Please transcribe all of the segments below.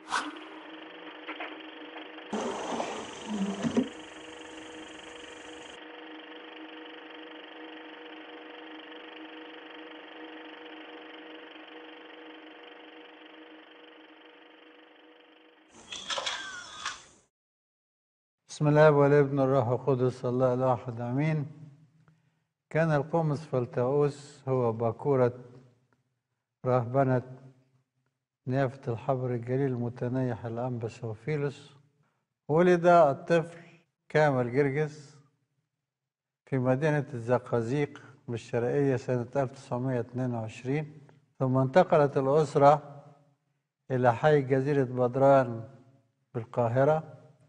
بسم الله والابن والروح القدس الله الواحد امين. كان القمص فلتؤوس هو باكورة رهبنة نيافة الحبر الجليل المتنيح الأنبا سوفيلوس. ولد الطفل كامل جرجس في مدينة الزقازيق بالشرقية سنة 1922، ثم انتقلت الأسرة إلى حي جزيرة بدران بالقاهرة،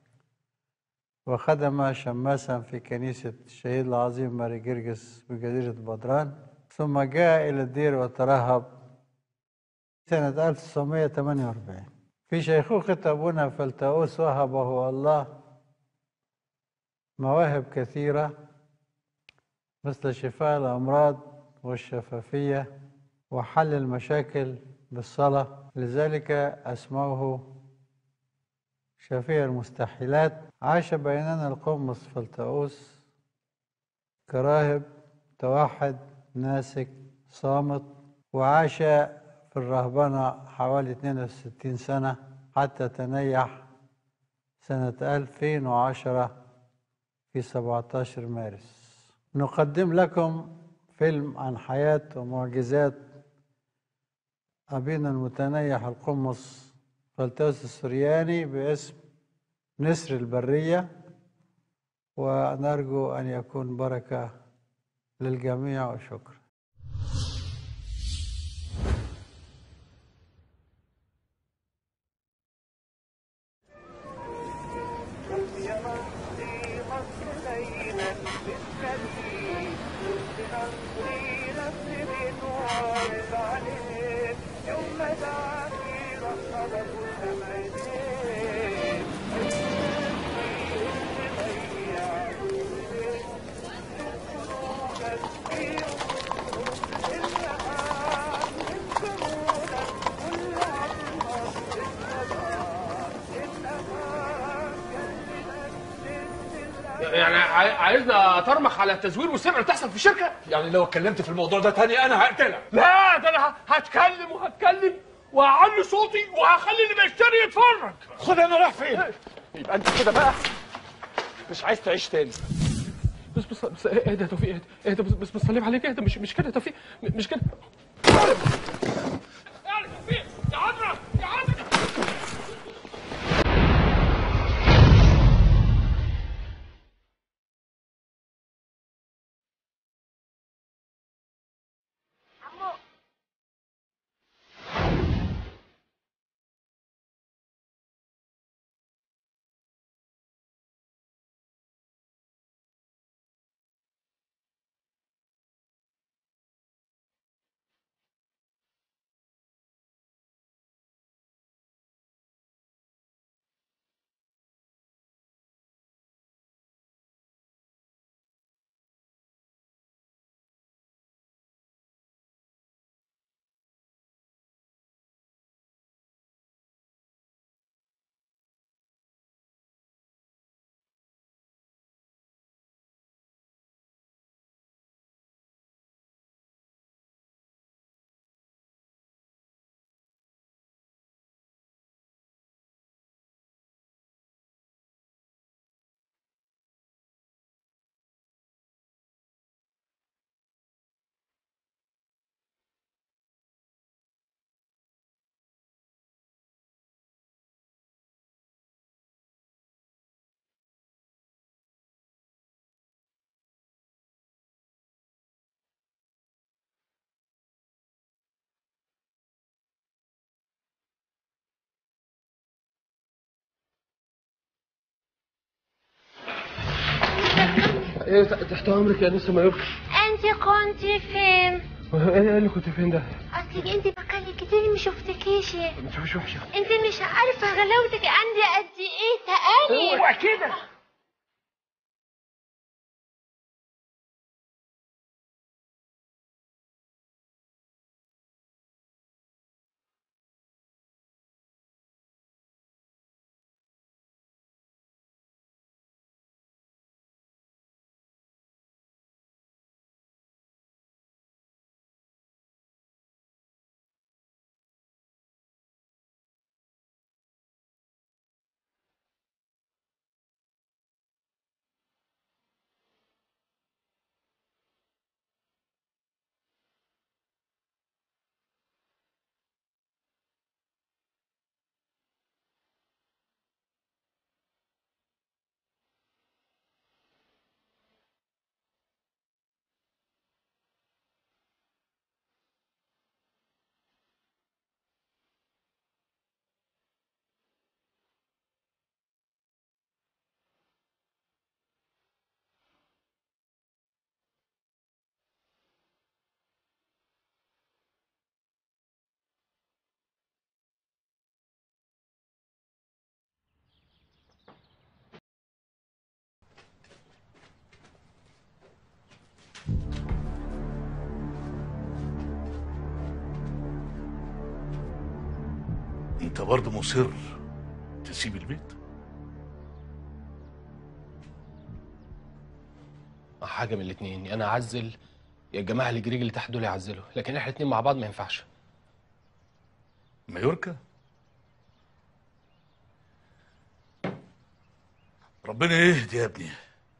وخدم شماسا في كنيسة الشهيد العظيم ماري جرجس بجزيرة بدران، ثم جاء إلى الدير وترهب سنة 1948. في شيخوخة أبونا فلتؤوس وهبه الله مواهب كثيرة مثل شفاء الأمراض والشفافية وحل المشاكل بالصلاة، لذلك أسموه شفيع المستحيلات. عاش بيننا القمص فلتؤوس كراهب متوحد ناسك صامت، وعاش في الرهبنة حوالي 62 سنة حتى تنيح سنة 2010 في 17 مارس. نقدم لكم فيلم عن حياة ومعجزات أبينا المتنيح القمص فلتؤوس السرياني باسم نسر البرية، ونرجو أن يكون بركة للجميع وشكرا. يعني عايزنا اطرمخ على التزوير والسرقه اللي بتحصل في الشركه؟ يعني لو اتكلمت في الموضوع ده تاني انا هقتلك. لا، ده انا هتكلم وهعلي صوتي وهخلي اللي بيشتري يتفرج. خد انا رايح فين؟ يبقى انت كده بقى مش عايز تعيش تاني. بس ايه ده يا توفيق؟ ايه ده؟ بس بصليب عليك، ايه ده؟ مش كده يا توفيق، مش كده. يا توفيق يا عذرا يا عذرا. ايه تحت امرك يا نسمة يبقى. انت كنتي فين؟ ايه اللي كنت فين ده؟ اصلك انت بقالي كتير ما شفتكيش. مش وحشه. انت مش عارفه غلاوتك عندي قد ايه تاني. اوعى كده. انت برضه مصر تسيب البيت؟ حاجه من الاثنين، يا انا اعزل يا الجماعه الجريج اللي تحت دول يعزلوا، لكن احنا الاثنين مع بعض ما ينفعش. مايوركا؟ ربنا يهدي يا ابني.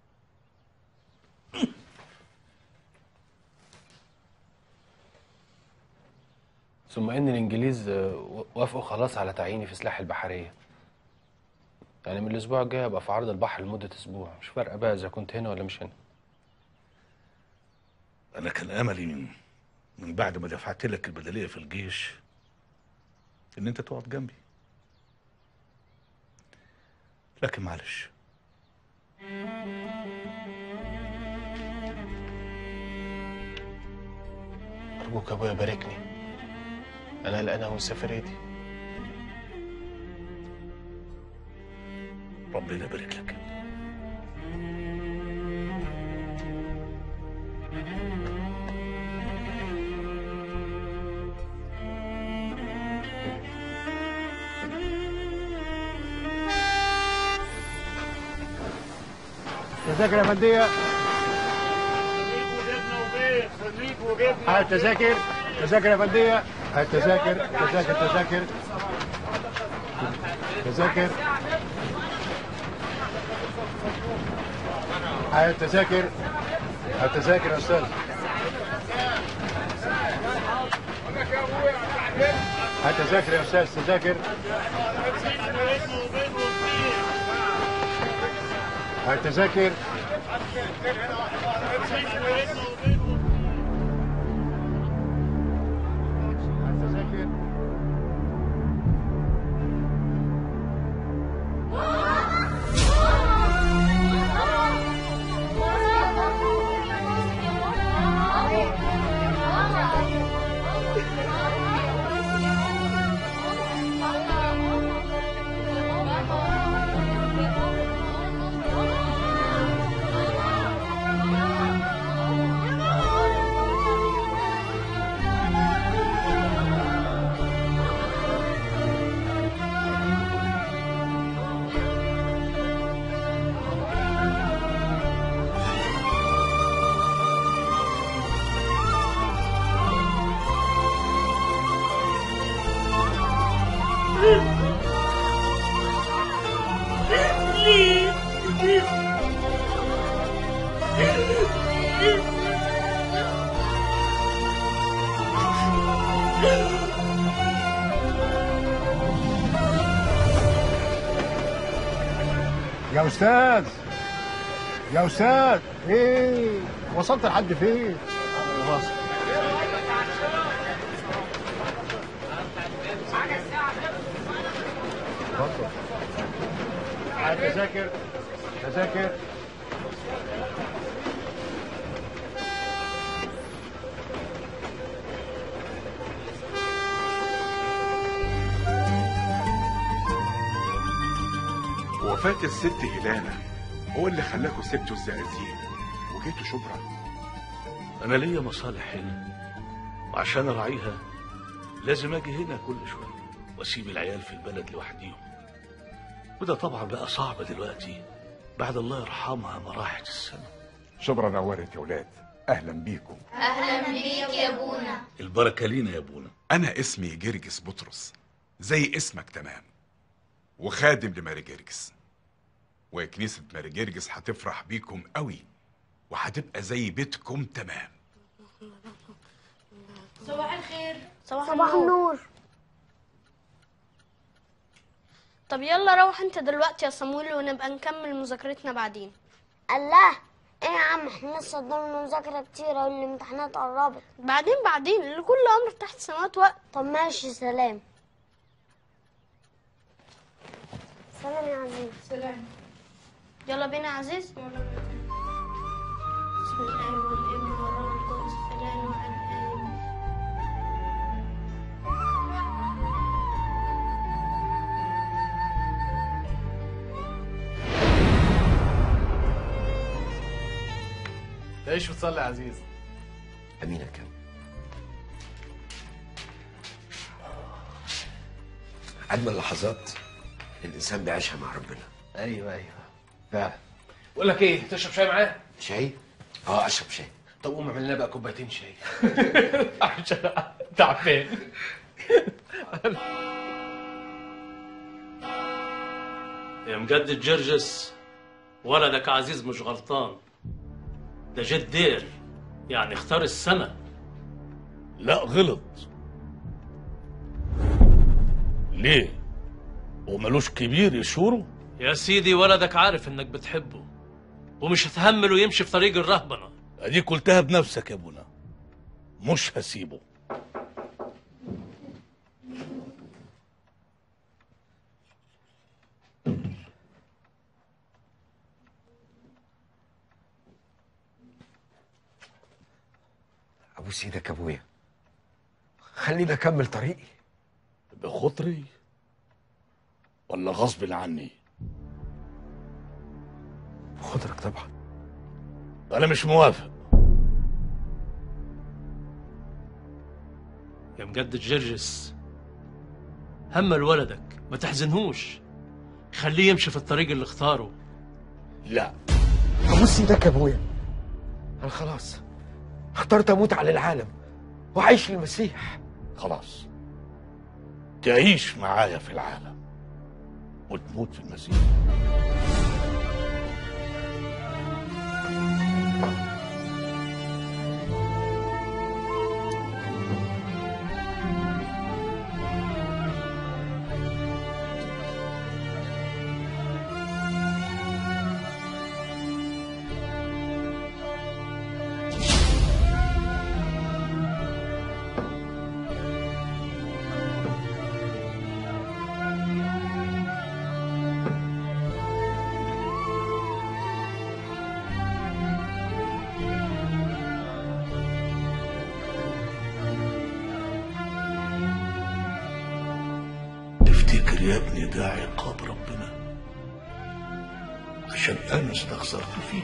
ثم ان الانجليز وافقوا خلاص على تعييني في سلاح البحريه. يعني من الاسبوع الجاي ابقى في عرض البحر لمده اسبوع، مش فارقه بقى اذا كنت هنا ولا مش هنا. انا كان املي من بعد ما دفعت لك البدليه في الجيش ان انت تقعد جنبي، لكن معلش. ارجوك يا ابويا باركني، انا قلقان قوي السفريه دي. ربنا يبارك لك. تذاكر يا فندية. هاي التذاكر، تذاكر يا فندية. هاي التذاكر، تذاكر. هاي التذاكر، يا أستاذ. هاي التذاكر يا أستاذ، تذاكر. هاي التذاكر. يا أستاذ، إيه وصلت لحد فين؟ وصل. اتفضل. تذاكر. وفاة الست هيلانا هو اللي خلاكوا سبتوا الزقازيق وجيتوا شبرا؟ انا ليا مصالح هنا، وعشان اراعيها لازم اجي هنا كل شويه واسيب العيال في البلد لوحديهم، وده طبعا بقى صعب دلوقتي بعد الله يرحمها ما راحت السنه. شبرا نورت يا ولاد، اهلا بيكم. اهلا بيك يا ابونا. البركه لينا يا ابونا. انا اسمي جرجس بطرس زي اسمك تمام، وخادم لماري جرجس، وكنيسة ماري جرجس هتفرح بيكم قوي وهتبقى زي بيتكم تمام. صباح الخير. صباح النور. طب يلا روح انت دلوقتي يا صمويل ونبقى نكمل مذاكرتنا بعدين. الله، ايه يا عم، احنا لسه قدامنا مذاكرة كتيرة والامتحانات قربت. بعدين لكل امر تحت السماوات وقت. طب ماشي، سلام. سلام يا عزيز. سلام. يلا بينا يا عزيز. يلا بينا. بسم الله والابن والروح القدس اله واحد امين. تعيش وتصلي يا عزيز. امين يا كامل. اجمل لحظات الانسان بيعيشها مع ربنا. ايوه فعلا. بقول لك ايه، تشرب شاي معاه؟ شاي؟ اشرب شاي. طب قوم اعمل لنا بقى كوبايتين شاي. عشان تعبان. يا مجدد جرجس، ولدك عزيز مش غلطان، ده جد دير، يعني اختار السما. لا غلط. ليه؟ وملوش كبير يشوره؟ يا سيدي ولدك عارف انك بتحبه ومش هتهمله يمشي في طريق الرهبنه. اديك قلتها بنفسك يا ابونا، مش هسيبه. ابوس ايدك يا ابويا، خليني اكمل طريقي. بخطري ولا غصب عني؟ بخاطرك طبعا. انا مش موافق. يا مجدد جرجس، همل ولدك ما تحزنهوش، خليه يمشي في الطريق اللي اختاره. لا. ابوس ايدك يا ابويا، انا خلاص اخترت اموت على العالم واعيش للمسيح. خلاص تعيش معايا في العالم وتموت في المسيح. تفتكر يا ابني ده عقاب ربنا عشان انا استخسرت فيه؟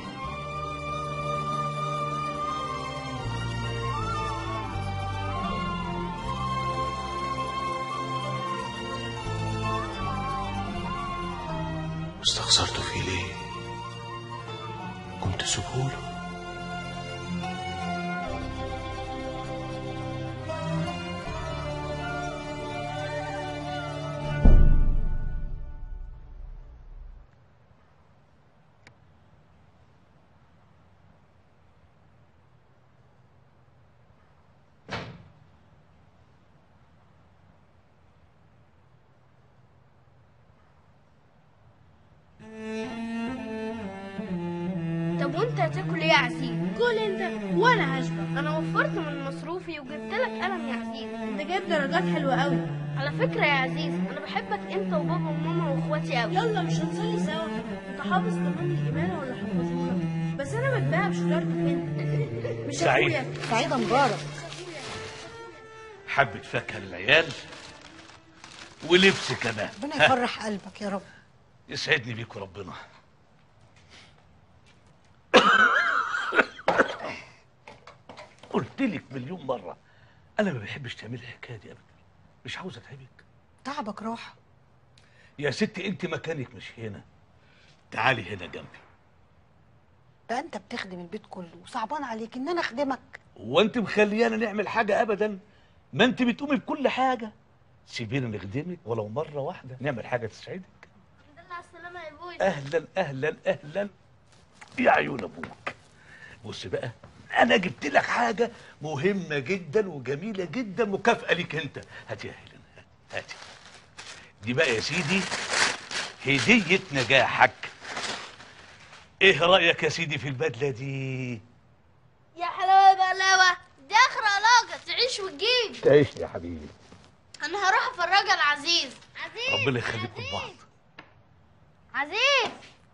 استخسرته فيه ليه؟ كنت سهوله. طب وانت هتاكل ايه يا عزيز؟ كل انت وانا هشبع. انا وفرت من مصروفي وجبت لك قلم يا عزيز. انت جايب درجات حلوه قوي. على فكره يا عزيز، انا بحبك انت وبابا وماما واخواتي قوي. يلا مش هنصلي سوا؟ انت حافظ كمان الامانه ولا حافظها؟ بس انا بتباع بشطارتك انت. مش سعيد. اخويا. سعيده مبارك. حبة فاكهة للعيال ولبس كمان. ربنا يفرح قلبك يا رب. يسعدني بيكوا ربنا. قلت لك مليون مرة أنا ما بحبش تعملي الحكاية دي أبدا، مش عاوز أتعبك. تعبك راحة. يا ستي أنت مكانك مش هنا، تعالي هنا جنبي. ده أنت بتخدم البيت كله وصعبان عليك إن أنا أخدمك. وأنت مخليانا نعمل حاجة أبدا؟ ما أنت بتقومي بكل حاجة. سيبينا نخدمك ولو مرة واحدة، نعمل حاجة تسعدك. الحمد لله على السلامه يا ابوي. أهلا أهلا أهلا يا عيون أبوك. بص بقى، أنا جبت لك حاجة مهمة جدا وجميلة جدا، مكافأة ليك أنت. هاتي يا هيلين، هاتي. دي بقى يا سيدي هدية نجاحك. إيه رأيك يا سيدي في البدلة دي؟ يا حلاوه يا بقلاوه، دي اخر علاقه تعيش وتجيب. تعيش يا حبيبي. انا هروح افرجها لعزيز. عزيز ربنا يخليكم لبعض. عزيز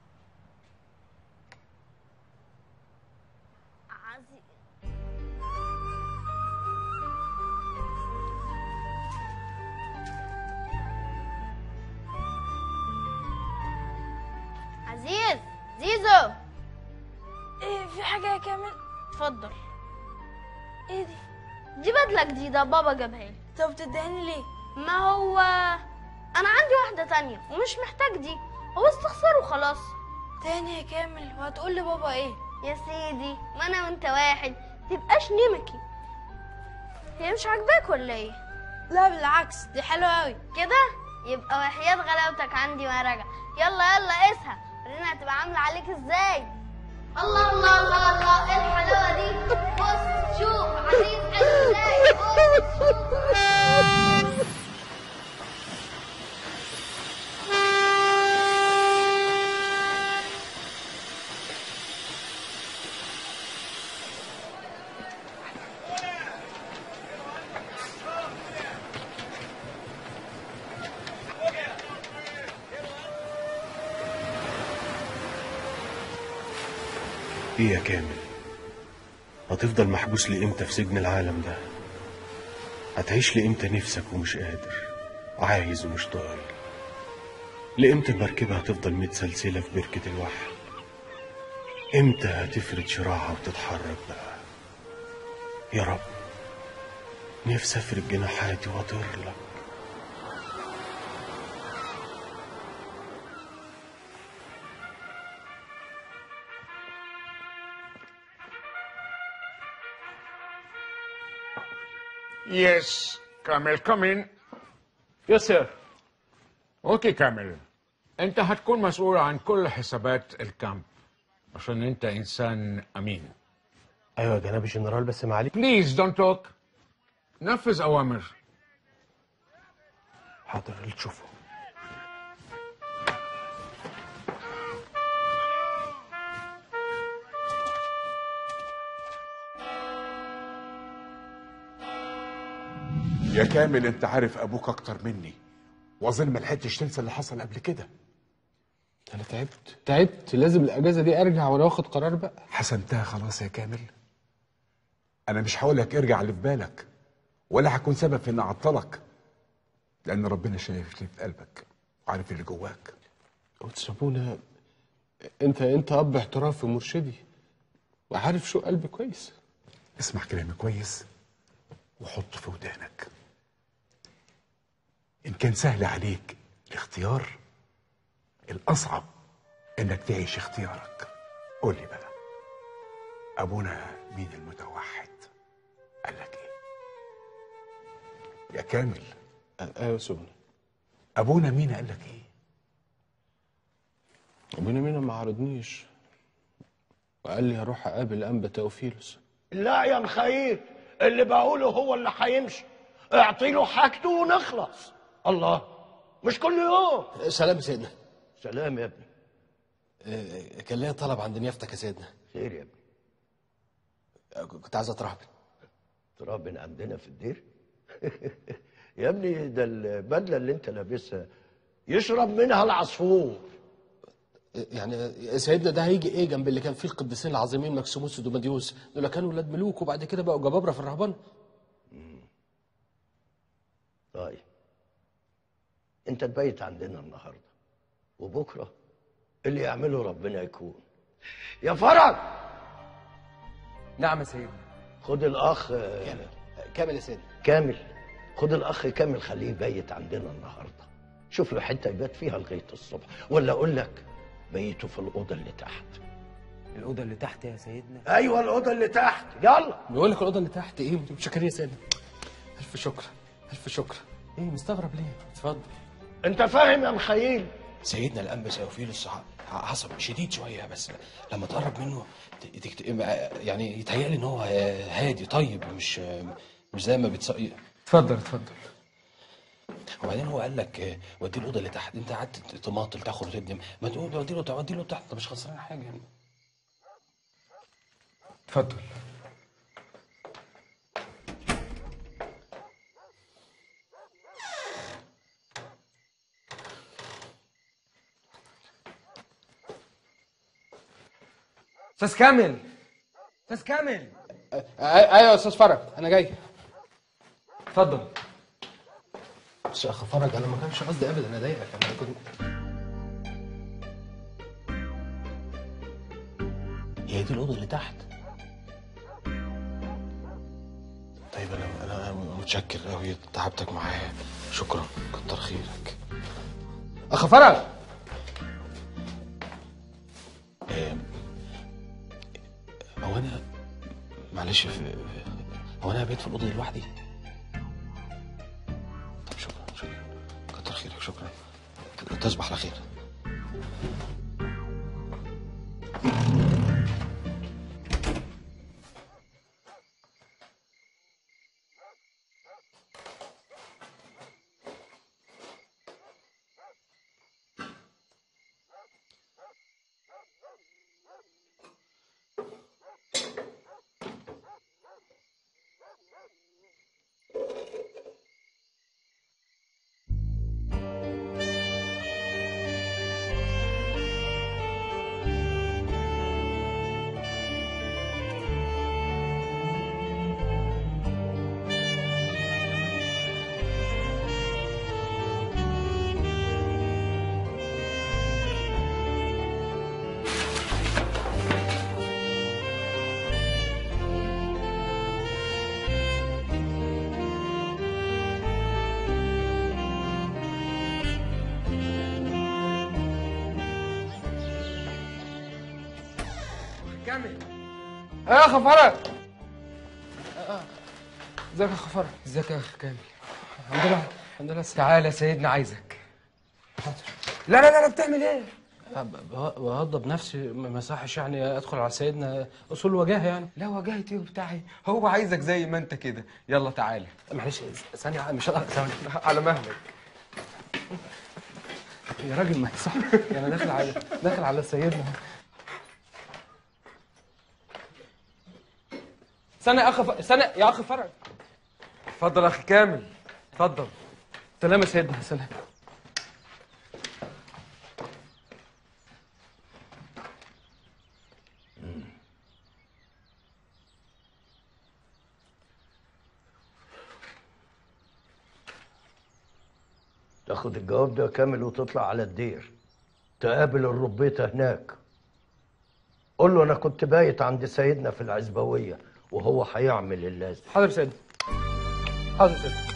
عزيز زيزو. ايه في حاجه يا كامل؟ اتفضل. ايه دي؟ دي بدله جديده بابا جابها لي. طب تدهني ليه؟ ما هو انا عندي واحده تانية ومش محتاج دي، هو استخسر وخلاص. تاني يا كامل، وهتقول لبابا ايه؟ يا سيدي ما انا وانت واحد، تبقاش نمكي. هي مش عاجباك ولا ايه؟ لا بالعكس، دي حلوه قوي. كده يبقى وحياة غلاوتك عندي ما راجع. يلا يلا قيسها، ورينا هتبقى عامله عليك ازاي. الله الله الله الله، ايه الحلاوه دي؟ بص شوف عزيز حلو ازاي. بص شوف. ايه يا كامل؟ هتفضل محبوس لإمتى في سجن العالم ده؟ هتعيش لإمتى نفسك ومش قادر، عايز ومش طايق؟ لإمتى المركبة هتفضل متسلسلة في بركة الوحل؟ إمتى هتفرد شراعها وتتحرك بقى؟ يا رب نفسي أفرد جناحاتي وأطير لك. Yes, كامل come in. Yes sir. اوكي كامل، انت هتكون مسؤول عن كل حسابات الكامب عشان انت انسان امين. ايوه يا جناب الجنرال، بس معلش بليز دونت توك، نفذ اوامر. حاضر اللي تشوفه. يا كامل انت عارف ابوك اكتر مني، واظن ما لحقتش تنسى اللي حصل قبل كده. انا تعبت، لازم الاجازه دي ارجع ولا واخد قرار بقى. حسمتها خلاص يا كامل. انا مش هقول لك ارجع اللي في بالك، ولا هكون سبب في اني اعطلك، لان ربنا شايف اللي في قلبك وعارف اللي جواك. وتسابونا انت اب احتراف ومرشدي، وعارف شو قلبي كويس. اسمع كلامي كويس وحطه في ودانك. ان كان سهل عليك الاختيار، الاصعب انك تعيش اختيارك. قول لي بقى، ابونا مين المتوحد قال لك ايه يا كامل؟ ايوه سبنا. ابونا مين قال لك ايه؟ ابونا مين ما عرضنيش، وقال لي هروح اقابل انبا توفيلوس. لا يا مخيل، اللي بقوله هو اللي هيمشي. اعطي له حاجته ونخلص. الله، مش كل يوم. سلام يا سيدنا. سلام يا ابني. كان ليا طلب عند نيافتك يا سيدنا. خير يا ابني. كنت عايز اترهبن. ترهبن عندنا في الدير؟ يا ابني ده البدله اللي انت لابسها يشرب منها العصفور. يعني سيدنا ده هيجي ايه جنب اللي كان فيه القديسين العظيمين مكسيموس ودوماديوس؟ دول كانوا ولاد ملوك وبعد كده بقوا جبابره في الرهبنه. طيب انت تبيت عندنا النهارده، وبكره اللي يعمله ربنا يكون. يا فرج. نعم يا سيدنا. خد الاخ كامل يا سيدنا. كامل، خد الاخ كامل خليه يبيت عندنا النهارده. شوف له حته يبات فيها لغايه الصبح، ولا اقول لك بيته في الاوضه اللي تحت. الاوضه اللي تحت يا سيدنا؟ ايوه الاوضه اللي تحت. يلا. بيقول لك الاوضه اللي تحت ايه؟ متشكرين يا سيدنا. الف شكر الف شكر. ايه مستغرب ليه؟ اتفضل. انت فاهم يا مخيل؟ سيدنا الانبا توفيلوس عصب شديد شويه، بس لما تقرب منه يعني يتهيألي ان هو هادي طيب، مش زي ما بتصير. اتفضل. وبعدين هو قال لك وديه الاوضه اللي تحت، انت قعدت تماطل تاخد وتدي، ما تقول ودي له تحت، انت مش خسران حاجه يعني. اتفضل. استاذ كامل. ايوه يا استاذ فرج، انا جاي. اتفضل. بس يا اخ فرج، انا ما كانش قصدي ابدا اضايقك، انا كنت. هي دي الاوضه اللي تحت؟ طيب انا متشكر قوي، تعبتك معايا، شكرا، كتر خيرك. اخ فرج. هو انا معلش هو انا بقيت في الاوضه لوحدي؟ طب شكرا كتر خيرك، شكرا. تصبح على خير. كامل. يا اخ فرج. ازيك يا اخ فرج؟ ازيك يا اخ كامل؟ الحمد لله. تعالى يا سيدنا عايزك. حاضر. لا بتعمل ايه؟ بوضب نفسي، ما يصحش يعني ادخل على سيدنا اصول وجاهه يعني. لا وجاهة ايه وبتاعي، هو عايزك زي ما انت كده. يلا تعالى. معلش ثانيه، مش هقدر ثانيه. على مهلك يا راجل، ما يصح. انا داخل على سيدنا. استنى يا اخ فرج. اتفضل يا اخي كامل، اتفضل. سلام يا سيدنا. سلام. تاخد الجواب ده كامل وتطلع على الدير، تقابل الربيطة هناك. قول له انا كنت بايت عند سيدنا في العزبوية وهو هيعمل اللازم. حاضر سيدنا. حاضر سيدنا.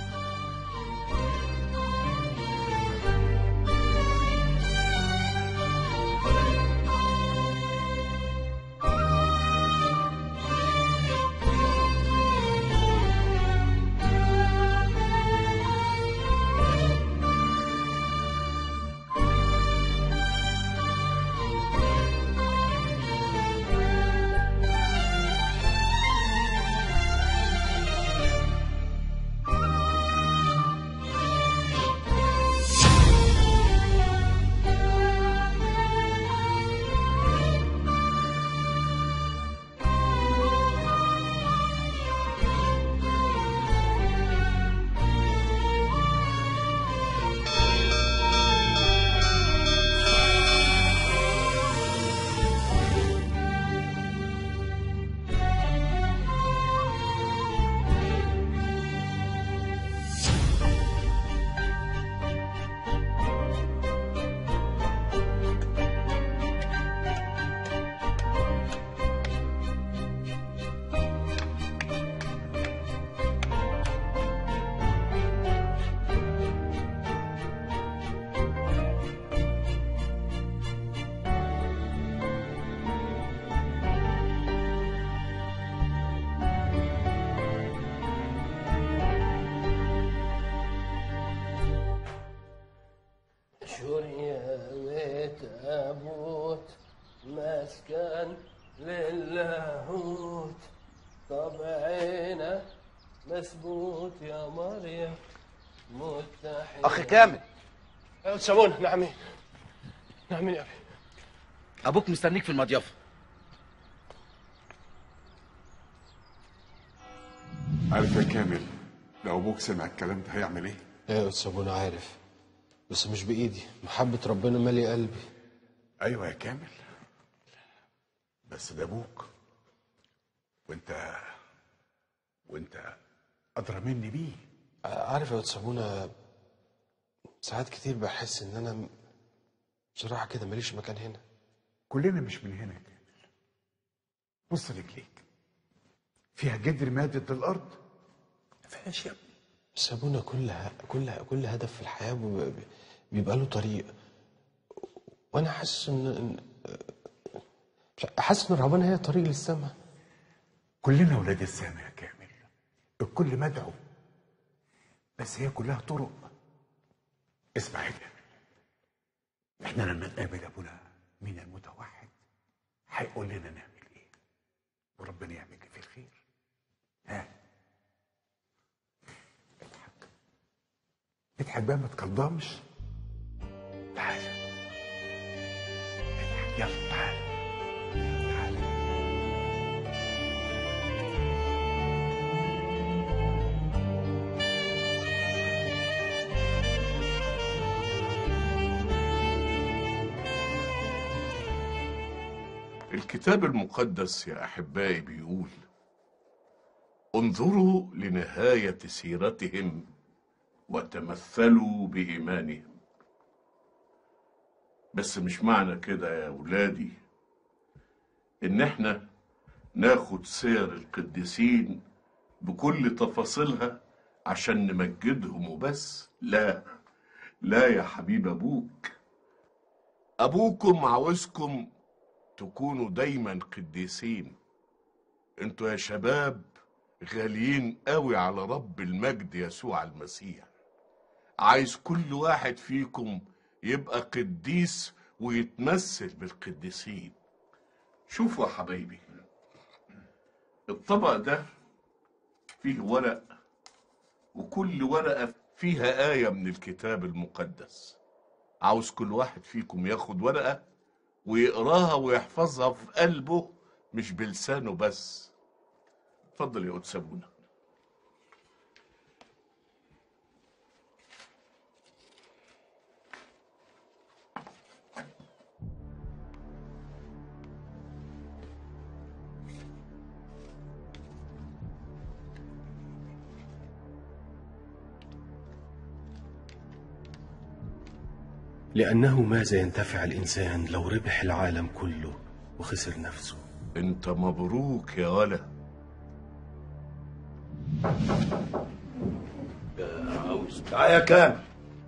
شرية تابوت مسكن للاهوت، طبعنا مسبوت يا مريم متحد. أخي كامل. سابونا. نعمين يا أبي. أبوك مستنيك في المضيافة. عارف يا كامل، لو أبوك سمع الكلام ده هيعمل إيه؟ يا سابونا عارف، بس مش بإيدي. محبة ربنا مالي قلبي. أيوة يا كامل، بس ده أبوك، وأنت أدرى مني بيه. عارف يا سابونا، ساعات كتير بحس إن أنا بصراحة كده ماليش مكان هنا. كلنا مش من هنا يا كامل. بص رجليك فيها جدر مادة الأرض، ما فيهاش يا ابني. سابونا كل هدف في الحياة بيبقى له طريق. وانا حاسس ان ربنا هي طريق للسماء. كلنا ولاد السماء يا كامل، الكل مدعو، بس هي كلها طرق. اسمع يا كامل، احنا لما نقابل ابونا مين المتوحد هيقول لنا نعمل ايه، وربنا يعمل لي في الخير. ها اضحك اضحك بقى، ما تكلضمش. تعال اضحك، يلا تعال. الكتاب المقدس يا أحبائي بيقول: انظروا لنهاية سيرتهم وتمثلوا بإيمانهم. بس مش معنى كده يا أولادي إن احنا ناخد سير القديسين بكل تفاصيلها عشان نمجدهم وبس. لا لا يا حبيب أبوك، أبوكم عاوزكم تكونوا دايما قديسين. انتوا يا شباب غاليين قوي على رب المجد يسوع المسيح. عايز كل واحد فيكم يبقى قديس ويتمثل بالقديسين. شوفوا يا حبايبي، الطبق ده فيه ورق، وكل ورقة فيها آية من الكتاب المقدس. عاوز كل واحد فيكم ياخد ورقة ويقراها ويحفظها في قلبه مش بلسانه بس. اتفضل يا قدس ابونا. لأنه ماذا ينتفع الإنسان لو ربح العالم كله وخسر نفسه؟ انت مبروك يا ولا. تعال يا كامل.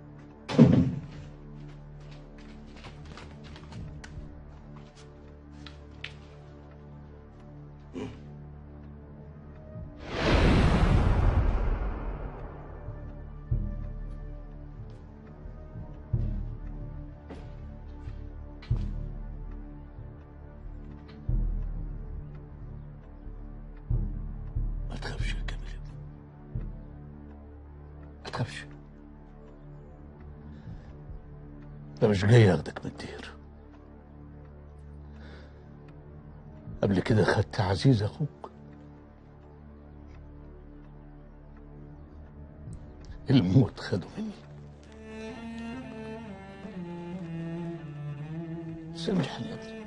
أنا مش جاي أخدك من الدير. قبل كده خدت عزيز أخوك، الموت خده مني. سامحني يا ابني.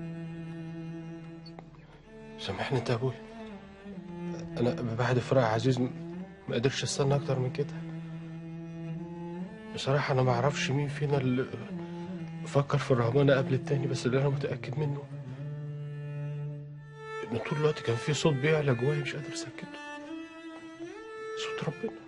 سامحني انت يا ابويا، انا بعد فراق عزيز ما قدرتش استنى اكتر من كده. بصراحة أنا ما أعرفش مين فينا اللي فكر في الرهبنة قبل التاني، بس اللي أنا متأكد منه إن طول الوقت كان في صوت بيعلى جوايا مش قادر أسكته، صوت ربنا.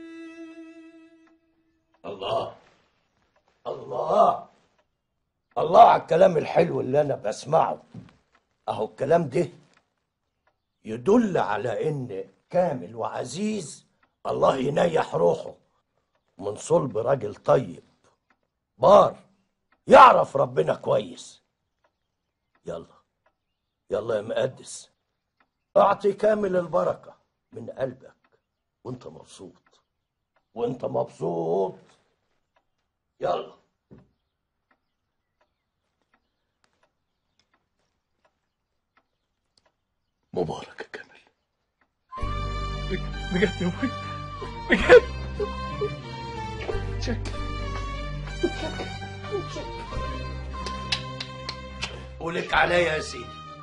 الله الله الله على الكلام الحلو اللي أنا بسمعه. أهو الكلام ده يدل على إن كامل وعزيز الله ينيح روحه من صلب راجل طيب بار يعرف ربنا كويس. يلا يلا يا مقدس، اعطي كامل البركة من قلبك وانت مبسوط، وانت مبسوط. يلا مبارك يا كامل. بجد يا ابوي، بجد. قولك عليا يا سيدي،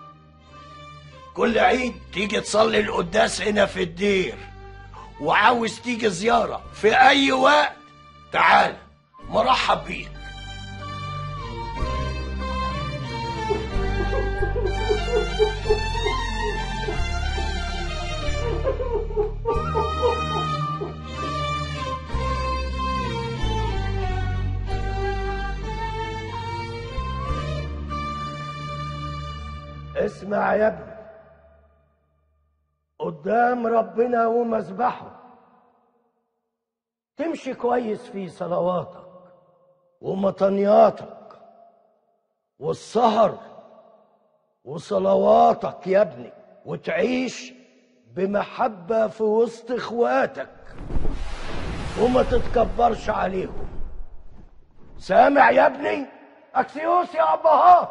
كل عيد تيجي تصلي القداس هنا في الدير، وعاوز تيجي زيارة في أي وقت تعال، مرحب بيك. اسمع يا ابني، قدام ربنا ومذبحه تمشي كويس في صلواتك ومطنياتك والسهر وصلواتك يا ابني، وتعيش بمحبة في وسط اخواتك وما تتكبرش عليهم. سامع يا ابني؟ اكسيوس يا ابهات.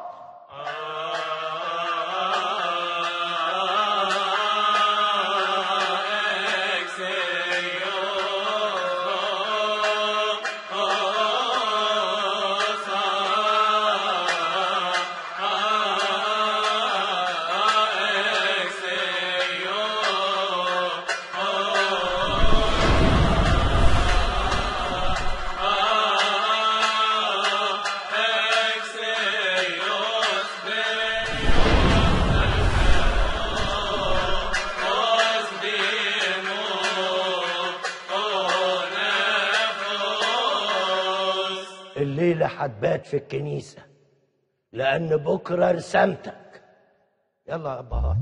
الليلة هتبات في الكنيسة لأن بكرة رسمتك. يلا يا أبهات.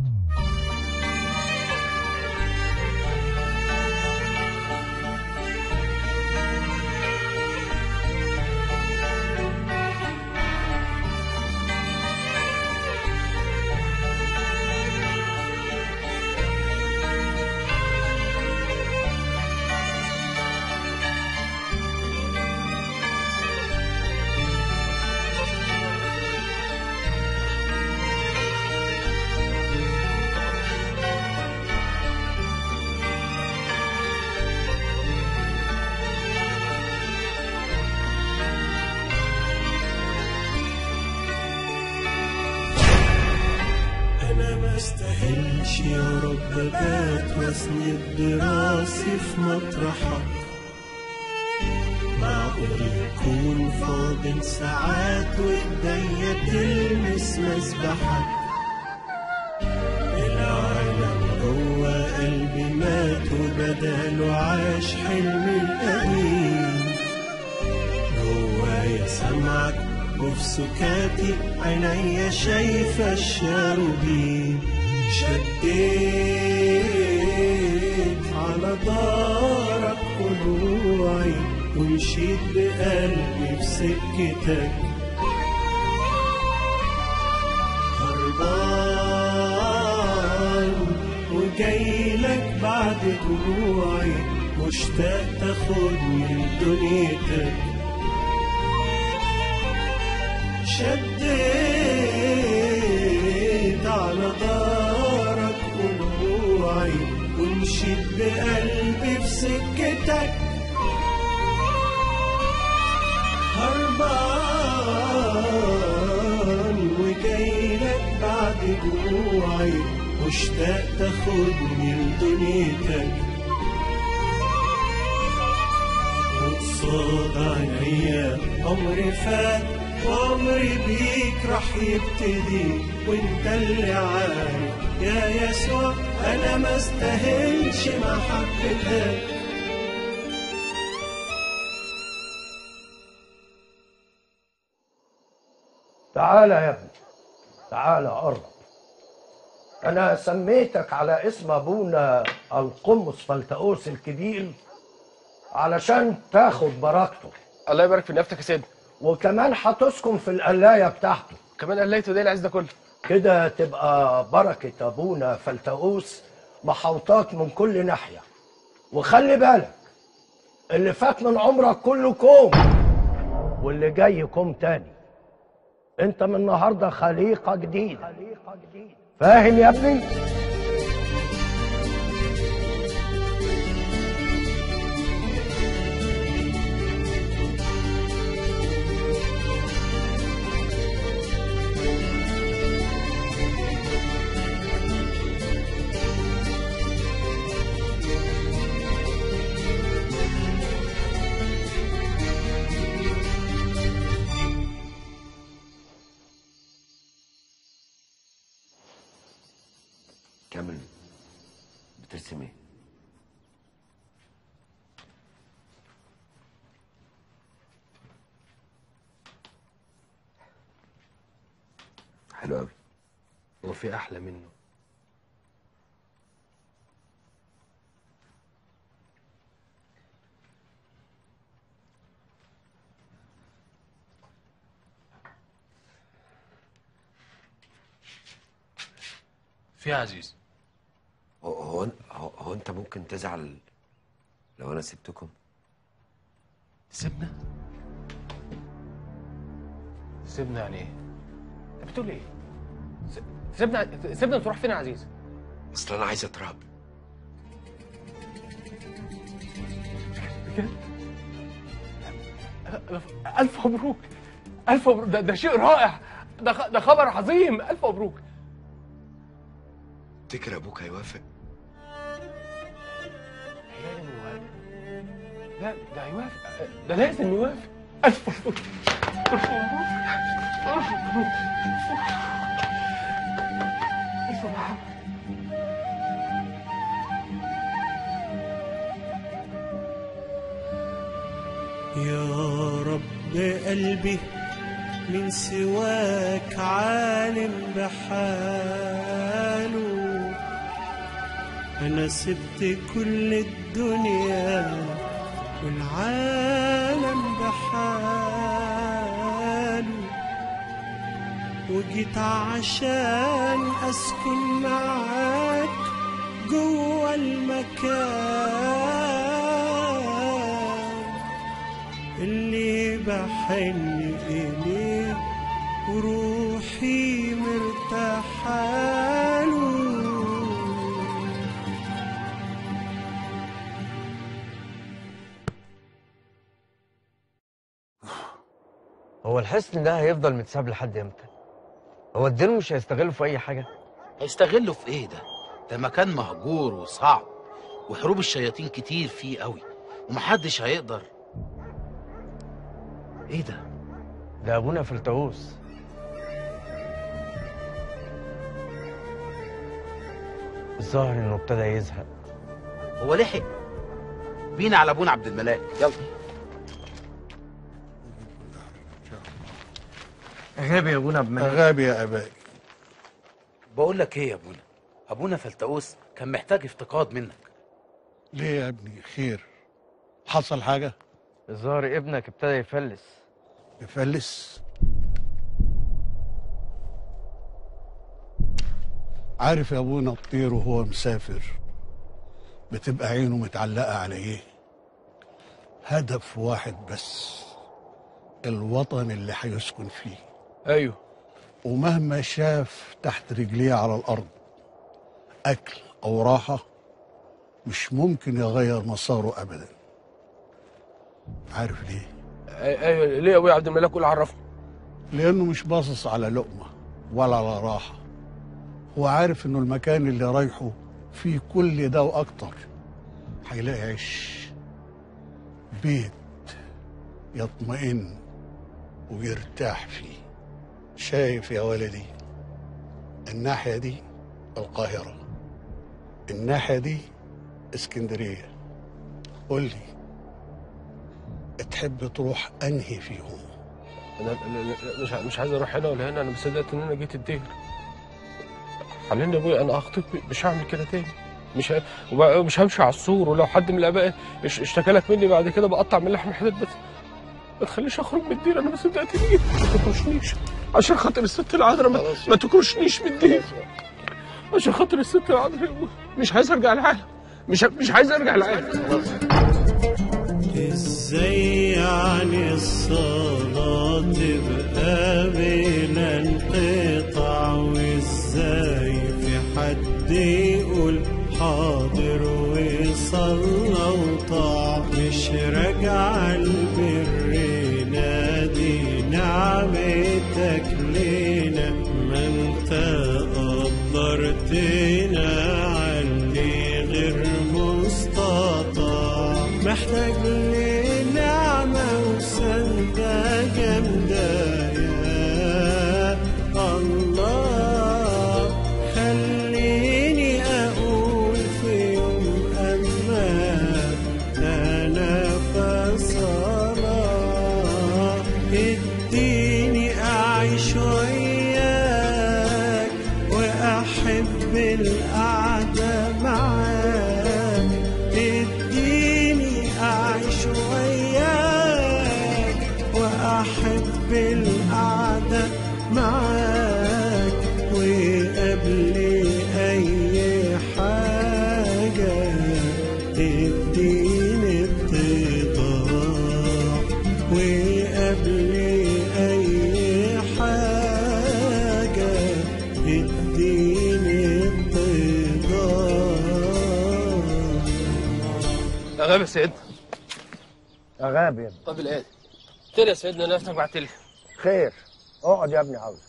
مستاهلش يا رب بات واسند راسي في مطرحك، معقول يكون فاضل ساعات وايديا تلمس مسبحك. العالم جوا قلبي مات وبداله عاش حلمي القديم، جوايا سمعك وفي سكاتي عينيا شايفة الشاروبين. شديت على دارك طلوعي ومشيت بقلبي في سكتك، هربان وجايلك بعد دموعي مشتاق تاخدني لدنيتك. شديت على دارك طلوعي ومشيت بقلبي في سكتك، هربان وجايلك بعد دموعي مشتاق تاخدني لدنيتك. وقصاد عينيا عمري فات وعمري بيك راح يبتدي، وانت اللي عارف يا يسوع انا ما استاهلش محبتك. تعالى يا ابني، تعالى قرب. انا سميتك على اسم ابونا القمص فلتقوس الكبير علشان تاخد بركته. الله يبارك في نيافتك يا سيدنا. وكمان هتسكن في القلايه بتاعته. كمان قلايته دي العز ده كله. كده تبقى بركه ابونا فلتقوس محوطاك من كل ناحيه. وخلي بالك اللي فات من عمرك كله كوم واللي جاي كوم تاني. انت من النهارده خليقه جديده. فاهم يا ابني؟ كامل بترسم ايه؟ حلو قوي. هو في احلى منه؟ في عزيز، هو انت ممكن تزعل لو انا سبتكم؟ سيبنا؟ سيبنا يعني ايه؟ انت بتقول ايه؟ سيبنا تروح فين يا عزيز؟ اصل انا عايز اترهب. بجد؟ الف مبروك، الف مبروك، ده شيء رائع، ده خبر عظيم، الف مبروك. تفتكر ابوك هيوافق؟ لازم يوافق. لا ده هيوافق، ده لازم يوافق. الف مبروك، الف مبروك، الف مبروك، الف مبروك. يا رب قلبي من سواك عالم بحاله، أنا سبت كل الدنيا والعالم بحاله، وجيت عشان أسكن معاك جوا المكان اللي بحن إليه وروحي مرتاحاله. هو الحصن ده هيفضل متساب لحد امتى؟ هو الدين مش هيستغله في اي حاجه؟ هيستغله في ايه ده؟ ده مكان مهجور وصعب، وحروب الشياطين كتير فيه قوي، ومحدش هيقدر. ايه ده؟ ده ابونا فلتاوس. الظاهر انه ابتدى يزهق. هو لحق بينا على ابونا عبد الملاك. يلا. غابي يا ابونا عبد الملاك. غابي يا ابائي. بقول لك ايه يا ابونا فلتاوس كان محتاج افتقاد منك. ليه يا ابني؟ خير؟ حصل حاجه؟ الظاهر ابنك ابتدى يفلس. يفلس؟ عارف يا ابونا الطير وهو مسافر بتبقى عينه متعلقه على ايه؟ هدف واحد بس، الوطن اللي هيسكن فيه. ايوه. ومهما شاف تحت رجليه على الارض اكل او راحه مش ممكن يغير مساره ابدا. عارف ليه؟ ايوه ليه يا ابويا عبد الملاك؟ قول عرفني. لانه مش باصص على لقمه ولا على راحه، هو عارف انه المكان اللي رايحه فيه كل ده واكتر، هيلاقي عيش، بيت يطمئن ويرتاح فيه. شايف يا ولدي؟ الناحيه دي القاهره، الناحيه دي اسكندريه. قول لي تحب تروح انهي فيهم؟ انا مش عايز اروح هنا ولا هنا، انا مصدقت ان انا جيت الدير. علمني يا ابويا، انا اخطيت، مش هعمل كده تاني، مش همشي على السور، ولو حد من الاباء اشتكى لك مني بعد كده بقطع من لحم حتت، بس ما تخليش اخرج من الدير. انا ما صدقت جيت. ما تكرشنيش عشان خاطر الست العذراء، ما تكرشنيش من الدير عشان خاطر الست العذراء. مش عايز ارجع العالم، مش عايز ارجع العالم. ازاي يعني الصلاة تبقى بلا انقطاع، وازاي في حد يقول حاضر وصلى وطاع، مش راجع البر نادي نعمتك لينا، ما انت قدرتنا علي غير مستطاع، محتاج لنعمة وسندة جامدة يا الله. خليني أقول في يوم أما أنا فصلاة، اديني أعيش وياك وأحب القعدة معاك، اديني أعيش وياك وأحب القعدة معاك، وقبل أي حاجة اديني اتضاع، وقبل أي حاجة اديني اتضاع. غاب يا سيدنا. غاب يا ابني. طب الايه؟ قلت لي يا سيدنا نفسك بعتلي. خير، اقعد يا ابني. عاوز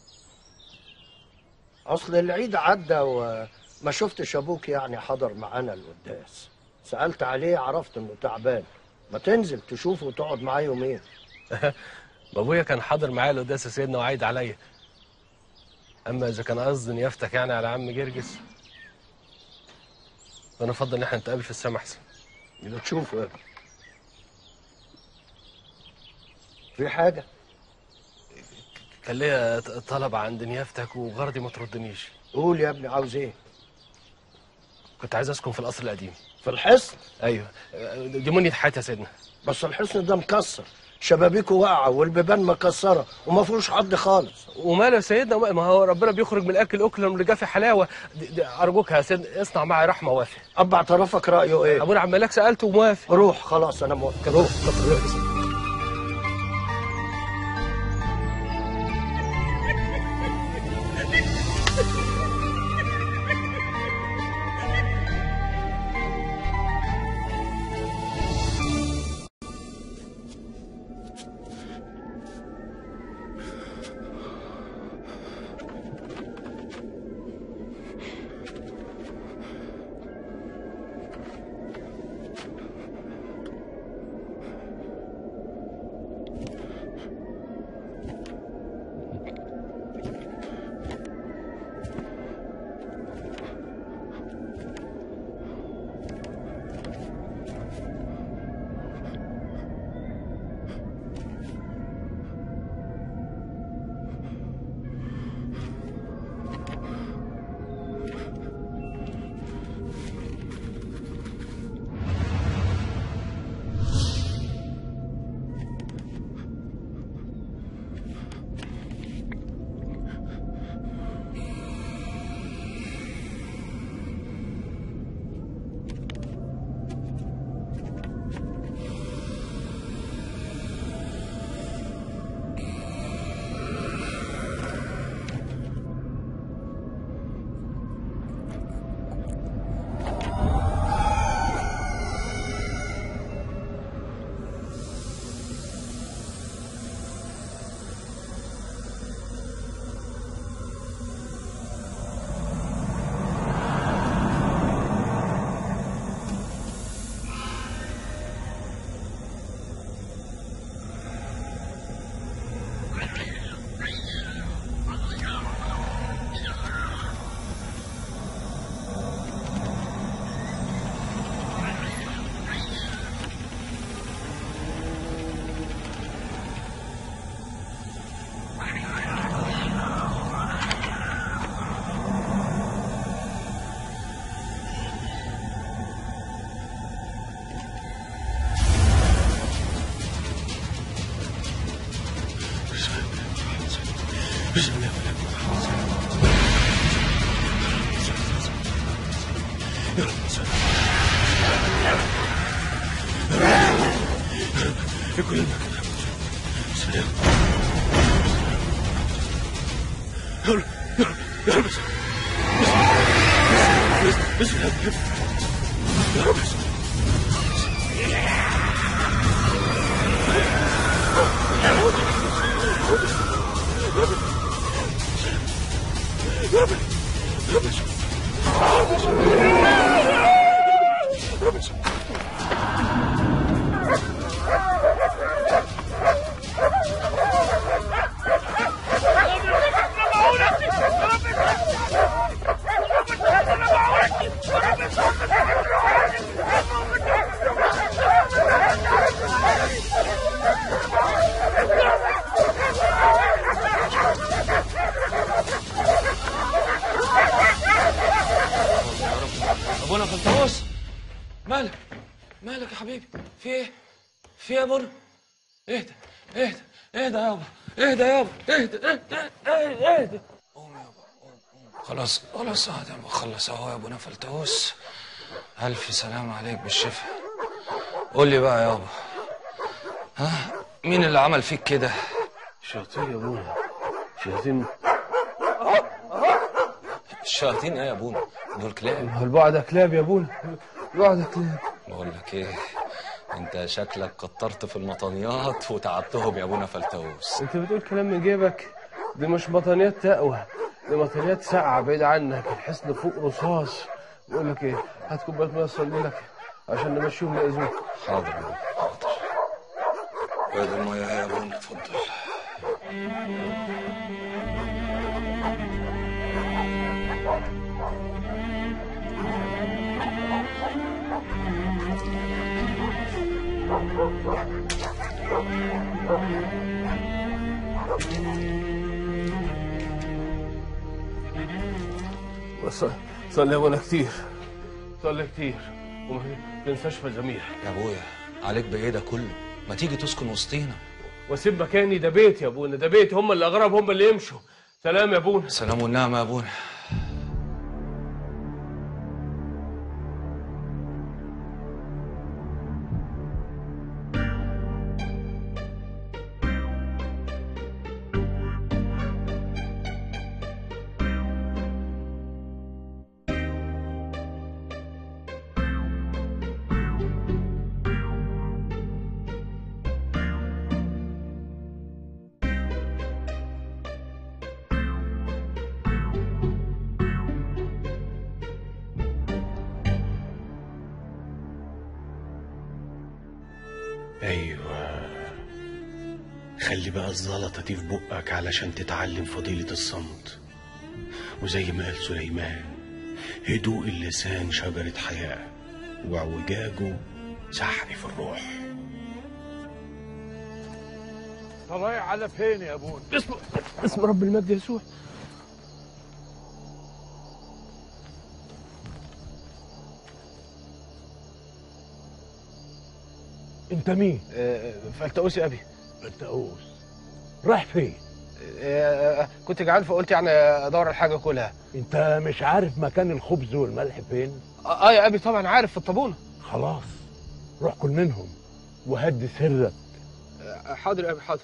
اصل العيد عدى وما شفتش ابوك يعني حضر معانا القداس. سألت عليه عرفت انه تعبان. ما تنزل تشوفه وتقعد معاه يومين. ابويا كان حاضر معايا القداس يا سيدنا وعايد عليا. اما اذا كان قصد نيافتك يعني على عم جرجس، فانا افضل ان احنا نتقابل في السما احسن. اللي تشوفه يا ابني. في حاجه؟ كان ليا طلب عند نيافتك وغرضي ما تردنيش. قول يا ابني، عاوز ايه؟ كنت عايز اسكن في القصر القديم. في الحصن؟ ايوه، دي منية حياتي يا سيدنا. بس الحصن ده مكسر، شبابيكه واقعه والبيبان مكسره وما فيهوش حد خالص. وماله يا سيدنا؟ ما هو ربنا بيخرج من الاكل اكلا من الرجاف حلاوه. دي ارجوك يا سيدنا اصنع معي رحمه وافق. ابا اعترافك رايه ايه؟ ابونا عم ملاك سالته وموافق. روح خلاص انا موافق. روح. ابونا فلتوس؟ مالك يا حبيبي؟ في ايه يا ابونا؟ اهدى يابا، اهدى. قوم يابا، قوم. خلاص اهدى، خلص اهو يا ابونا فلتوس. الف سلام عليك بالشفا. قول لي بقى يابا، ها مين اللي عمل فيك كده؟ شياطين يا ابونا، شياطين. الشياطين ايه يا ابونا؟ دول كلاب. البعد كلاب يا ابونا، البعد كلاب. بقول لك ايه، انت شكلك كترت في المطانيات وتعبتهم يا ابونا فلتوس. انت بتقول كلام من جيبك؟ دي مش مطانيات تقوى، دي مطانيات ساقعه بعيد عنك، الحصن فوق رصاص. بقول لك ايه، هات كوبايه ميه اصلي لك عشان نمشيهم يأذوك. حاضر يا ابونا، حاضر. وادي الميه يا ابونا، اتفضل. صلي يا ابونا كتير، صلي كتير وما تنساش مزامير. يا ابويا عليك بايه ده كله؟ ما تيجي تسكن وسطينا. واسيب مكاني؟ ده بيتي يا ابونا، ده بيتي، هم اللي اغرب هم اللي يمشوا. سلام يا ابونا. سلام والنعمه يا ابونا. ايوه، خلي بقى الزلطه دي في بقك علشان تتعلم فضيله الصمت. وزي ما قال سليمان، هدوء اللسان شجره حياه، واعوجاجه سحر في الروح. رايح على فين يا ابونا؟ اسم رب المجد يسوع. انت مين؟ فلتقوس يا ابي. فلتقوس رايح فين؟ كنت جعان فقلت يعني ادور على حاجه اكلها. انت مش عارف مكان الخبز والملح فين؟ يا ابي طبعا عارف، في الطابونه. خلاص روح كل منهم وهدي سرك. حاضر يا ابي، حاضر.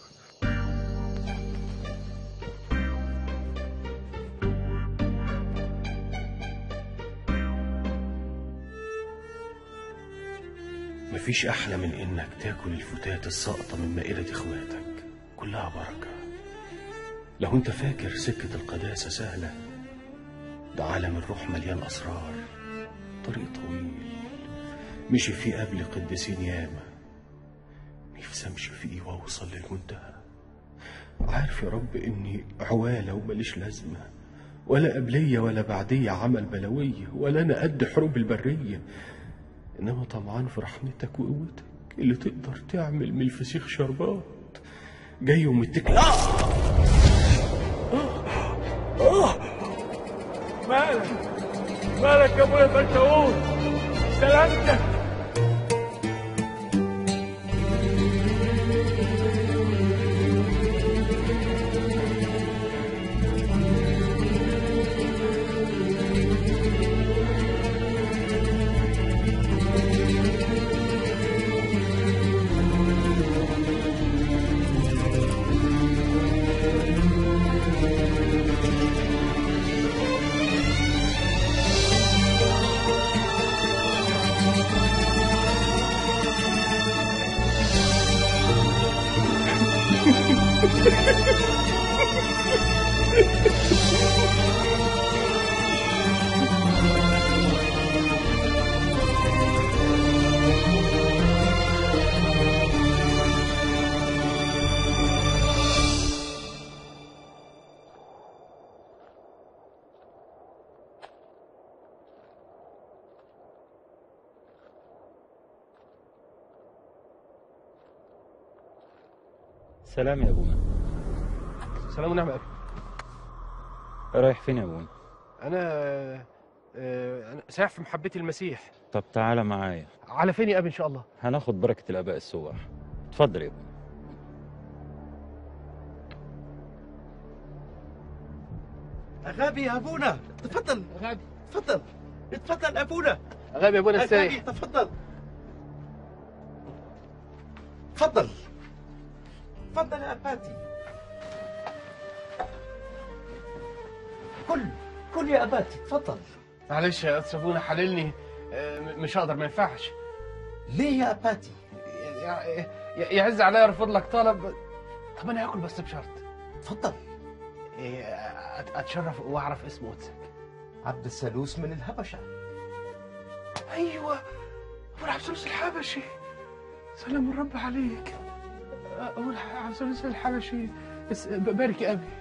مفيش أحلى من إنك تاكل الفتات الساقطة من مائدة إخواتك، كلها بركة. لو أنت فاكر سكة القداسة سهلة، ده عالم الروح مليان أسرار، طريق طويل مشي فيه قبل قديسين ياما، نفسي أمشي فيه وأوصل للمنتهى. عارف يا رب إني عوالة ومليش لازمة، ولا قبلية ولا بعدية عمل بلوية، ولا أنا قد حروب البرية، إنما طمعان في رحمتك وقوتك اللي تقدر تعمل من الفسيخ شربات. جاي ومتكل. مالك يا ابويا فلتقوس؟ سلامتك. سلام يا ابونا. سلام ونعم يا ابي. رايح فين يا ابونا؟ انا أنا سايح في محبتي المسيح. طب تعالى معايا. على فين يا ابي ان شاء الله؟ هناخد بركة الآباء السواح. اتفضل يا ابني. غابي يا ابونا، تفضل. غابي تفضل اتفضل ابونا. غابي يا ابونا السايح. تفضل تفضل تفضل يا اباتي. كل يا اباتي تفضل. معلش يا استاذ ابونا حللني، مش هقدر، ما ينفعش. ليه يا اباتي؟ يعز عليا ارفض لك طلب. طب انا هاكل بس بشرط. اتفضل. اتشرف واعرف اسم قدسك. عبد الثالوث من الهبشه. ايوه ابو عبد الثالوث الحبشي. سلام الرب عليك. ابو عبد الثالوث الحبشي، بارك يا ابي.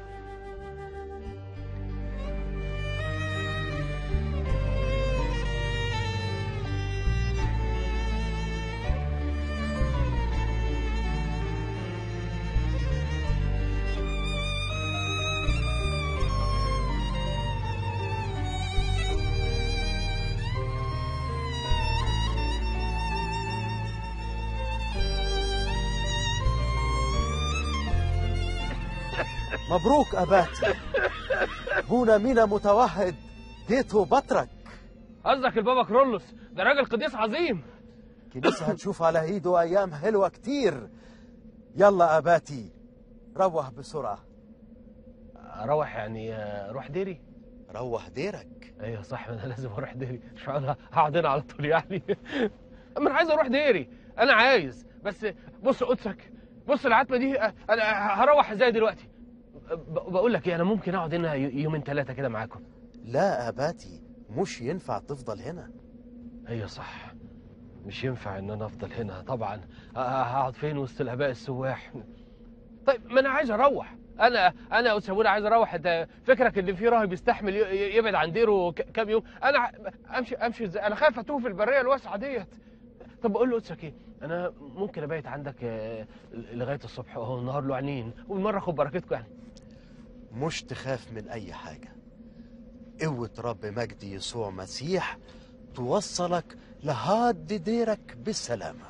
مبروك أباتي. هنا مينا متوحد جيته بطرك. قصدك البابا كرولوس، ده راجل قديس عظيم. كنيسة هتشوف على ايده أيام حلوة كتير. يلا أباتي روح بسرعة. أروح يعني أروح ديري؟ روح ديرك. أيوة صح، أنا لازم أروح ديري، مش هقعد هنا على طول يعني. أما أنا عايز أروح ديري، أنا عايز. بس بص قدسك، بص العتمة دي، أنا هروح إزاي دلوقتي؟ بقول لك ايه، انا ممكن اقعد هنا يومين 3 كده معاكم. لا اباتي، مش ينفع تفضل هنا. ايوه صح، مش ينفع ان انا افضل هنا طبعا. هقعد فين وسط الاباء السواح؟ طيب ما انا عايز اروح. انا اسامونا عايز اروح. انت فكرك ان في راهب يستحمل يبعد عن ديره كام يوم؟ انا امشي ازاي؟ انا خايف اتوه في البريه الواسعه ديت. طب بقول له قدسك ايه، انا ممكن ابيت عندك لغايه الصبح، اهو النهار له عينين، والمره اخد بركتكم يعني. مش تخاف من أي حاجة. قوة رب مجد يسوع مسيح توصلك لهاد ديرك بالسلامة.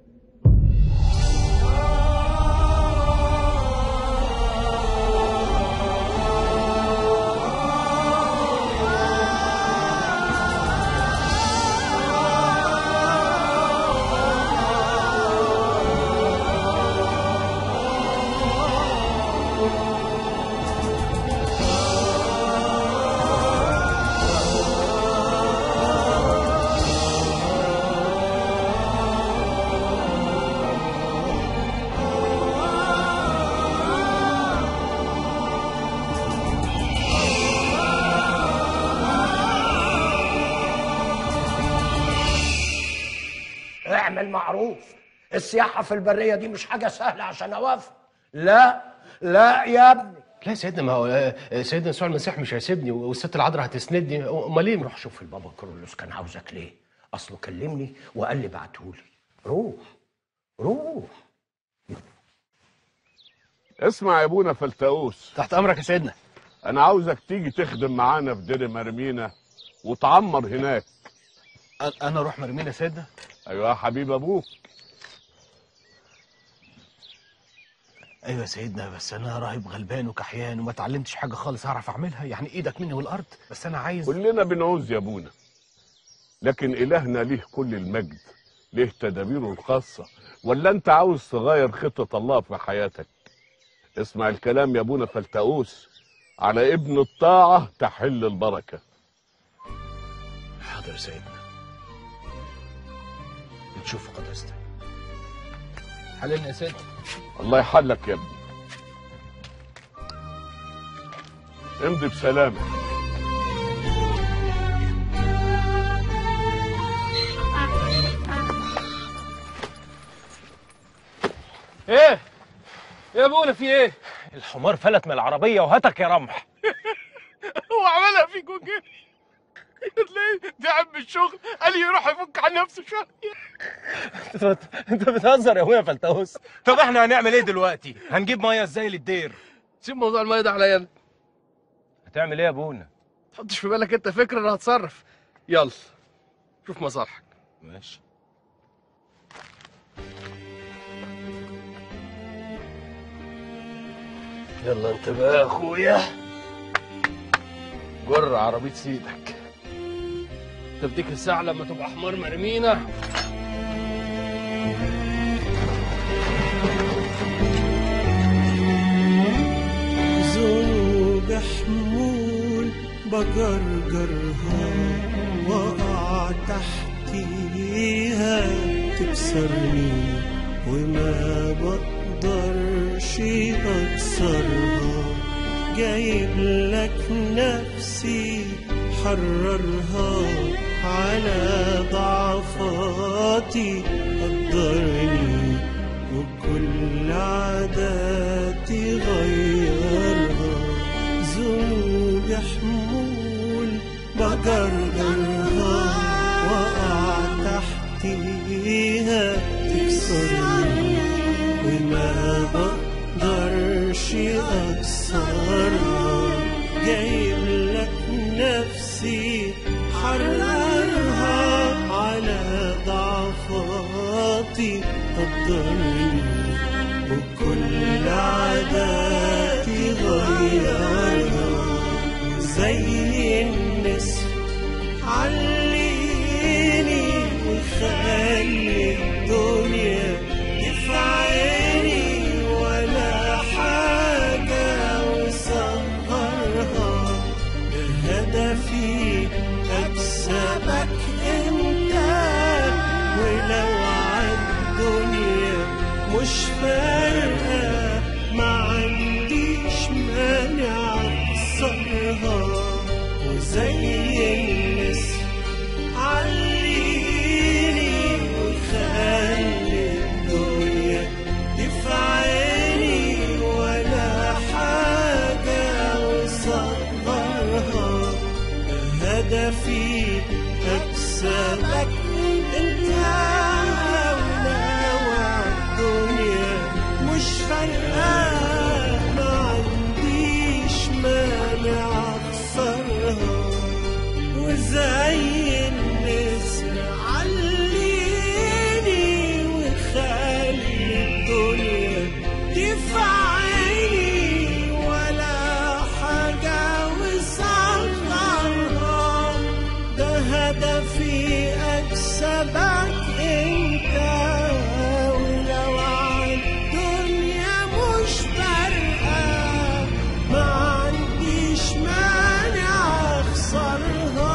اعمل معروف. السياحة في البرية دي مش حاجة سهلة عشان أوافق. لا لا يا ابني. لا يا سيدنا، ما هو سيدنا يسوع المسيح مش هيسيبني، والست العذراء هتسندني. امال ايه؟ روح شوف البابا كرولوس كان عاوزك ليه. اصله كلمني وقال لي بعتهولي. روح روح. اسمع يا ابونا فلتاوس. تحت امرك يا سيدنا. انا عاوزك تيجي تخدم معانا في دير مرمينا وتعمر هناك. انا اروح مرمينا يا سيدنا؟ ايوه يا حبيب ابوك. ايوه يا سيدنا، بس انا راهب غلبان وكحيان وما اتعلمتش حاجه خالص اعرف اعملها، يعني ايدك مني والارض، بس انا عايز. كلنا بنعوز يا ابونا، لكن الهنا ليه كل المجد، ليه تدابيره الخاصه. ولا انت عاوز تغير خطه الله في حياتك؟ اسمع الكلام يا ابونا فلتاوس، على ابن الطاعه تحل البركه. حاضر يا سيدنا، نشوف قداستك. حللنا يا سيدنا. الله يحلك يا ابني. امضي بسلامه. ايه يا ابونا، في ايه؟ الحمار فلت من العربيه وهتك يا رمح. هو عملها فيك وكده؟ تلاقيه تعب من الشغل، قال لي يروح يفك عن نفسه شويه. انت بتهزر يا ابويا فلتاوس. طب احنا هنعمل ايه دلوقتي؟ هنجيب ميه ازاي للدير؟ سيب موضوع الميه ده عليا انا. هتعمل ايه يا ابونا؟ حطش في بالك انت فكره انا هتصرف. يلا شوف مصالحك. ماشي. يلا انت بقى يا اخويا جر عربيه سيدك. تفتكر الساعه لما تبقى حمار مرمينا؟ زوج حمول بجرجرها وقع تحتيها تكسرني وما بقدرش اكسرها. جايب لك نفسي حررها على ضعفاتي قدرني وكل عاداتي غيرها. زوج حمول بجرجرها وقع تحتيها تكسرني وما بقدرش اكسرها. جايب لك نفسي حررها على ضعفاتي قدرني وكل عاداتي غيرها. زي النسر عليني وخلي الدنيا تفعلني ولا حاجة وسهرها. ده هدفي أكسبك انت ولو عالدنيا مش فارقة ما عنديش مانع أكسرها. وزي النسر عليني وخلي الدنيا تفعلني ولا حاجة وصغرها. هدفي أكسبك انت ولو الدنيا مش فارقة ما عنديش مانع أكسرها. وزي النسر عليني وخلي الدنيا تفعلني ولا حاجة وصغرها. ده هدفي أكسبك انت ولو عالدنيا مش فارقة ما عنديش مانع أخسرها.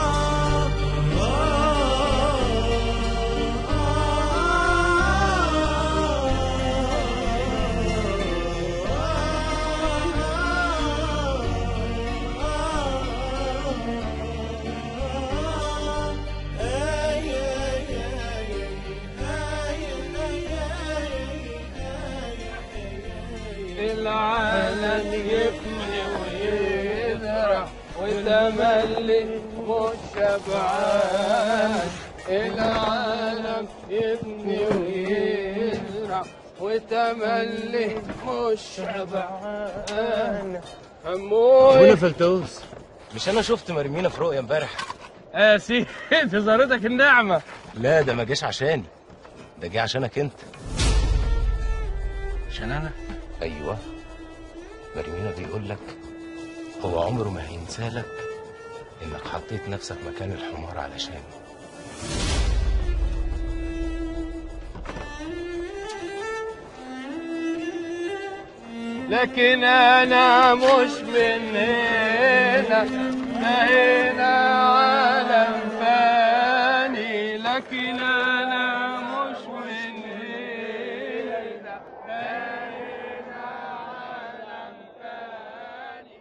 العالم يبني ويزرع وتملي مش شبعان. العالم يبني ويزرع وتملي مش شبعان. ابونا فلتوس مش انا شفت مرمينا في رؤيا امبارح؟ يا سيدي في زارتك النعمه. لا ده ما جاش عشاني، ده جه عشانك انت. عشان انا؟ ايوه مرمينا بيقول لك هو عمره ما هينسالك انك حطيت نفسك مكان الحمار علشانه. لكن انا مش من هنا، ده هنا عالم فاني. لكن انا مش من هنا، ده هنا عالم فاني.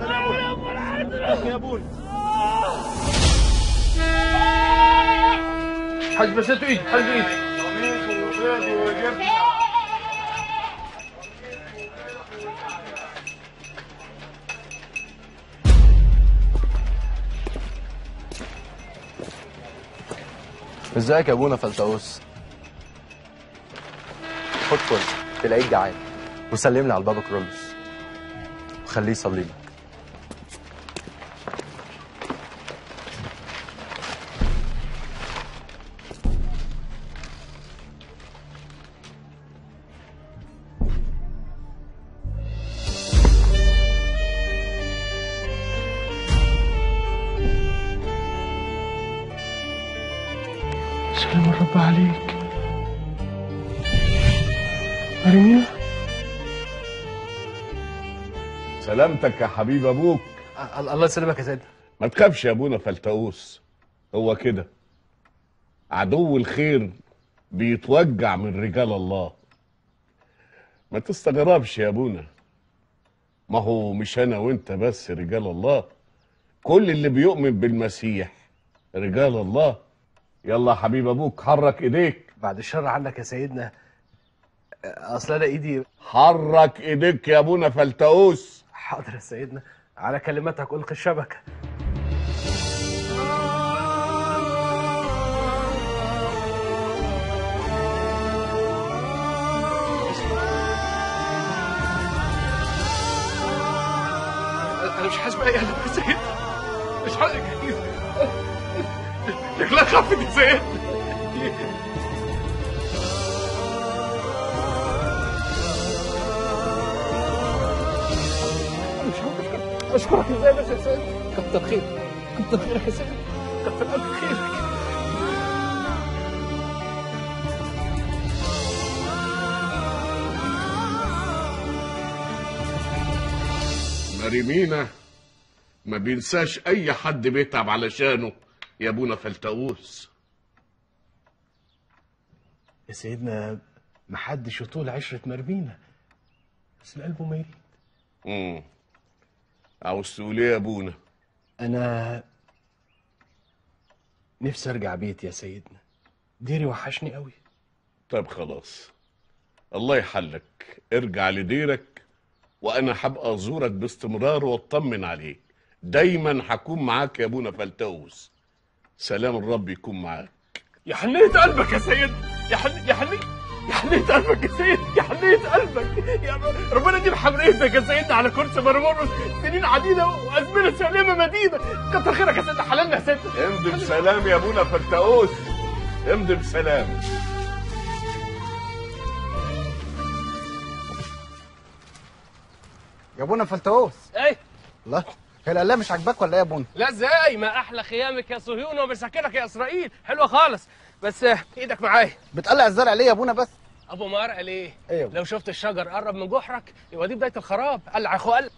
يا ابوي حد مسيت ايدي حد ايدي. ازيك يا ابونا فلتاوس؟ خد كل تلاقيك جعان وسلم لي على البابا كرولوس وخليه يصلي لك. سلام الرب عليك مريمينا. سلامتك يا حبيب ابوك. الله يسلمك يا سيدنا. ما تخافش يا ابونا فلتاوس، هو كده عدو الخير بيتوجع من رجال الله. ما تستغربش يا ابونا، ما هو مش انا وانت بس رجال الله، كل اللي بيؤمن بالمسيح رجال الله. يلا يا حبيب ابوك حرك ايديك. بعد الشر عنك يا سيدنا، اصل انا ايدي. حرك ايديك يا ابونا فلتاوس. حاضر يا سيدنا، على كلماتك القي الشبكه. انا مش حاسس باي قلب يا سيدنا، مش حاسس. شكلها خفت يا سيدنا. اشكرك ازاي بس يا سيدنا. كتر خيرك كتر خيرك يا سيدنا، كتر الف خيرك. مريمينا ما بينساش اي حد بيتعب علشانه يا ابونا فلتاوس. يا سيدنا محدش يطول عشرة مرمينا، بس قلبه ما يريد. عاوز تقول ايه يا ابونا؟ انا نفسي ارجع بيتي يا سيدنا، ديري وحشني قوي. طيب خلاص، الله يحلك، ارجع لديرك وانا هبقى ازورك باستمرار واطمن عليك. دايما هكون معاك يا ابونا فلتاوس. سلام الرب يكون معاك. يا حنية قلبك يا سيدنا، يا حنية قلبك يا سيدنا، يا حنية قلبك يا ربنا يجيب حمريتك يا سيدنا على كرسي مرمرس سنين عديده وازمنه سالمه مديده. كتر خيرك يا سيدنا، حللنا يا سيدنا. امضي بسلام يا ابونا فلتاوس، امضي بسلام. يا ابونا فلتاوس. ايه الله، هي القلايه مش عاجباك ولا ايه يا ابونا؟ لا ازاي، ما احلى خيامك يا صهيون ومساكنك يا اسرائيل، حلوه خالص، بس ايدك معايا. بتقلع الزرع ليه يا ابونا بس؟ ابو مار قال ايه؟ ايوه، لو شفت الشجر قرب من جحرك يبقى دي بدايه الخراب. قلع يا اخو قلع.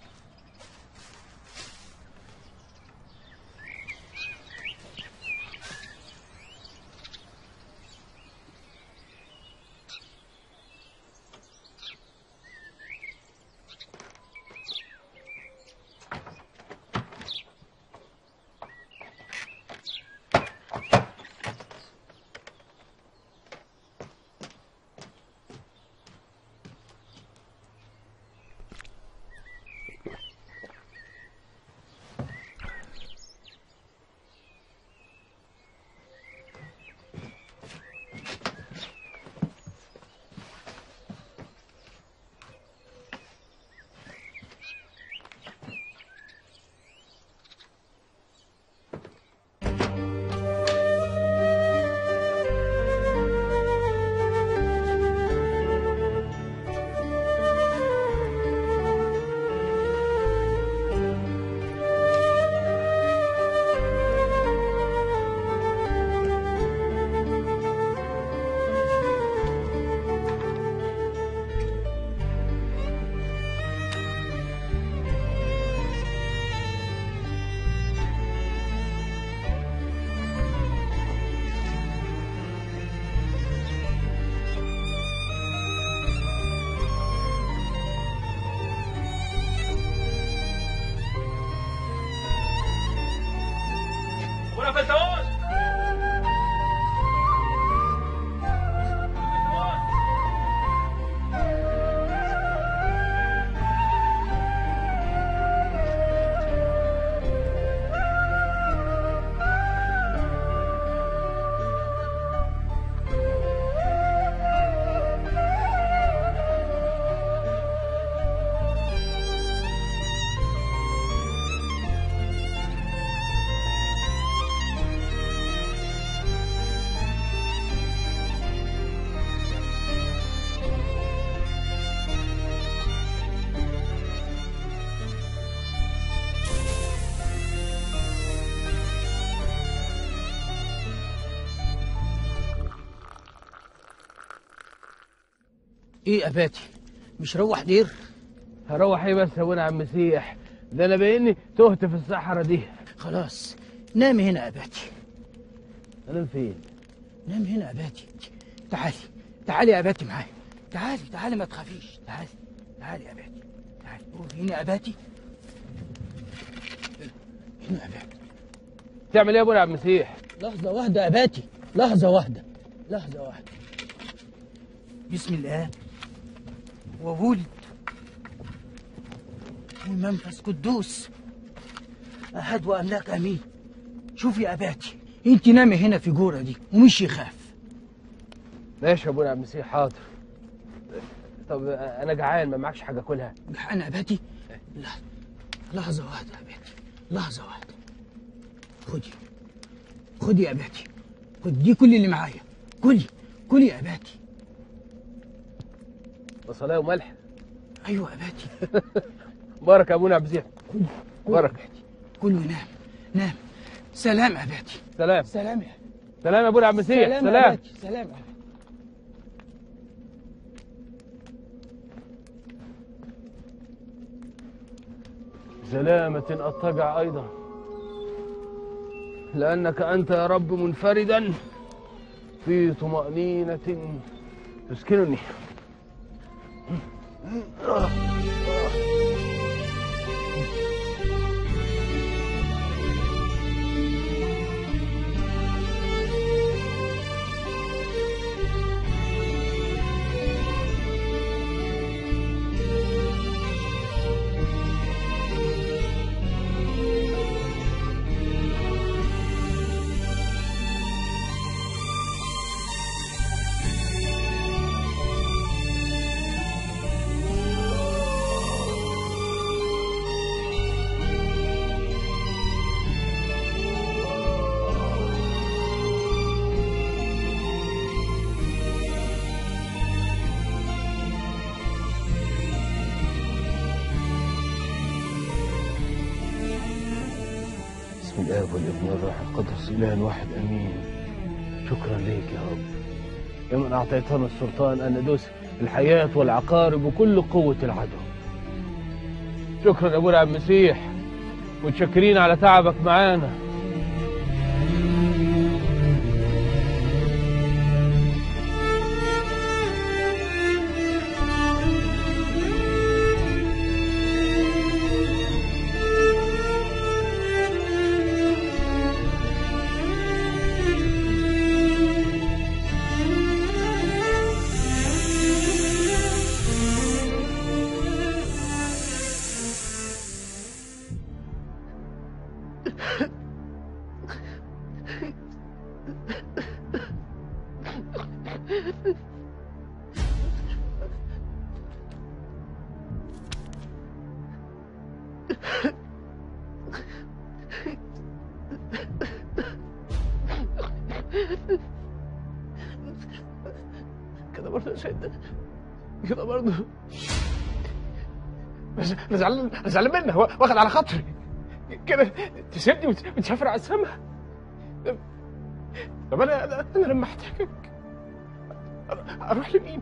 ايه اباتي مش روح دير؟ هروح ايه بس يا ابونا عم مسيح؟ ده انا بايني تهت في الصحراء دي. خلاص نام هنا اباتي. انام فين؟ نام هنا اباتي. تعالي تعالي يا اباتي معايا. تعالي تعالي ما تخافيش. تعالي تعالي يا اباتي. تعالي روحي هنا يا اباتي. هنا يا اباتي. تعمل ايه يا ابونا عم مسيح؟ لحظة واحدة يا باتي، لحظة واحدة، لحظة واحدة. بسم الله وولد ومنفس قدوس أحد وأملاك أمين. شوفي يا باتي أنت نامي هنا في جورة دي ومش يخاف. ماشي يا ابونا عم مسيح حاضر. طب أنا جعان ما معكش حاجة أكلها؟ جعان يا باتي؟ لحظة واحدة يا باتي، لحظة واحدة. خدي يا باتي، خدي كل اللي معايا. كلي يا باتي. بصلايه وملح. ايوه يا باتي. بارك يا ابونا عبد الزيح. بارك. كل ونام. نام. سلام يا باتي. سلام. سلام يا ابونا عبد الزيح. سلام يا باتي. سلام يا باتي. سلامة أضطجع أيضا، لأنك أنت يا رب منفردا في طمأنينة تسكنني. بسم الآب والابن والروح القدس إله واحد أمين. شكرا ليك يا رب يا من أعطيتنا السلطان أن ندوس الحياة والعقارب وكل قوة العدو. شكرا يا أبونا عبد المسيح، متشكرين على تعبك معانا. كده برضه يا سيدنا، كده برضه. بس انا زعلان منك، واخد على خاطري كده تسيبني وتسافر على السما. طب انا لما احتاجك اروح لمين؟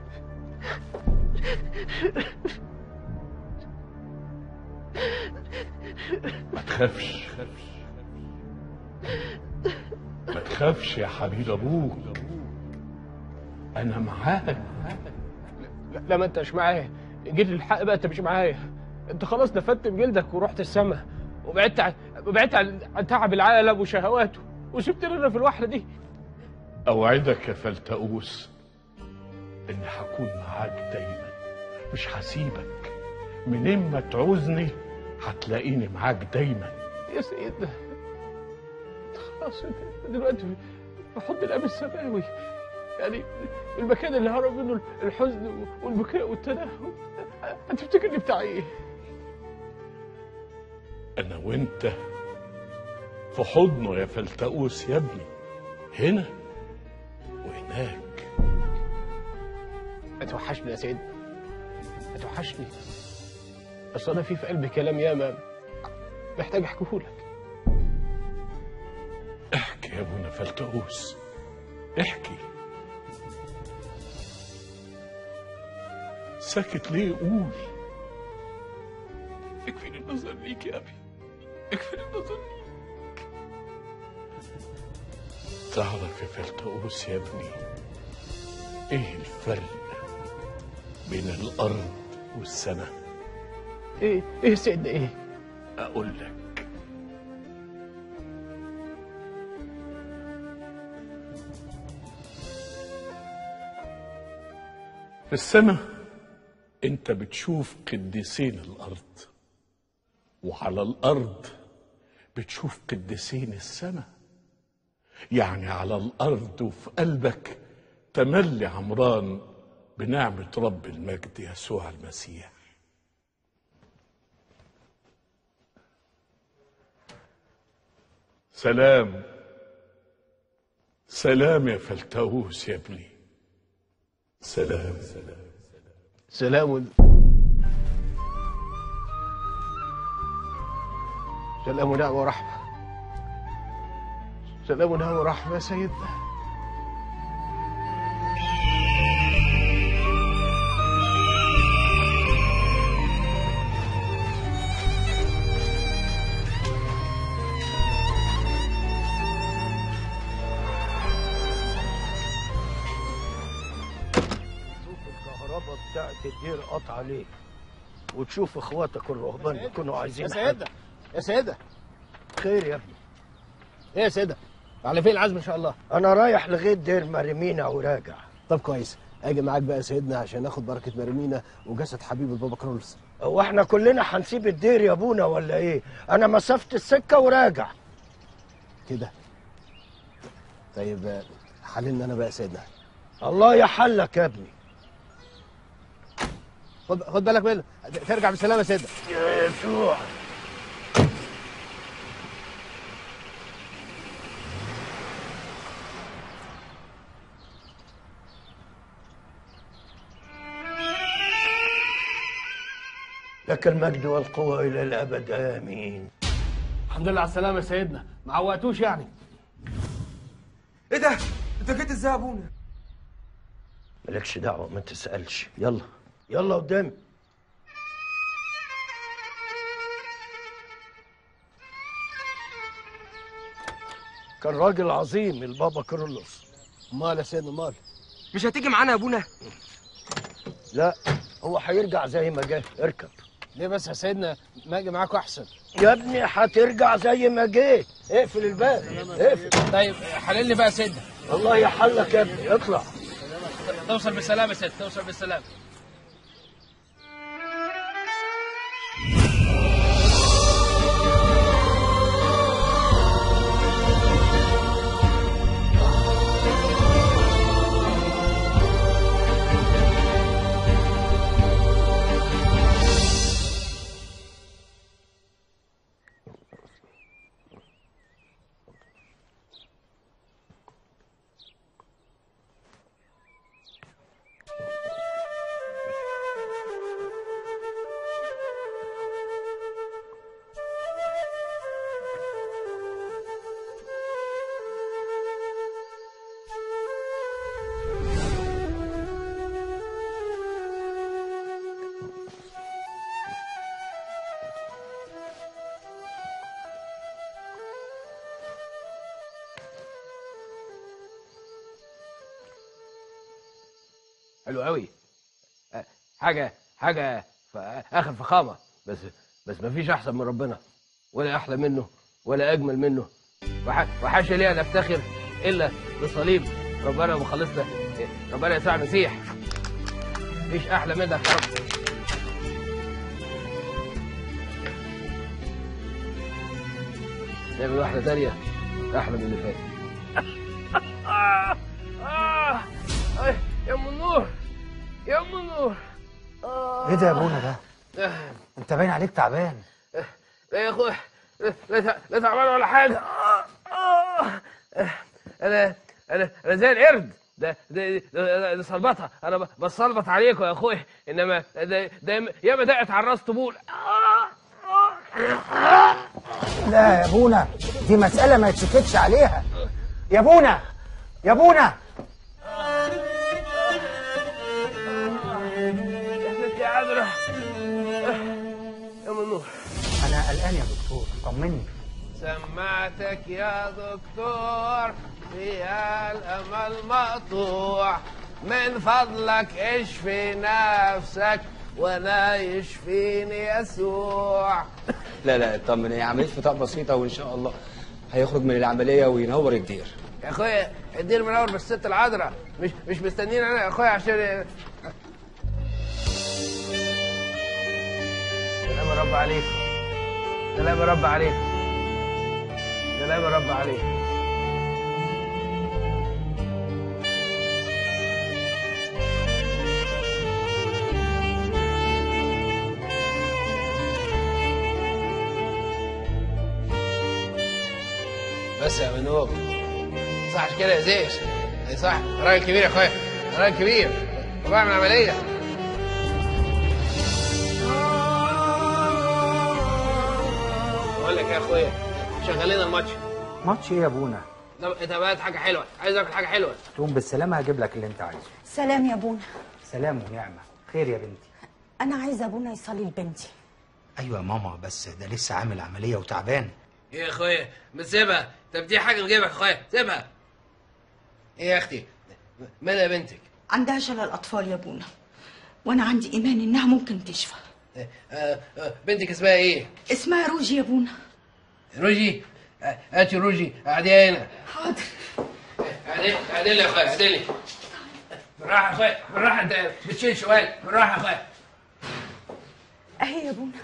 ما تخافش، ما تخافش يا حبيب ابوك، انا معاك. لا ما انتش معايا، جيت للحق بقى، انت مش معايا. انت خلاص نفدت بجلدك ورحت السما، وبعدت عن تعب العالم وشهواته، وسبتني انا في الوحده دي. اوعدك يا فلتؤوس اني هكون معاك دايما، مش هسيبك. منين ما تعوزني هتلاقيني معاك دايما يا سيدنا. خلاص انت دلوقتي في حضن الاب السماوي، يعني المكان اللي هرب منه الحزن والبكاء والتنهد. هتفتكرني بتاع ايه؟ انا وانت في حضنه يا فلتؤوس يا ابني، هنا وهناك. هتوحشني يا سيدنا، هتوحشني. اصل انا في قلبي كلام ياما محتاج احكيهولك. احكي يا ابونا فلتؤوس، احكي. ساكت ليه؟ قول. يكفيني النظر ليك يا ابي، يكفيني النظر ليك. تعرف يا فلتقوس يا ابني ايه الفرق بين الارض والسماء؟ ايه يا سيدنا ايه؟ اقول لك. في السماء انت بتشوف قديسين الارض، وعلى الارض بتشوف قديسين السماء. يعني على الارض وفي قلبك تملي عمران بنعمة رب المجد يسوع المسيح. سلام سلام يا فلتقوس يا ابني، سلام سلام سلام ونعم ورحمة، سلام ونعم ورحمة يا سيدنا. بتاعت الدير قطع ليه، وتشوف اخواتك الرهبان يكونوا عايزين يا سيدة يا سيدة. خير يا ابني؟ ايه يا سيدة؟ على فين العزم ان شاء الله؟ انا رايح لغايه دير مريمينا وراجع. طب كويس، اجي معاك بقى يا سيدنا عشان اخد بركة مريمينا وجسد حبيب البابا كرولوس. هو احنا كلنا هنسيب الدير يا ابونا ولا ايه؟ انا مسافة السكة وراجع كده. طيب حللنا انا بقى يا سيدنا. الله يحلك يا ابني. خد بالك منه، ترجع بالسلامة يا سيدنا. يا يسوع. لك المجد والقوة إلى الأبد، آمين. الحمد لله على السلامة يا سيدنا، ما عوقتوش يعني. ايه ده؟ انت جيت ازاي يا ابونا؟ مالكش دعوة، ما تسألش. يلا يلا قدامي. كان راجل عظيم البابا كرولوس. امال يا سيدنا امال؟ مش هتيجي معانا يا ابونا؟ لا، هو هيرجع زي ما جه. اركب. ليه بس يا سيدنا؟ ما اجي معاكوا احسن. يا ابني هترجع زي ما جه. اقفل الباب، اقفل. طيب حللني بقى يا سيدنا. الله يحلك يا ابني، اطلع. توصل بالسلامة يا سيدنا، توصل بالسلامة. حلو قوي. حاجه اخر فخامه، بس مفيش احسن من ربنا، ولا احلى منه، ولا اجمل منه. وحاشا لي ان افتخر الا بصليب ربنا ومخلصنا ربنا يسوع المسيح. مفيش احلى منك يا رب. نعمل واحده ثانيه احلى من اللي فات. يا ام النور، يا ام النور. ايه ده يا ابونا ده؟ انت باين عليك تعبان. لا يا اخويا، لا تعبان ولا حاجه. انا زي القرد. ده صلبطها، انا بصلبط عليكم يا اخويا، انما ده ياما دقت على الراس طبول. لا يا ابونا، دي مسألة ما يتسكتش عليها. يا ابونا، يا ابونا. احنا يا منور. انا قلقان يا دكتور، طمني. سمعتك يا دكتور فيها الامل مقطوع، من فضلك اشفي نفسك وانا يشفيني يسوع. لا اطمن، هي عمليه فتاء بسيطه وان شاء الله هيخرج من العمليه وينور الدير. يا اخويا الدير منور بالست العذراء، مش مستنيين انا يا اخويا عشان. سلام يا رب عليكم، سلام يا رب عليكم، سلام يا رب عليكم. بس يا منوب صحش كده يا زيش، صح راجل كبير يا اخويا، راجل كبير وبعمل عمليه. بقول لك يا اخويا شغل لنا الماتش. ماتش ايه يا ابونا؟ انت بقى حاجه حلوه، عايز اكل حاجه حلوه. تقوم بالسلامه هجيب لك اللي انت عايزه. سلام يا ابونا. سلام ونعمه. خير يا بنتي؟ انا عايزه ابونا يصلي لبنتي. ايوه يا ماما، بس ده لسه عامل عمليه وتعبان. ايه يا اخويا بتسيبها؟ طب دي حاجه في جيبك يا اخويا، سيبها. ايه يا اختي مالها بنتك؟ عندها شلل اطفال يا ابونا، وانا عندي ايمان انها ممكن تشفى. بنتك اسمها ايه؟ اسمها روجي يا ابونا. روجي؟ هاتي روجي، قعدي هنا. حاضر. قعدي لي يا اخويا، قعدي لي. بالراحه يا اخويا، بالراحه، انت بتشيل شوال، بالراحه يا اخويا. اهي يا ابونا.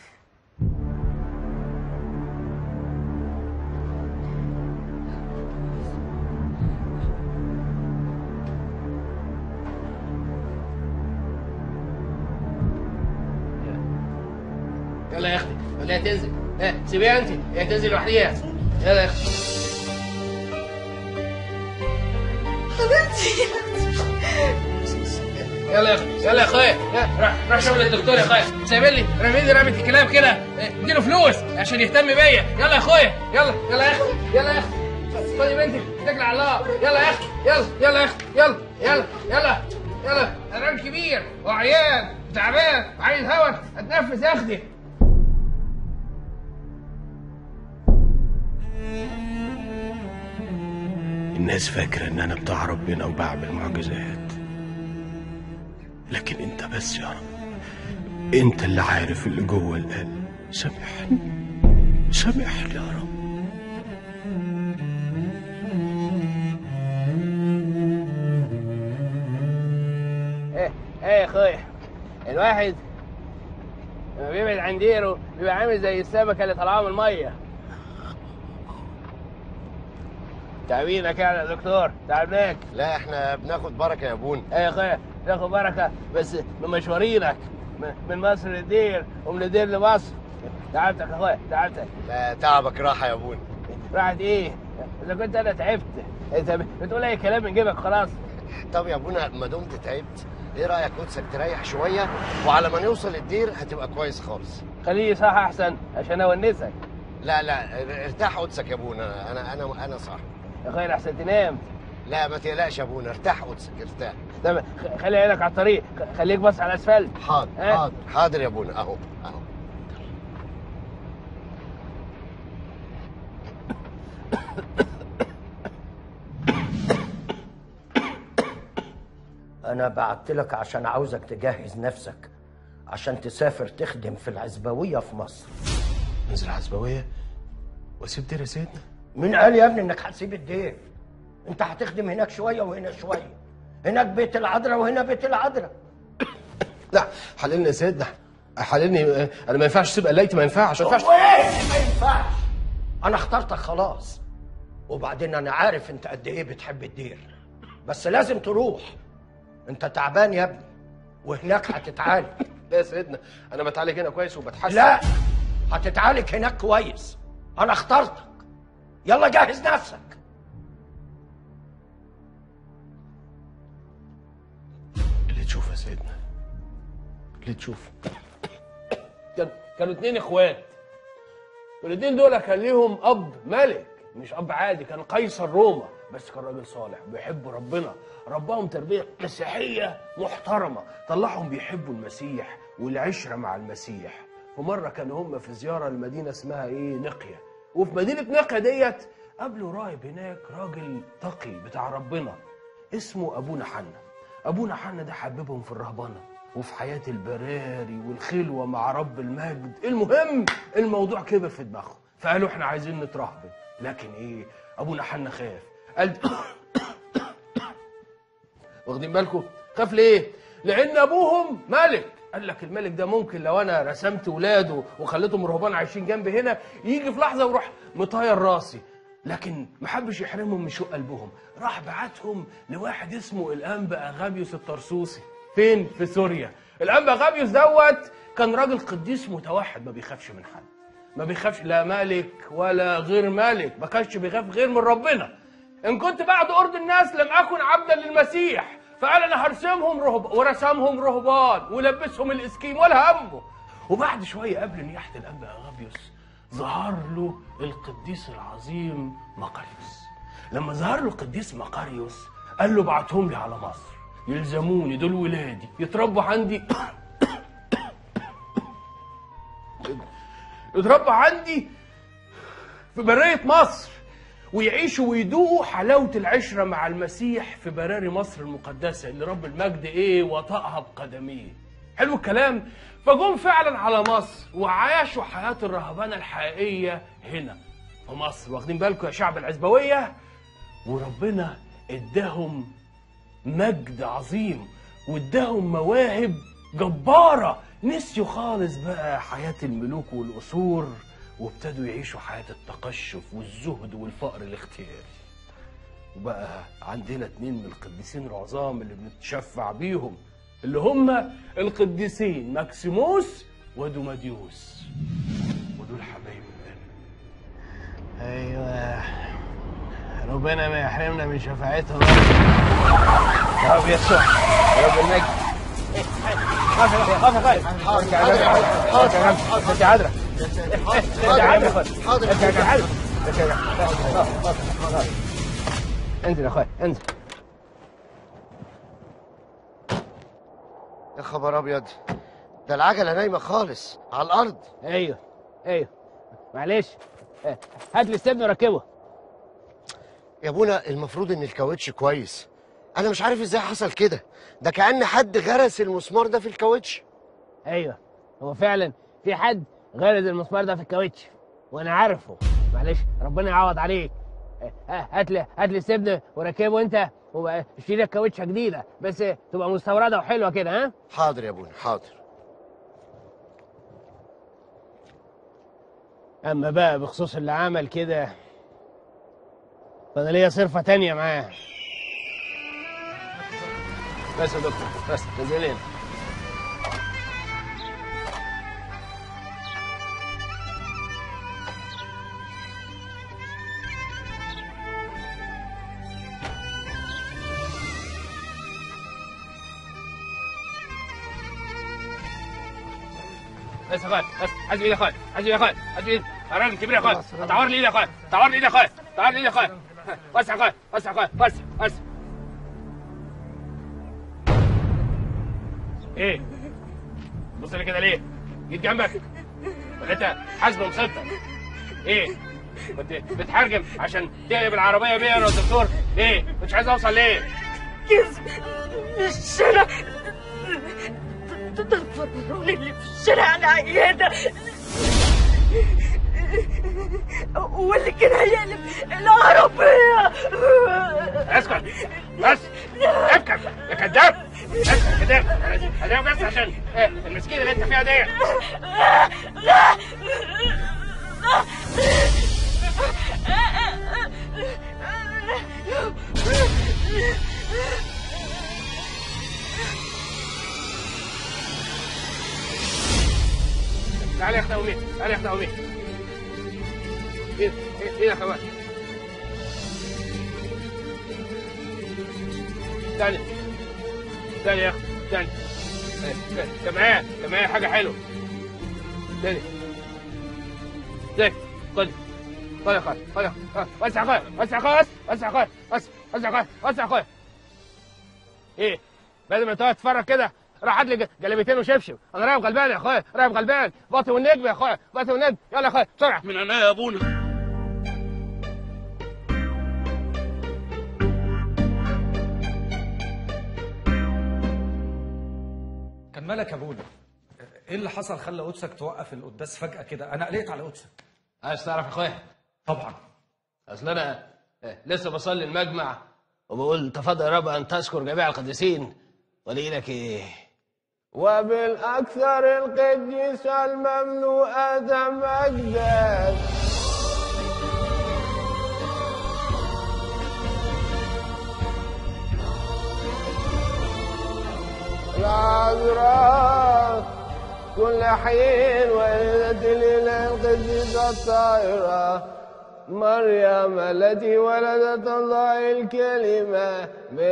يلا يا اختي، خليها تنزل. سيبيها انت، هي تنزل لوحديها. يلا يا اختي. حبيبتي. يلا يا اختي، يلا يا اخويا، روح شغل الدكتور يا اخويا. سايبين لي رميني رمية الكلام كده، اديله فلوس عشان يهتم بيا. يلا يا اخويا، يلا يلا يا اختي، يلا يا اختي. خدي بنتك اتكلي على الله. يلا يا اختي، يلا يلا يا اختي، يلا يلا يلا يلا. انا راجل كبير وعيان وتعبان وعايز هوا اتنفس يا اختي. الناس فاكرة ان انا بتاع ربنا وبعمل معجزات، لكن انت بس يا رب، انت اللي عارف اللي جوه القلب. سامحني سامحني يا رب. ايه يا اخويا، الواحد لما بيبعد عن ديره بيبقى عامل زي السمكه اللي طالعه من الميه. تعبينك يعني يا دكتور؟ تعبناك؟ لا احنا بناخد بركه يا ابونا. ايه يا اخويا بناخد بركه، بس من مشوارينك من مصر للدير ومن الدير لمصر. تعبتك يا اخويا، تعبتك. لا تعبك راحه يا ابونا. راحت ايه؟ اذا كنت انا تعبت انت بتقول اي كلام من جيبك خلاص. طب يا ابونا ما دمت تعبت، ايه رايك قدسك تريح شويه وعلى ما نوصل الدير هتبقى كويس خالص. خليه صح احسن عشان اونسك. لا ارتاح قدسك يا ابونا، انا صح يا اخويا لحسن تنام. لا ما تقلقش يا ابونا، ارتاح قدسك ارتاح. طب خلي عينك على الطريق، خليك بص على الاسفلت. حاضر حاضر يا ابونا. اهو انا بعت لك عشان عاوزك تجهز نفسك عشان تسافر تخدم في العزبويه في مصر. انزل عزبويه واسيب دير يا سيدنا؟ مين قال يا ابني انك هتسيب الدير؟ انت هتخدم هناك شويه وهنا شويه، هناك بيت العذراء وهنا بيت العذراء. لا حللني يا سيدنا، حللني. انا ما ينفعش اسيب قلايتي، ما ينفعش. ما ينفعش. انا اخترتك خلاص، وبعدين انا عارف انت قد ايه بتحب الدير، بس لازم تروح. انت تعبان يا ابني وهناك هتتعالج. لا يا سيدنا انا بتعالج هنا كويس وبتحسن. لا هتتعالج هناك كويس، انا اخترتك. يلا جهز نفسك. اللي تشوفه يا سيدنا، اللي تشوفه. كانوا اتنين اخوات، والاتنين دول كان ليهم اب ملك، مش اب عادي، كان قيصر روما بس كان راجل صالح بيحب ربنا، رباهم تربيه مسيحيه محترمه، طلعهم بيحبوا المسيح والعشره مع المسيح. ومره كانوا هم في زياره لمدينه اسمها ايه؟ نقيه. وفي مدينه نقيه ديت قابلوا راهب هناك، راجل تقي بتاع ربنا اسمه ابونا حنا. ابونا حنا ده حببهم في الرهبنه وفي حياه البراري والخلوه مع رب المجد. المهم الموضوع كبر في دماغهم، فقالوا احنا عايزين نترهبن. لكن ايه؟ ابونا حنا خاف، قال واخدين بالكم؟ خاف ليه؟ لان ابوهم ملك. قال لك الملك ده ممكن لو انا رسمت ولاده وخليتهم رهبان عايشين جنبي هنا يجي في لحظه ويروح مطاير راسي. لكن ما حبش يحرمهم من شوق قلبهم، راح بعتهم لواحد اسمه الانبا اغابيوس الطرسوسي. فين؟ في سوريا. الانبا اغابيوس دوت كان راجل قديس متوحد، ما بيخافش من حد، ما بيخافش لا ملك ولا غير ملك، ما كانش بيخاف غير من ربنا. ان كنت بعد ارض الناس لم اكن عبدا للمسيح، فقال انا هرسمهم رهبان، ورسمهم رهبان ولبسهم الاسكيم ولا همه. وبعد شويه قبل نياحه الانبا اغابيوس ظهر له القديس العظيم مقاريوس. لما ظهر له القديس مقاريوس قال له بعتهم لي على مصر، يلزموني، دول ولادي يتربوا عندي يتربوا عندي في برية مصر، ويعيشوا ويدوقوا حلاوة العشرة مع المسيح في براري مصر المقدسة اللي رب المجد ايه وطأها بقدميه. حلو الكلام؟ فجم فعلا على مصر وعاشوا حياة الرهبنة الحقيقية هنا في مصر. واخدين بالكم يا شعب العزبوية؟ وربنا اداهم مجد عظيم واداهم مواهب جبارة، نسيوا خالص بقى حياة الملوك والقصور وابتدوا يعيشوا حياة التقشف والزهد والفقر الاختياري. وبقى عندنا 2 من القديسين العظام اللي بنتشفع بيهم، اللي هم القديسين ماكسيموس ودوماديوس، ودول حبايب الدم. ايوه ربنا ما يحرمنا من شفاعتهم يا رب يسوع يا رب المجد. خاف يا خالد، حاضر حاضر انت عذرا، حاضر انزل يا اخويا انزل. يا خبر ابيض، ده العجله نايمه خالص على الارض. ايوه معلش، هات لي السبن وركبه. يا ابونا المفروض ان الكاوتش كويس، انا مش عارف ازاي حصل كده، ده كأن حد غرس المسمار ده في الكاوتش. ايوه هو فعلا في حد غرز المسمار ده في الكاوتش وانا عارفه. معلش ربنا يعوض عليك. هات لي السبن وركبه انت، واشتري لك كاوتشه جديده بس تبقى مستورده وحلوه كده. ها حاضر يا ابونا حاضر. اما بقى بخصوص اللي عمل كده فانا ليا صرفه تانيه معاه. بس يا دكتور بس نزلين. بس يا اخويا بس، حاسب ايدي يا اخويا، حاسب ايدي يا اخويا، حاسب ايدي. راجل كبير يا اخويا، تعور لي ايدي يا اخويا، تعور لي ايدي يا اخويا، تعور لي ايدي يا اخويا. بس يا اخويا بس يا اخويا بس. ايه؟ بص لي كده ليه؟ جيت جنبك؟ ولا انت حاسبه مصدق؟ ايه؟ كنت بتحرجم عشان تقلب العربيه بيا انا والدكتور؟ ليه؟ مش عايز اوصل ليه؟ كيف في الشارع ده الفرعون اللي في الشارع العيادة واللي كان هيقلب العربية. اسكت بس، ابكت يا كذاب، اسكت كذاب بس عشان المسكينة اللي انت فيها ديت. تعالي يا اختي امي، تعالي يا اختي امي. ايه يا اخوان؟ تاني يا اخي تاني. ده معايا حاجه حلوه. تاني خدي خد يا اخويا بس يا اخويا بس يا اخويا بس يا اخويا بس يا اخويا بس يا اخويا. ايه بدل ما تقعد تتفرج كده راح هات لي جلابيتين وشبشب. انا رايح غلبان يا اخويا، رايح غلبان. باطي والنجم يا اخويا، باطي والنجم. يلا يا اخويا بسرعه. من عينيا يا ابونا. كان مالك يا ابونا؟ ايه اللي حصل خلى قدسك توقف القداس فجأة كده؟ انا قلقت على قدسك. عايز تعرف يا اخويا؟ طبعا. اصل انا لسه بصلي المجمع وبقول تفضل يا رب ان تذكر جميع القديسين، ولي لك ايه؟ وبالاكثر القديس المملوءة مجدا العذراء كل حين والدة الإله القديسة الطاهرة مريم التي ولدت الله الكلمة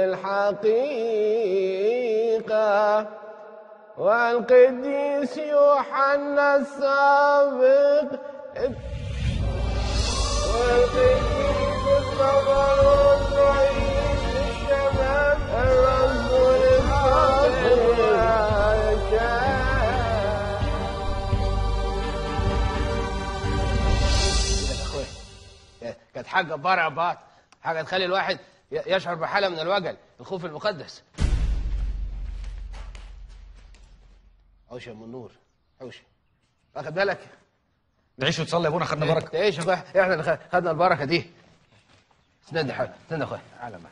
بالحقيقة، والقديس يوحنا السابق، والقديس الطبرون رئيس الشباب الرسول كانت حاجة بارع بعض، حاجة تخلي الواحد يشعر بحالة من الوجل، الخوف المقدس. حوش يا ام النور، حوش. واخد بالك؟ تعيش وتصلي يا ابونا، خدنا بركة. تعيش يا اخويا، احنا اللي خدنا البركة دي. استنى يا اخويا، تعالى معايا.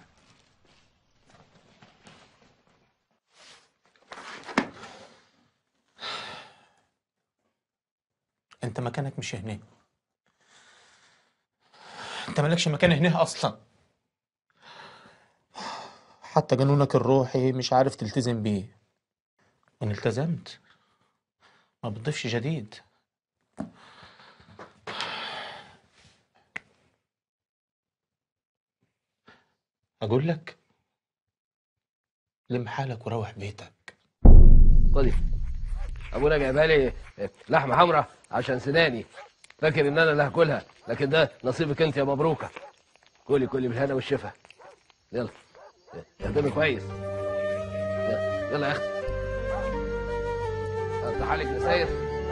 انت مكانك مش هنا، انت مالكش مكان هنا اصلا. حتى جنونك الروحي مش عارف تلتزم بيه، وان التزمت ما بتضيفش جديد. اقول لك لم حالك وروح بيتك. خدي ابونا جايبالي لحمه حمراء عشان سناني، فاكر ان انا اللي هاكلها، لكن ده نصيبك انت يا مبروكه. كلي بالهنا والشفا. يلا اهدمي كويس. يلا يا اختي. افتح عليك نساير.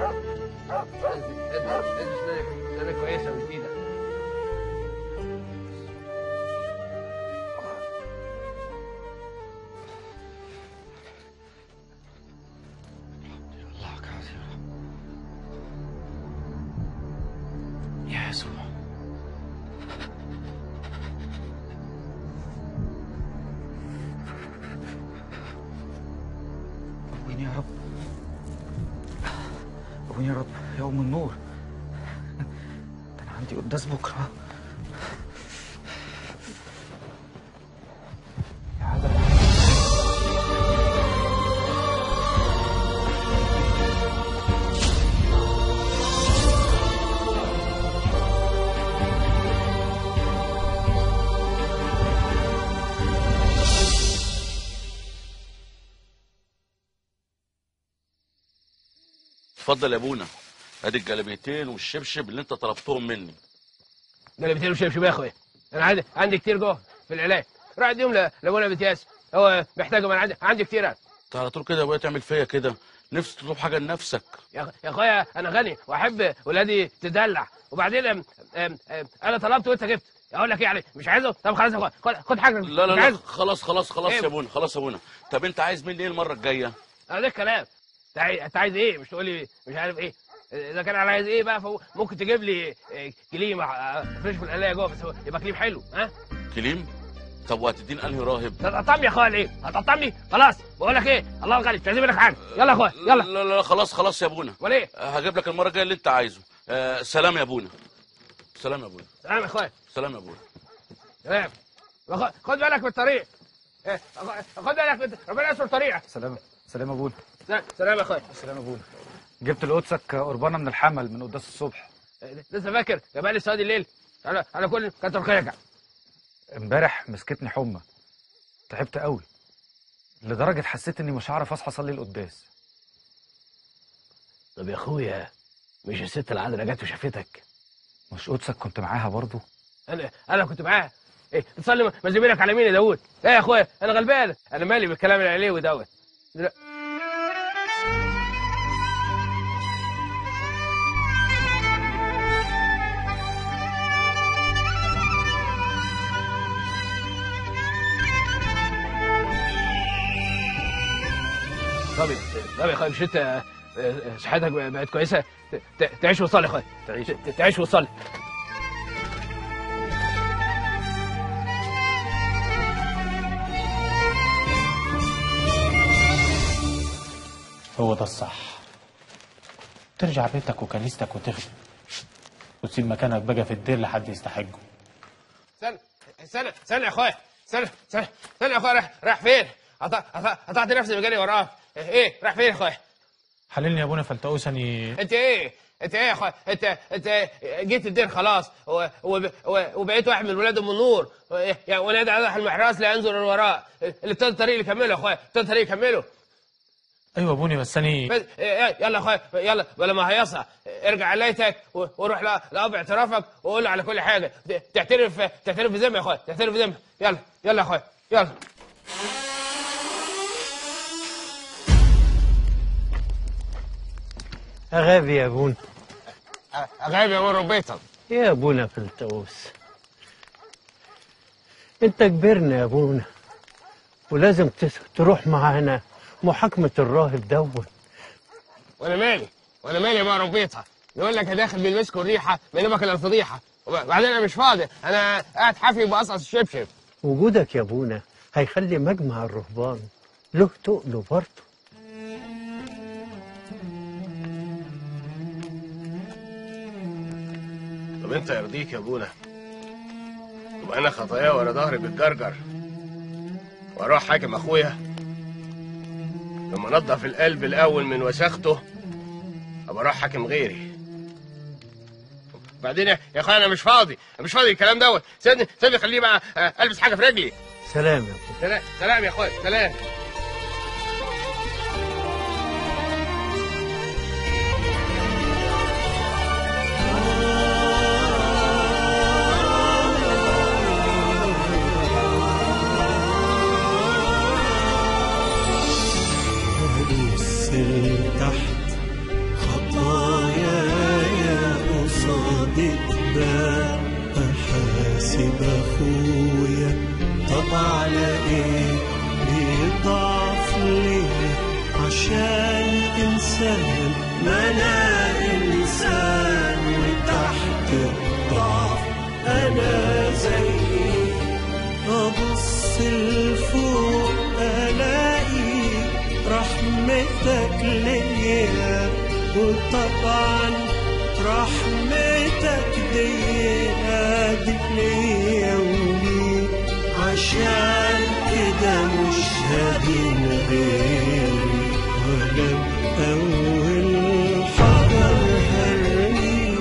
ادي سنانك كويسه وجديده. يا يسوع قويني يا رب، قويني يا رب يا ام النور. ده انا عندي قداس بكره. اتفضل يا ابونا، ادي الجلابيتين والشبشب اللي انت طلبتهم مني. جلابيتين وشبشب يا اخويا، انا عندي كتير جوه في العلاج. روح اديهم لابونا بتياس، هو محتاجهم. انا عندي كتير. انت على طول كده يا ابويا تعمل فيا كده؟ نفسي تطلب حاجه لنفسك. يا اخويا انا غني واحب ولادي تدلع، وبعدين انا طلبت وانت جبت. اقول لك يعني مش عايزه؟ طب خلاص يا اخويا خد حاجه. لا خلاص إيه؟ يا ابونا خلاص يا ابونا. طب انت عايز مني ايه المره الجايه؟ ده الكلام. انت عايز ايه؟ مش تقول لي مش عارف ايه. اذا كان انا عايز ايه بقى ممكن تجيب لي كليم فريش في القلايه جوه، بس يبقى كليم حلو. ها كليم؟ طب وهتديني انهي راهب؟ هتقطمني يا اخويا ليه؟ هتقطمني؟ خلاص بقول لك ايه، الله غالي مش عايزين منك حاجه. يلا يا اخويا يلا. لا خلاص يا ابونا. وليه؟ هجيب لك المره الجايه اللي انت عايزه. سلام يا ابونا. سلام يا ابونا. سلام يا اخويا. سلام يا ابونا. تمام. خد بالك من الطريق. خد بالك ربنا يستر طريقك. سلام يا ابونا. سلام يا اخويا. سلام يا ابونا. جبت لقدسك قربانه من الحمل من قداس الصبح. لسه فاكر جايبها لي صيادي الليل على كل كتر خيرك. امبارح مسكتني حمى، تعبت قوي لدرجه حسيت اني مش هعرف اصحى اصلي القداس. طب يا اخويا مش الست العذراء جت وشافتك مش قدسك كنت معاها برضه؟ انا كنت معاها. ايه تصلي مزبينك على مين يا داوود؟ لا يا اخويا انا غلبان، انا مالي بالكلام العليوي دوت. طب يا اخويا مش انت صحتك بقت كويسه؟ تعيش وتصلي يا اخويا، تعيش وتصلي. هو ده الصح. ترجع بيتك وكنيستك وتخدم، وتسيب مكانك بقى في الدير لحد يستحقه. استنى يا اخويا، استنى يا اخويا، رايح فين؟ قطعت نفسي بجري وراك. ايه رايح فين يا اخويا؟ حللني يا ابونا فلتقوس. انت ايه يا اخويا؟ انت جيت الدير خلاص وبقيت واحد من ولاد ام النور، ونادى على المحراس لا ينظر الوراء. اللي ابتدى الطريق اللي كمله يا اخويا، ابتدى الطريق يكمله. ايوه يا ابوني بس اني يلا يا اخويا، يلا بلا ما هيصع، ارجع ليتك وروح لاب اعترافك وقول له على كل حاجه. تعترف بذنب يا اخويا، تعترف بذنب. يلا يا اخويا يلا. غابي يا ابونا. غابي يا ابونا ربيتك. يا ابونا فلتقوس، انت كبرنا يا ابونا، ولازم تروح معانا محاكمة الراهب دوت. وانا مالي بقى ربيتها، يقول لك داخل بالمسك والريحه بينما كان الفضيحه، وبعدين انا مش فاضي، انا قاعد حافي بقصقص الشبشب. وجودك يا ابونا هيخلي مجمع الرهبان له تقله برضه. طب انت يرضيك يا ابونا يبقى انا خطايا ورا ظهري بالجرجر واروح حاكم اخويا لما انضف القلب الاول من وساخته ابقى اروح حاكم غيري؟ بعدين يا اخويا انا مش فاضي الكلام دوت. سيبني خليه بقى البس حاجه في رجلي. سلام يا ابونا. سلام يا اخويا، سلام. تحت خطاياي قصادك بقى أحاسب أخويا، طب على إيه بيضعف ليه؟ عشان إنسان ما أنا إنسان وتحت ضعف أنا زيه. أبص لفوق ألاقي رحمتك ليا، وطبعا رحمتك دي ليا وليك، عشان كده مش هدين غيري ولا بأول حجر هرميك.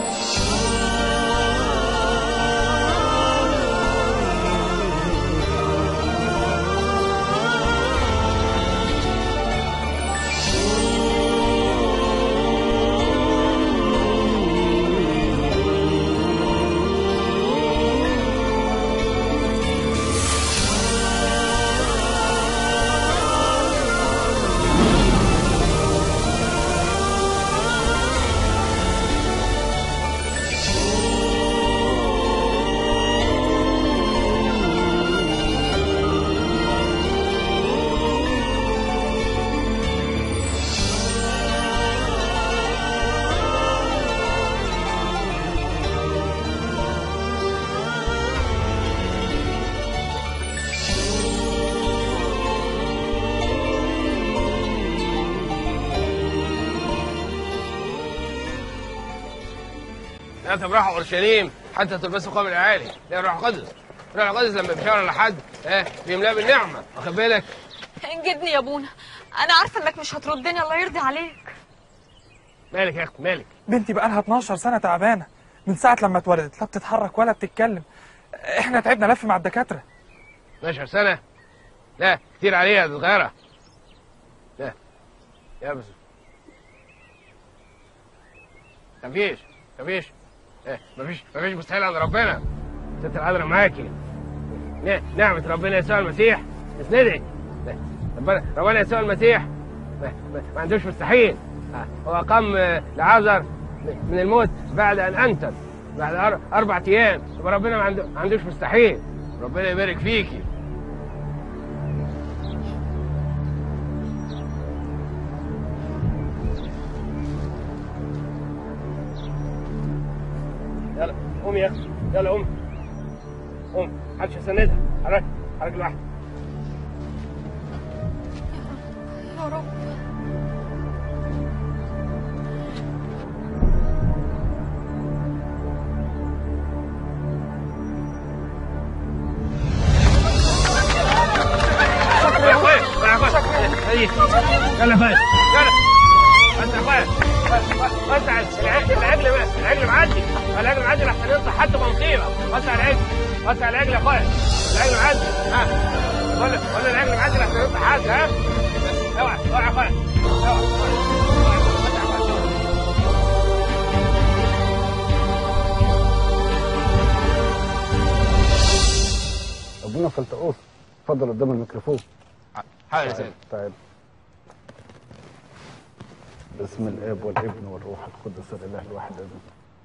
انت راحوا اورشليم حتى تلبسوا قوم العالي. ده روح القدس، روح القدس لما بيشاور على حد بيملاه بالنعمه، واخد بالك؟ انجدني يا ابونا، انا عارفه انك مش هتردني، الله يرضي عليك. مالك يا اختي مالك؟ بنتي بقالها 12 سنه تعبانه من ساعه لما اتولدت، لا بتتحرك ولا بتتكلم. احنا تعبنا لف مع الدكاتره. 12 سنه؟ لا كتير عليها صغيره. لا يا بس مفيش مفيش مستحيل عند ربنا. ست العذراء معاكي. نعمة ربنا يسوع المسيح اسندعي. ربنا يسوع المسيح ما عندوش مستحيل. هو قام لعازر من الموت بعد ان انتن، بعد 4 ايام. يبقى ربنا ما عندوش مستحيل. ربنا يبارك فيكي. يلا قومي يا اختي، يلا قومي قومي، محدش يسندها. حركي لوحدك. يا رب. يا اخويا يلا فايز يلا. بس يا اخويا وسع العجل بس. العجل معدي لحسن ينصح حتى بمصيبه. وسع العجل يا اخويا. العجل معدي. ولا العجل معدي لحسن ينصح حد. اوعى يا اخويا. ابونا فلتقوس اتفضل قدام الميكروفون. حاضر يا سيدي. طيب. باسم الاب والابن والروح القدس الاله الواحد امين.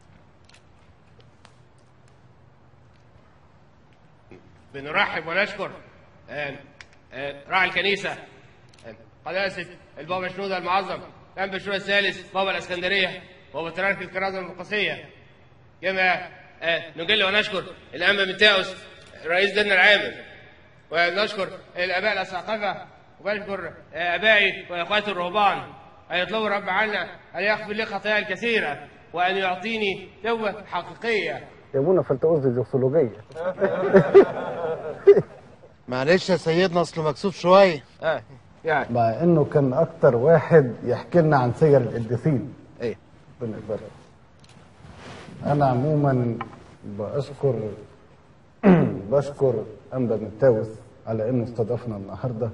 بنرحب ونشكر راعي الكنيسه قداسه البابا شنودة المعظم الانبا شنودة الثالث بابا الاسكندريه وبطريرك الكرازه المقدسيه. كما نجل ونشكر الانبا متاوس رئيس ديننا العامل، ونشكر الاباء الاساقفه، وبشكر ابائي واخواتي الرهبان ان يطلبوا رب عنا ان يغفر لي خطاياي الكثيره وان يعطيني توبه حقيقيه. يا ابونا فلتقوس دي زوكسولوجيه. معلش يا سيدنا اصله مكسوف شويه. يعني مع انه كان اكتر واحد يحكي لنا عن سير القديسين. ايه ربنا يبارك. انا عموما بشكر انبا متاوس على انه استضافنا النهارده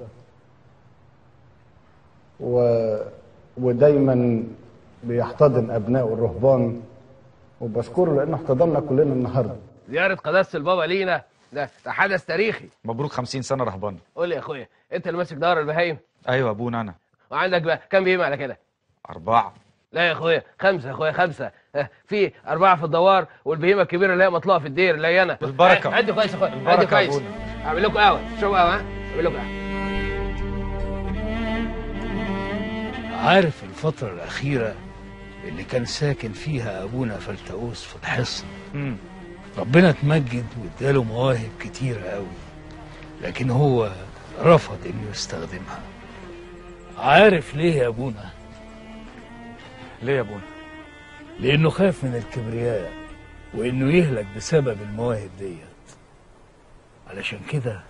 ودايما بيحتضن ابناء الرهبان، وبشكره لانه احتضننا كلنا النهارده. زياره قداسه البابا لينا ده حدث تاريخي. مبروك 50 سنه رهبان. قول لي يا اخويا، انت اللي ماسك دار البهايم؟ ايوه يا ابونا انا. وعندك بقى كام بهيمه على كده؟ 4. لا يا اخويا 5 يا اخويا 5. في 4 في الدوار والبهيمه الكبيره اللي هي مطلوعه في الدير اللي هي انا. بالبركه. عندي كويس يا اخويا، عندي كويس. اعمل لكم قهوه، شربوا قهوه. اعمل لكم قهوه. عارف الفترة الأخيرة اللي كان ساكن فيها أبونا فلتقوس في الحصن، ربنا اتمجد واداله مواهب كتيرة قوي، لكن هو رفض إنه يستخدمها. عارف ليه يا أبونا؟ ليه يا أبونا؟ لأنه خاف من الكبرياء وإنه يهلك بسبب المواهب ديت. علشان كده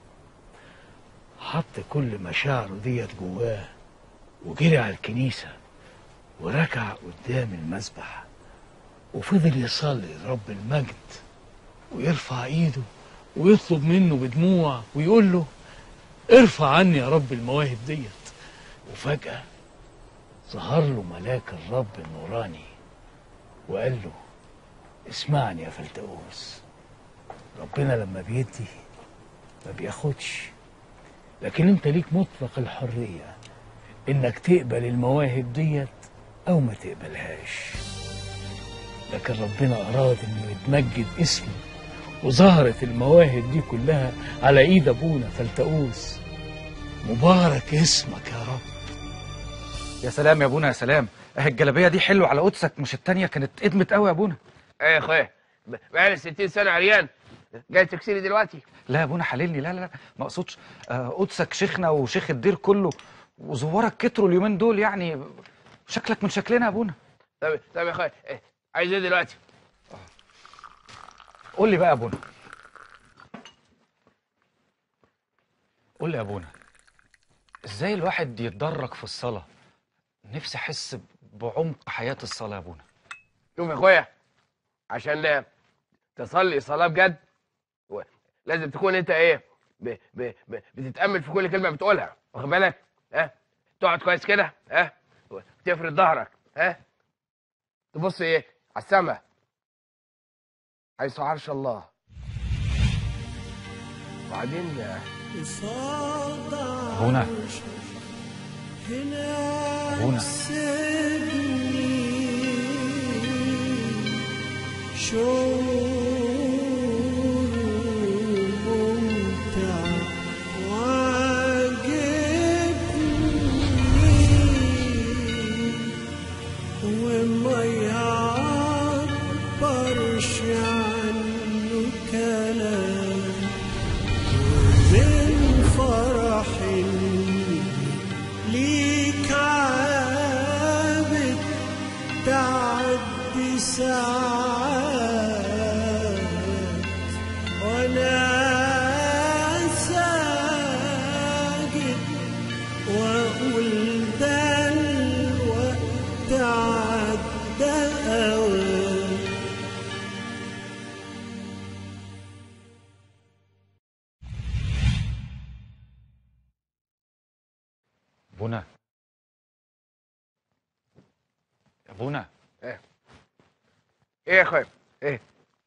حط كل مشاعره ديت جواه وجري على الكنيسة وركع قدام المذبح وفضل يصلي لرب المجد ويرفع ايده ويطلب منه بدموع ويقول له ارفع عني يا رب المواهب ديت. وفجأة ظهر له ملاك الرب النوراني وقال له اسمعني يا فلتقوس، ربنا لما بيدي ما بياخدش، لكن انت ليك مطلق الحرية انك تقبل المواهب ديت او ما تقبلهاش. لكن ربنا اراد انه يتمجد اسمه وظهرت المواهب دي كلها على ايد ابونا فلتقوس. مبارك اسمك يا رب. يا سلام يا ابونا يا سلام. الجلابيه دي حلوه على قدسك، مش التانيه كانت ادمت قوي يا ابونا. ايه يا اخويا بقالي 60 سنه عريان جاي تكسيري دلوقتي؟ لا يا ابونا حللني. لا لا لا ما اقصدش. قدسك شيخنا وشيخ الدير كله وزوارك كتروا اليومين دول، يعني شكلك من شكلنا يا ابونا. طب يا اخويا عايز ايه دلوقتي؟ قول لي بقى يا ابونا. قول لي يا ابونا، ازاي الواحد يتدرج في الصلاه؟ نفسي احس بعمق حياه الصلاه يا ابونا. شوف يا اخويا، عشان تصلي صلاه بجد لازم تكون انت ايه بتتامل في كل كلمه بتقولها، واخد بالك؟ تقعد كويس كده، تفرد ظهرك، تبص ايه على السماء، حيث عرش الله. وبعدين ابونا ابونا ابونا ابونا ايه يا اخويا ايه؟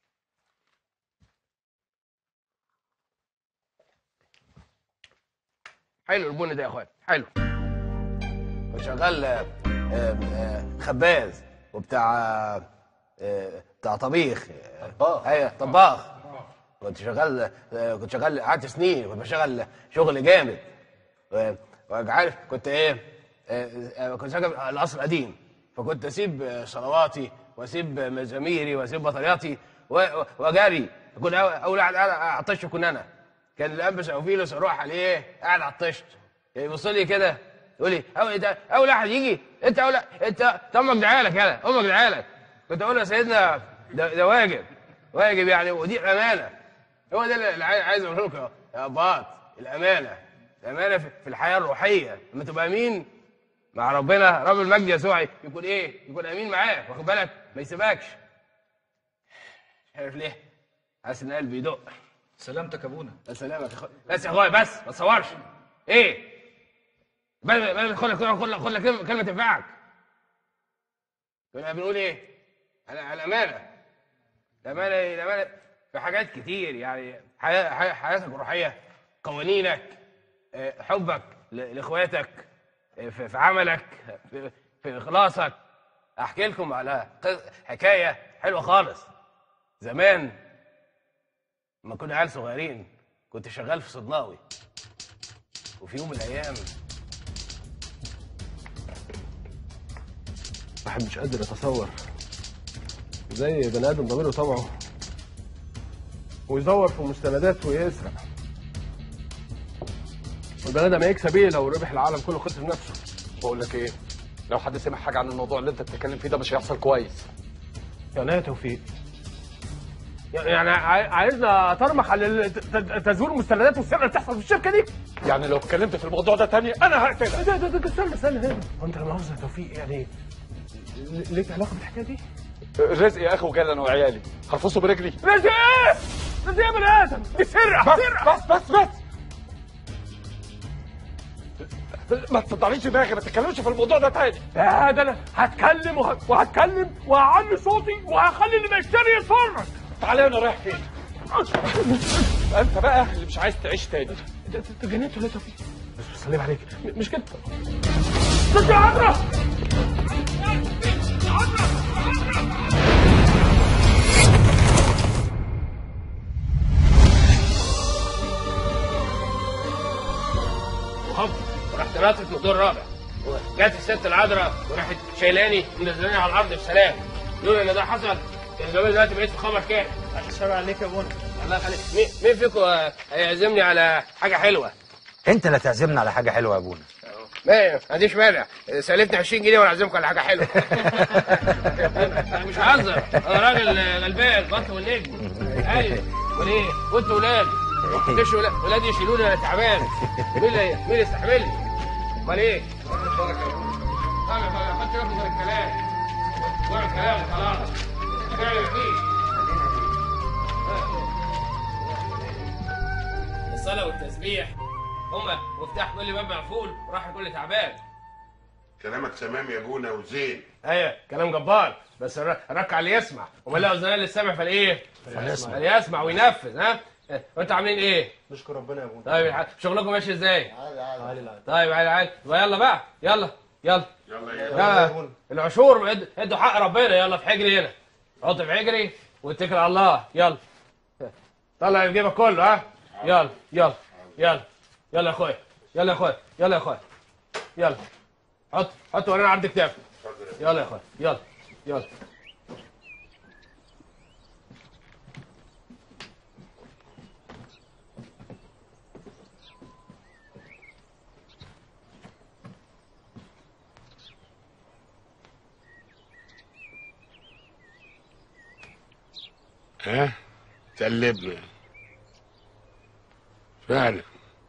حلو البن ده يا اخويا، حلو. كنت شغال خباز وبتاع طبيخ. ايوه طباخ. كنت شغال قعدت سنين، كنت بشتغل شغل جامد. وعارف كنت ايه؟ كنت شغال القصر القديم، فكنت اسيب صلواتي واسيب مزاميري واسيب بطارياتي واجري. كنت اول واحد قاعد على الطش كنت انا. كان الانبس اوفيلوس اروح عليه قاعد على الطشت، يبص لي كده يقول لي اول واحد يجي انت انت امك دعالك يلا، امك دعالك. كنت اقول له يا سيدنا ده واجب يعني، ودي امانه. هو ده اللي عايز اقوله لكم يا اباط، الامانه في الحياه الروحيه. لما تبقى امين مع ربنا رب المجد يسوع يكون ايه؟ يكون امين معاك، واخد بالك؟ ما يسيبكش. مش عارف ليه حاسس ان قلبي يدق. سلامتك يا ابونا. سلامك يا اخويا. بس يا اخويا بس ما تصورش. ايه؟ خد لك كلمه تنفعك. كنا بنقول ايه؟ الامانه. الامانه في حاجات كتير يعني، حياتك الروحيه، قوانينك، حبك لاخواتك، في عملك، في اخلاصك. احكي لكم على حكايه حلوه خالص. زمان لما كنا عيال صغيرين كنت شغال في صدناوي، وفي يوم من الايام واحد مش قادر يتصور زي بني ادم ضميره طبعه ويدور في مستندات ويسرق. والبني ادم هيكسب ايه لو ربح العالم كله خسر نفسه؟ بقول لك ايه، لو حد سمع حاجه عن الموضوع اللي انت بتتكلم فيه ده مش هيحصل كويس. يعني ايه يا توفيق؟ يعني عايزنا اطرمخ على تزوير المستندات والسرقه اللي بتحصل في الشركه دي؟ يعني لو اتكلمت في الموضوع ده تاني انا هقتلك. ده استنى هنا. هو انت لا مؤاخذه يا توفيق يعني ليك علاقه بالحكايه دي؟ رزق يا اخي وجاي انا وعيالي هرفصه برجلي. رزق ايه؟ رزق يا بني ادم، دي سرقه. بس ما تصدعنيش دماغي، ما تتكلمش في الموضوع ده تاني. ده انا هتكلم وهتكلم وهعلي صوتي وهخلي اللي بيشتري يتفرج. تعالى انا رايح فين؟ انت بقى اللي مش عايز تعيش تاني. انت جننت ولا يا توفيق؟ بس سلم عليك، مش كده. بس يا عذرا ورحت ناطط من الدور الرابع، وجت الست العذراء وراحت شايلاني ومنزلاني على الارض بسلام. لولا ان ده حصل كان زمان دلوقتي بقيت في خبر كامل. السلام عليك يا ابونا. الله يخليك. مين فيكم هيعزمني على حاجه حلوه؟ انت اللي تعزمنا على حاجه حلوه يا ابونا. ما عنديش مانع، سالتني 20 جنيه وانا اعزمكم على حاجه حلوه. انا مش ههزر، انا راجل غلبان بطل والنجم. ايوه وليه؟ وانتوا ولادي مش ولادي يشيلوني انا تعبان. مين اللي يستحملني؟ امال ايه؟ حط راسك في الكلام. وقع كلام خلاص. الصلاه والتسبيح هما مفتاح كل باب مقفول وراح كل تعبان. كلامك تمام يا ابونا وزين. ايوه كلام جبار، بس ركع اللي يسمع، وما لا اذنان للسامع فالايه؟ فليسمع وينفذ. ها وانتوا عاملين ايه؟ نشكر ربنا يا ابونا. طيب شغلكم ماشي ازاي؟ عادي. طيب عادي. يلا بقى يلا. يلا العشور ادوا حق ربنا. يلا في حجري هنا، حط في حجري واتكل على الله. يلا طلع في جيبك كله. ها يلا يلا يا اخويا. يلا حط ورانا عرض كتاب. يلا يا اخويا يلا. ها تقلبنا فعلا.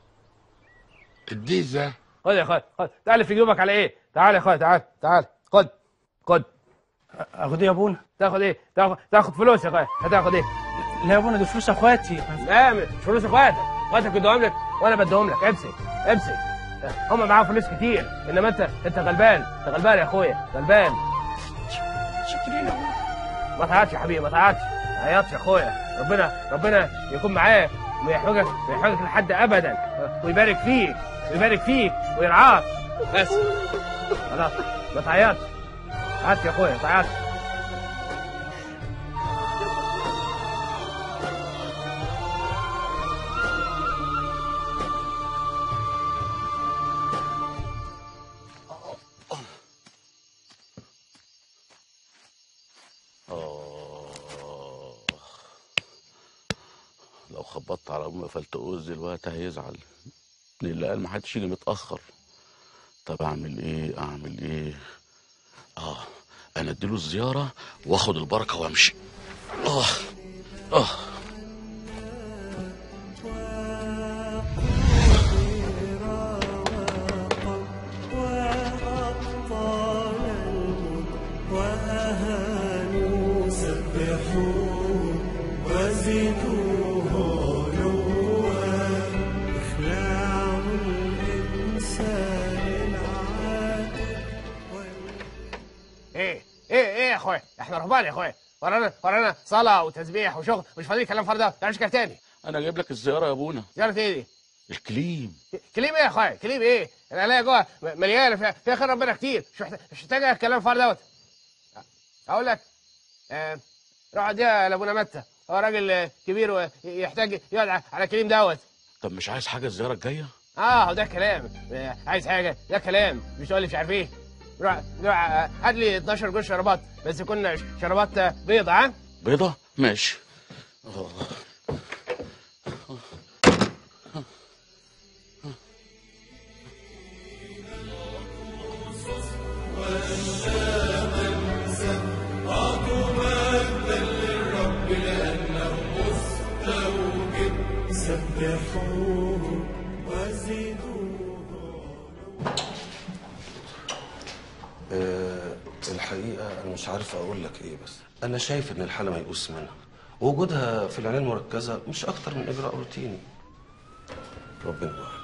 الديزة خد يا اخويا خد. تعال في جيوبك على ايه؟ تعال يا اخويا تعال خد. اخد ايه يا ابونا؟ تاخد ايه؟ تاخد فلوس يا اخويا. هتاخد ايه؟ لا يا ابونا دي فلوس اخواتي. لا مش فلوس اخواتك ادوهم لك وانا بديهم لك. امسك. هم معاهم فلوس كتير، انما انت غلبان. انت غلبان يا اخويا، غلبان. شكرين يا ابونا. ما تعيطش يا حبيبي، ما تعيطش يا اخويا. ربنا يكون معاك ويحفظك لحد ابدا، ويبارك فيك ويرعاك. بس خلاص ما تعيطش يا اخويا، ما تعيطش. لو خبطت على ام فلتقوز دلوقتي هيزعل، اللي قال محدش يجي متاخر. طب اعمل ايه؟ انا اديله الزياره واخد البركه وامشي. ايه يا اخويا، احنا رهبان يا اخويا، ورانا صلاه وتسبيح وشغل، مش فاضي كلام فاضي ده. تعالش كده تاني. انا جايب لك الزياره يا ابونا. زياره ايه دي؟ الكليم. كليم ايه يا اخويا؟ كليم ايه؟ العلاقه جوه مليانه فيها خير ربنا كتير، مش محتاج الكلام الفاضي دوت. اقول لك روح اديها لابونا متى، هو راجل كبير ويحتاج يقعد على كليم دوت. طب مش عايز حاجه الزياره الجايه؟ هو ده كلام. عايز حاجه؟ ده كلام. مش تقول لي مش عارف ايه. روح هات لي 12 جوز شربات، بس يكون شربات بيضة. ها بيضة؟ ماشي. سبحوه وزدوه. الحقيقة أنا مش عارف أقول لك إيه، بس أنا شايف إن الحالة ميؤوس منها، ووجودها في العناية المركزة مش أكتر من إجراء روتيني. ربنا معاك.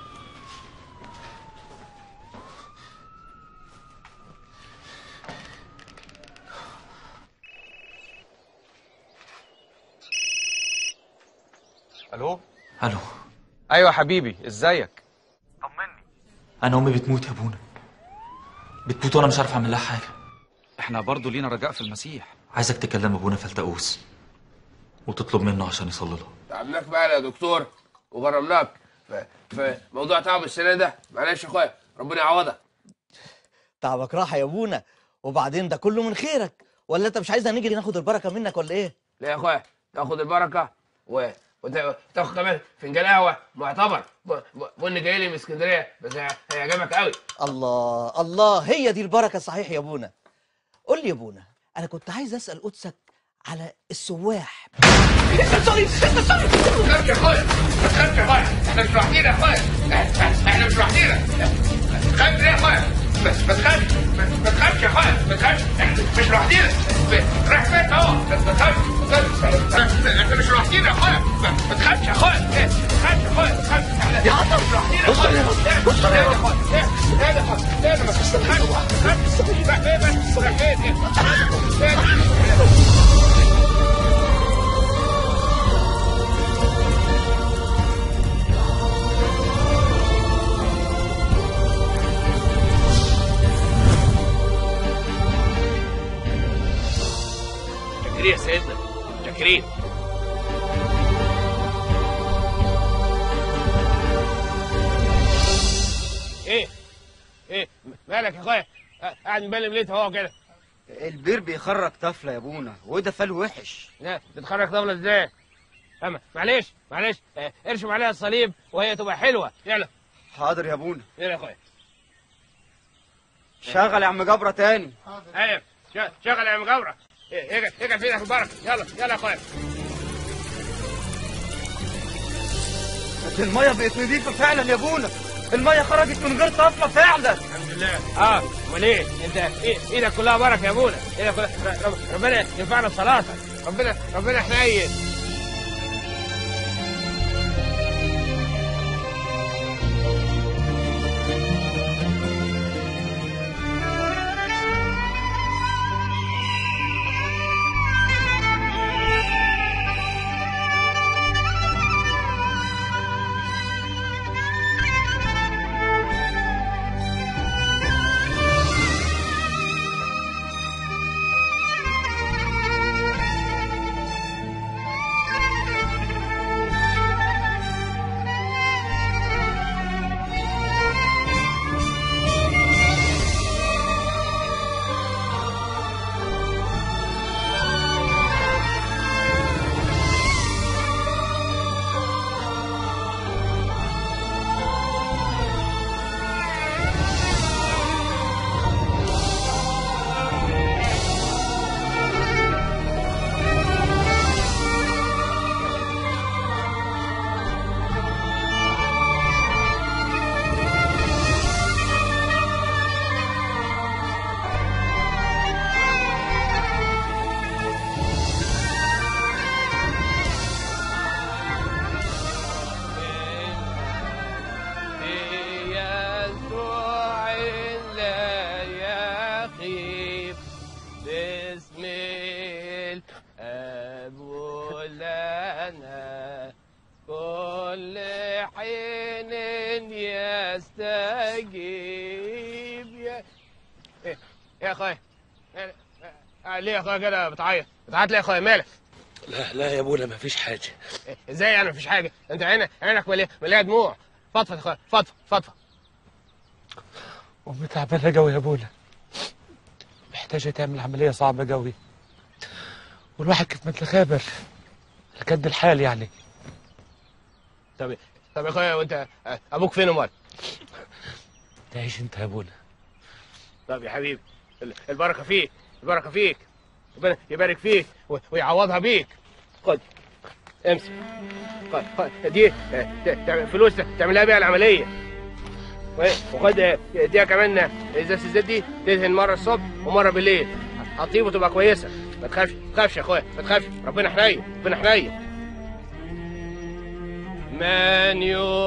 الو. ايوه حبيبي، ازيك؟ انا امي بتموت يا ابونا، بتموت وانا مش عارف اعمل لها حاجه. احنا برضو لينا رجاء في المسيح. عايزك تكلم ابونا فلتقوس وتطلب منه عشان يصلي له. تعبناك بقى يا دكتور وغرمناك في موضوع تعب السنه ده. معلش يا اخويا، ربنا يعوضك. تعبك راحه يا ابونا، وبعدين ده كله من خيرك، ولا انت مش عايزنا نجري ناخد البركه منك ولا ايه؟ لا يا اخويا، تاخد البركه وتاخد كمان فنجان قهوه معتبر بن جاي لي من اسكندريه، بس هيعجبك قوي. الله هي دي البركه صحيح يا ابونا. قول لي يا ابونا، انا كنت عايز اسال قدسك على السواح. سوري يا اخويا، ما تخافش يا اخويا، احنا مش لوحدينا يا اخويا، احنا مش لوحدينا. خايف ليه يا اخويا؟ بس ما تخافش يا اخويا، ما تخافش، احنا مش لوحدينا. رايح فين اهو؟ ما تخافش، احنا مش لوحدينا يا اخويا، ما تخافش يا اخويا، ما تخافش يا اخويا، ما تخافش، احنا مش لوحدينا يا اخويا. بص يا اخويا، شاكرين يا سيدنا، شاكرين. ايه مالك يا اخويا؟ قاعد مبلم ليه هو كده؟ البير بيخرج طفله يا ابونا، وده فال وحش. لا بتخرج طفله ازاي؟ معلش ارشم عليها الصليب وهي تبقى حلوه. يلا. حاضر يا ابونا. يلا يا اخويا. شغل يا عم جبره تاني. ايوه شغل يا عم جبره. اجل في ايدك البركه. يلا يا اخويا. الميه بقت نضيفه فعلا يا ابونا، الميه خرجت من غير طفله فعلا. الحمد لله. امال ايه؟ انت ايدك كلها بركه يا ابونا، ايدك كلها. ربنا ينفعنا بصلاتك. ربنا حنين. يا اخويا ليه يا اخويا كده بتعيط ليه يا اخويا؟ مالك؟ لا يا ابونا مفيش حاجه. ازاي يعني مفيش حاجه؟ انت عينك مليها دموع. فضفض يا اخويا، فضفض. امي تعبانه قوي يا ابونا، محتاجه تعمل عمليه صعبه قوي، والواحد كيف ما تخابر لقد الحال يعني. طب يا اخويا وانت ابوك فين امال؟ تعيش انت يا ابونا. طب يا حبيبي البركه فيك، البركه فيك، ربنا يبارك فيك ويعوضها بيك. خد امسك، خد دي فلوس تعملها بيها العمليه، وخد دي كمان ازازه الزيت دي تدهن مره الصبح ومره بالليل، هتطيب وتبقى كويسه. ما تخافش يا اخويا، ما تخافش، ربنا حنين. من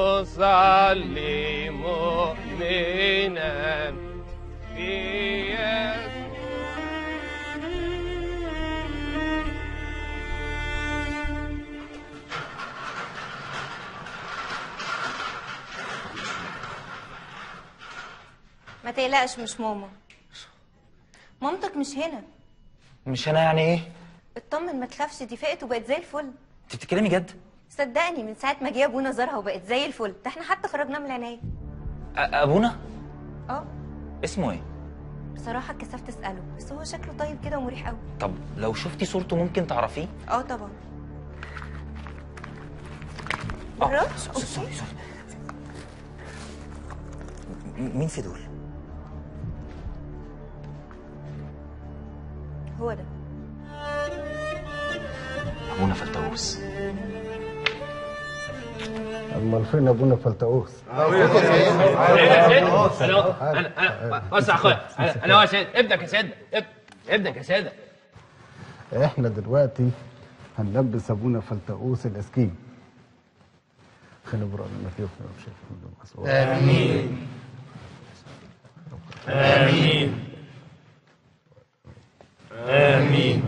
يصلي مؤمنا في ما تقلقش، مش ماما، مامتك مش هنا. مش هنا يعني ايه؟ اطمن ما تخافش، دي فقت وبقت زي الفل. انت بتتكلمي جد؟ صدقني من ساعه ما جه ابونا زارها وبقت زي الفل، ده احنا حتى خرجنا من العنايه. ابونا؟ اه. اسمه ايه؟ بصراحه اتكسفت اساله، بس هو شكله طيب كده ومريح قوي. طب لو شفتي صورته ممكن تعرفيه؟ اه طبعا. بالراحه. سوري. مين في دول؟ هو ده ابونا فلتوس. امال فين ابونا فلتوس؟ انا بص يا اخويا، انا هو سيد ابنك يا سيدنا، ابنك يا سيدنا. احنا دلوقتي هنلبس ابونا فلتوس الاسكيم. خلي براءنا فيه وفي شيء. امين. آمين آمين.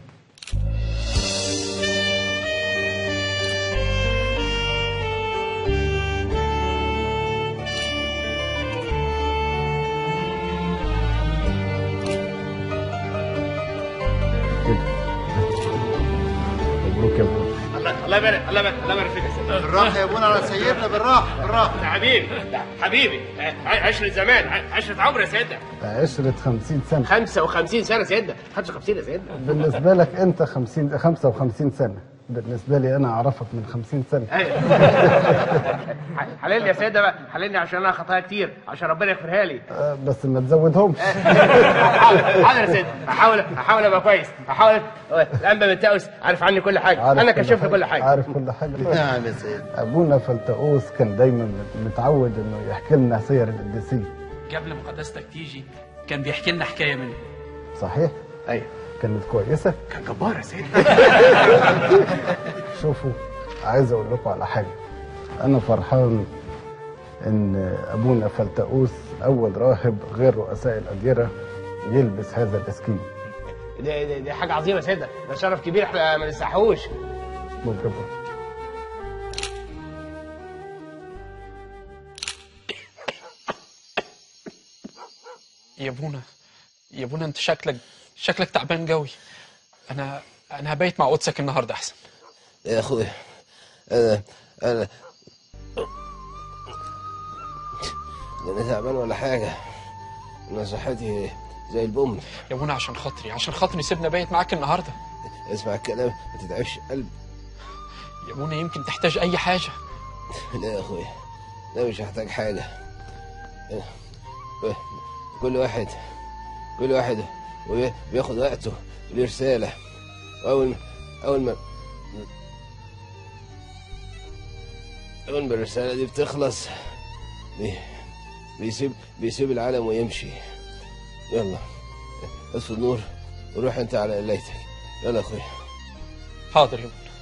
مبروك يا ابونا. الله يبارك الله يبارك الله يبارك فيك يا سيدي. بالراحه يا ابونا على سيدنا، بالراحه بالراحه. يا حبيبي حبيبي، عشرة زمان، عشرة عمر يا سيدنا. عشرة 50 سنة. 55 سنة يا سيدنا، 55 يا سيدنا. بالنسبة لك أنت 55 سنة، بالنسبة لي أنا أعرفك من 50 سنة. حللني يا سيدنا بقى، حللني عشان أنا خطايا كتير، عشان ربنا يغفرها لي. بس ما تزودهمش. حاضر يا سيدنا، هحاول أبقى كويس، هحاول. الأنبا متاوس عارف عني كل حاجة، أنا كشفت كل حاجة. عارف كل حاجة. نعم يا سيدنا. أبونا فلتقوس كان دايما متعود إنه يحكي لنا سير القديسين. قبل ما قداستك تيجي كان بيحكي لنا حكايه منه. صحيح؟ أيوه. كانت كويسة؟ كان جبار يا سيدنا. شوفوا، عايز أقول لكم على حاجة. أنا فرحان إن أبونا فلتقوس أول راهب غير رؤساء الأديرة يلبس هذا الإسكين. دي حاجة عظيمة يا سيدنا، ده شرف كبير احنا ما نستحقوش. مبروك. يا ابونا انت شكلك تعبان قوي. انا هبيت مع قدسك النهارده احسن. يا اخويا انا تعبان ولا حاجه، انا صحتي زي البوم. يا ابونا عشان خاطري سيبنا بايت معاك النهارده. اسمع الكلام، ما تتعبش قلبي. يا ابونا يمكن تحتاج اي حاجه. لا يا اخويا، لا مش هحتاج حاجه. كل واحد بياخد وقته وليه رساله، واول ما الرساله دي بتخلص بيسيب العالم ويمشي. يلا اطفي النور وروح انت على قلايتك. يلا يا اخويا. حاضر يا ابونا.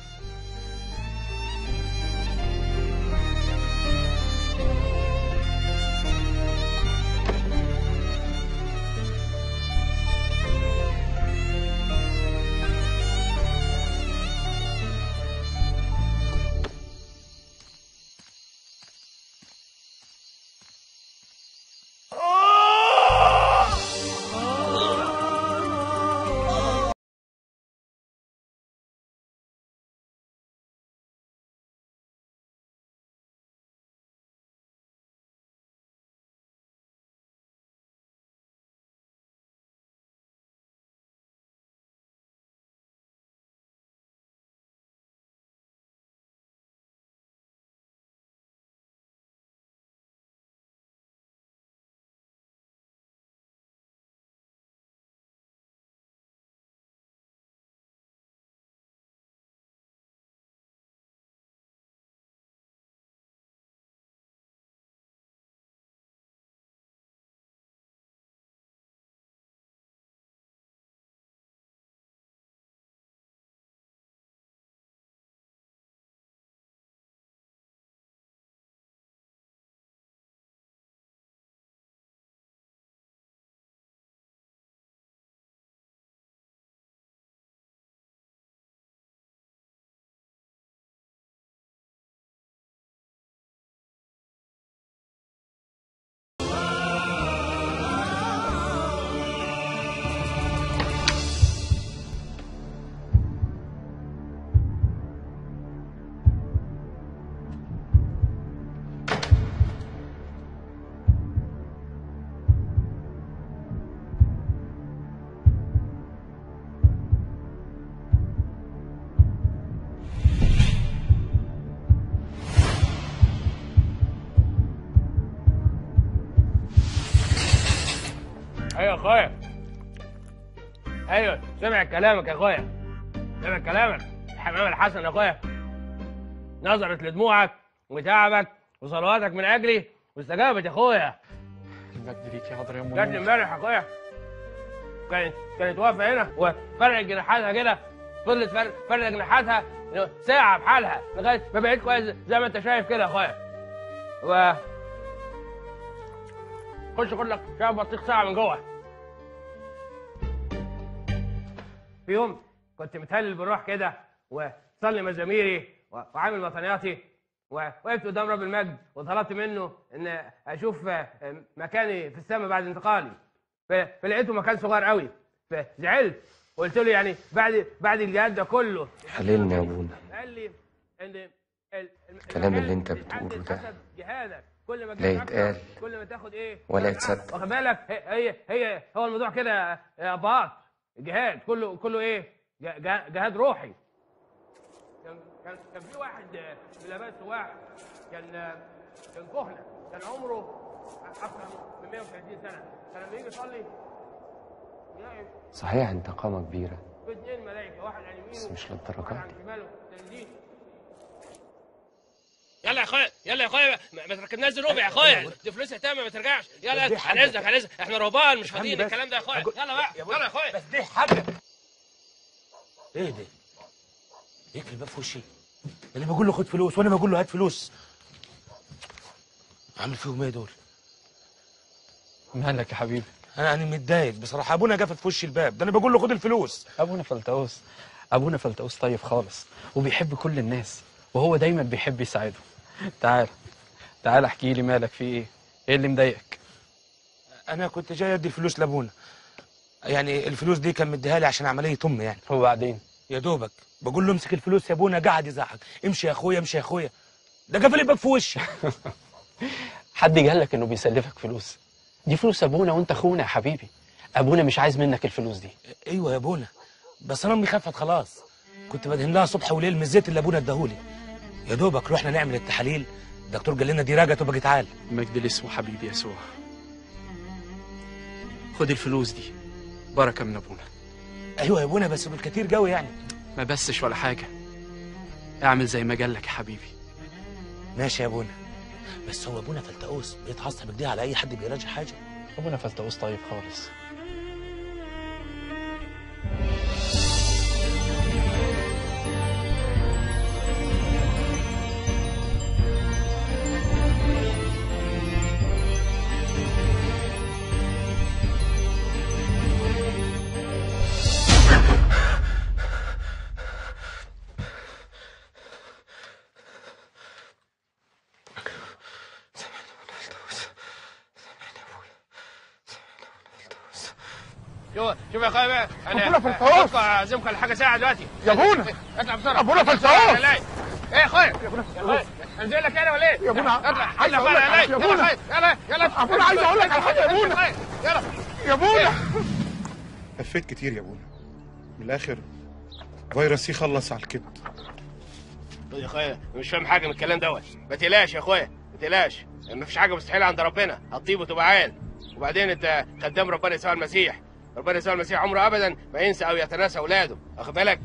ايوه يا اخويا، ايوه سمع كلامك يا اخويا، سمع كلامك. الحمام الحسن يا اخويا نظرت لدموعك وتعبك وصلواتك من اجلي واستجابت يا اخويا. المجد ليك يا حضر يا ام. جت امبارح يا اخويا، كانت واقفه هنا وفرقت جناحاتها كده، فضلت فرقت جناحاتها ساعه بحالها لغايه ما بقيت كويس زي ما انت شايف كده يا اخويا. خش خد لك شويه بطيخ ساعه من جوه. في يوم كنت متهلل بالروح كده وصلي مزاميري وعامل وطنياتي، ووقفت قدام رب المجد وطلبت منه ان اشوف مكاني في السماء بعد انتقالي، فلقيته مكان صغير قوي، فزعلت وقلت له يعني بعد الجهاد ده كله حللني يا ابونا. قال لي ان الكلام اللي انت بتقوله ده كل ما لا يتقال كل ما تاخد ايه ولا يتصدق. واخد بالك؟ هو الموضوع كده يا اباط، الجهاد كله ايه؟ جهاد روحي. كان في واحد من الاباء السواح كان كهنه، كان عمره اكثر من 130 سنه، كان لما يجي يصلي يلاقي صحيح انت قامة كبيرة في 2 ملائكه، واحد عن يمينه بس مش للدرجة واحد عن دي. شماله تنزيل. يلا يا اخويا يلا يا اخويا ما تركبناش ربع يا اخويا، دي فلوسها تامه ما ترجعش. يلا هنزلك احنا رهبان مش فاضيين الكلام ده يا اخويا. يلا بقى يلا يا اخويا. بس دي حاجه. ايه ده؟ يقفل الباب في وشي. اللي بقول له خد فلوس وانا بقول له هات فلوس. عامل فيهم ايه دول؟ مالك يا حبيبي؟ انا متضايق بصراحه. ابونا قفل في وشي الباب ده، انا بقول له خد الفلوس. ابونا فلتقوس طيب خالص وبيحب كل الناس وهو دايما بيحب يساعدهم. تعال احكي لي مالك، في ايه؟ ايه اللي مضايقك؟ انا كنت جاي ادي الفلوس لابونا، يعني الفلوس دي كان مديها لي عشان عمليه امي يعني. وبعدين؟ يا دوبك بقول له امسك الفلوس يا ابونا، قاعد يزعق امشي يا اخويا امشي يا اخويا، ده قفل الباب في وشي. حد قال لك انه بيسلفك فلوس؟ دي فلوس ابونا وانت اخونا يا حبيبي. ابونا مش عايز منك الفلوس دي. ايوه يا ابونا، بس انا امي خفت خلاص، كنت بدهن لها صبح وليل من الزيت اللي ابونا اداهولي. يا دوبك رحنا نعمل التحاليل، الدكتور قال لنا دي راجت وبقت تعال. مجد لاسمه حبيبي يسوع. خد الفلوس دي بركه من ابونا. ايوه يا ابونا بس بالكتير قوي يعني. ما بسش ولا حاجه، اعمل زي ما قال لك يا حبيبي. ماشي يا ابونا، بس هو ابونا فلتقوس بيتعصب كده على اي حد بيراجع حاجه. ابونا فلتقوس طيب خالص. شوف يا اخويا بقى، ابونا فلتقوس اعزمكم على حاجه ساعه دلوقتي. يا ابونا اطلع بسرعه. ابونا فلتقوس. ايه يا اخويا؟ يا اخويا انزل لك انا ولا ايه؟ يا ابونا اطلع عايز اقول لك يا ابونا. يلا ابونا عايز اقول لك على حاجه يا ابونا. يلا يا ابونا. لفيت كتير يا ابونا، من الاخر فيروس سي خلص على الكبد. يا اخويا مش فاهم حاجه من الكلام دوت. ما تقلقش يا اخويا ما تقلقش، مفيش حاجه مستحيله عند ربنا، هتطيب وتبقى عال. وبعدين انت خدام ربنا يسوع المسيح، ربنا يسوع المسيح عمره ابدا ما ينسى او يتناسى اولاده، واخد بالك؟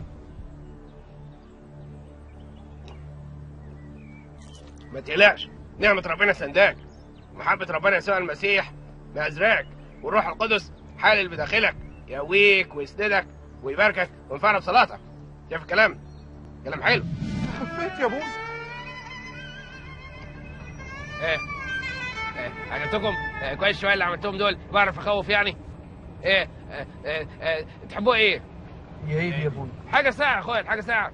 ما تقلقش، نعمه ربنا سنداك، محبه ربنا يسوع المسيح مأزراك، والروح القدس حالل بداخلك يقويك ويسندك ويباركك وينفعنا بصلاتك. شايف الكلام؟ كلام حلو. حبيت يا ابونا. ايه عجبتكم؟ كويس شويه اللي عملتهم دول، بعرف اخوف يعني. ايه تحبوه ايه؟ يا ابونا حاجه ساعه يا اخويا، حاجه ساعه.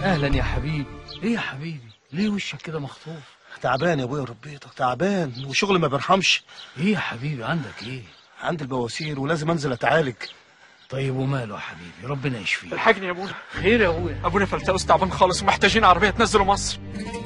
اهلا يا حبيبي. ايه يا حبيبي؟ ليه وشك كده مخطوف؟ تعبان يا ابويا وربيتك، تعبان وشغل ما بيرحمش. ايه يا حبيبي عندك ايه؟ عندي البواسير ولازم انزل اتعالج. طيب وماله يا حبيبي، ربنا يشفيك. الحقني يا ابونا. خير يا ابويا. ابونا فلتاوس تعبان خالص ومحتاجين عربيه تنزله مصر.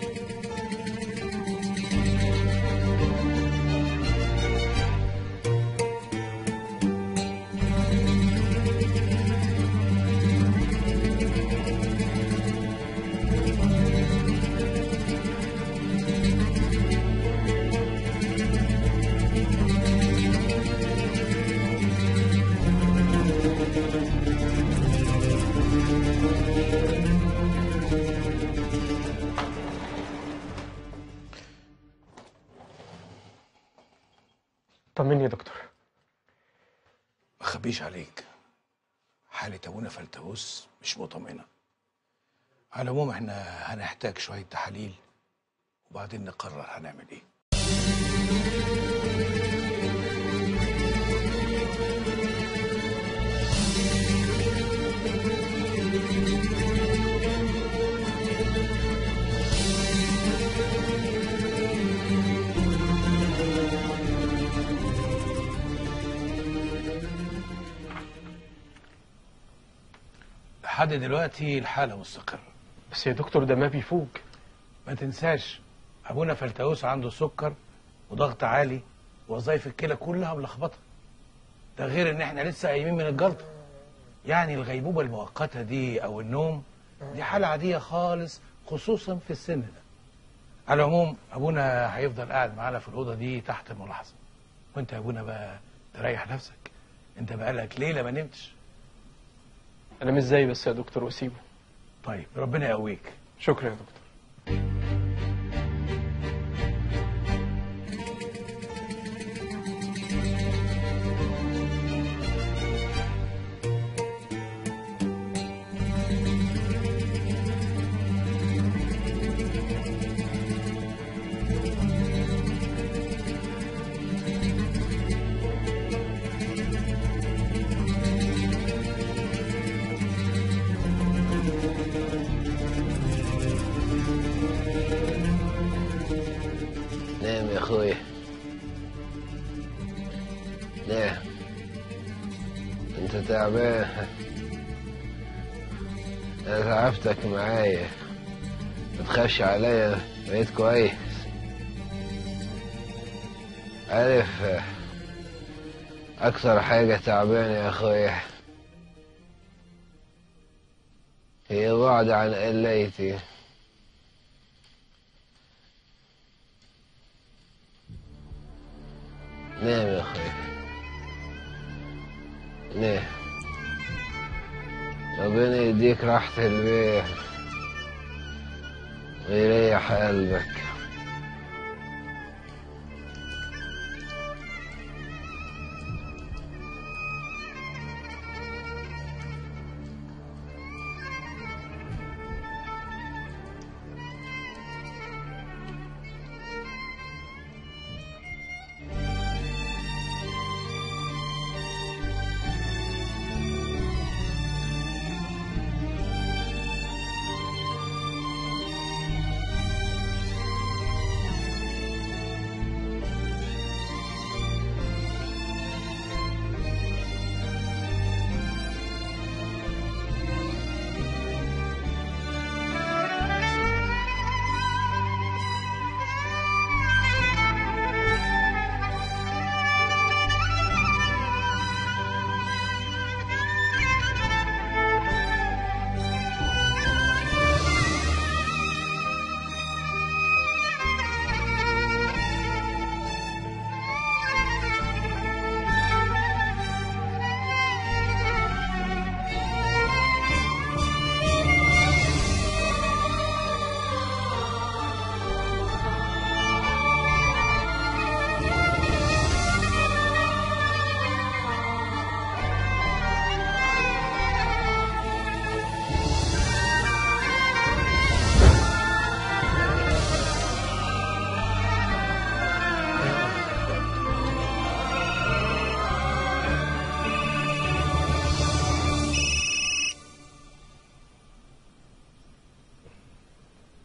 طمني يا دكتور. ما اخبيش عليك، حالة ابونا فلتاوس مش مطمئنة. على العموم احنا هنحتاج شوية تحاليل وبعدين نقرر هنعمل ايه. لحد دلوقتي الحالة مستقرة. بس يا دكتور ده ما بيفوق. ما تنساش ابونا فلتاوس عنده سكر وضغط عالي ووظائف الكلى كلها ملخبطه. ده غير ان احنا لسه قايمين من الجلطه. يعني الغيبوبه المؤقته دي او النوم دي حاله عاديه خالص خصوصا في السن ده. على العموم ابونا هيفضل قاعد معانا في الاوضه دي تحت الملاحظه. وانت يا ابونا بقى تريح نفسك، انت بقالك ليله ما نمتش. انا مش زي بس يا دكتور واسيبه. طيب ربنا يقويك. شكرا يا دكتور. نام يا اخويا نام، انت تعبان. انا تعبتك معايا، متخافش عليا، بقيت كويس. عارف اكتر حاجة تعبان يا اخويا هي بعد عن قليتي. نام يا اخويا نام، ربنا يديك راحة البيت ويريح قلبك.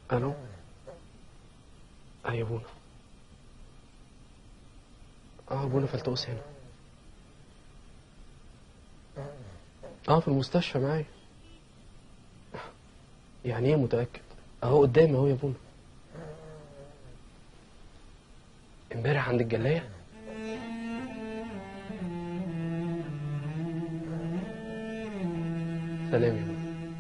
الو. ايوه ابونا. ابونا فلتقوس هنا. في المستشفى معايا. يعني ايه متأكد؟ اهو قدامي اهو يا ابونا. امبارح عند الجلاية. سلام يا ابونا.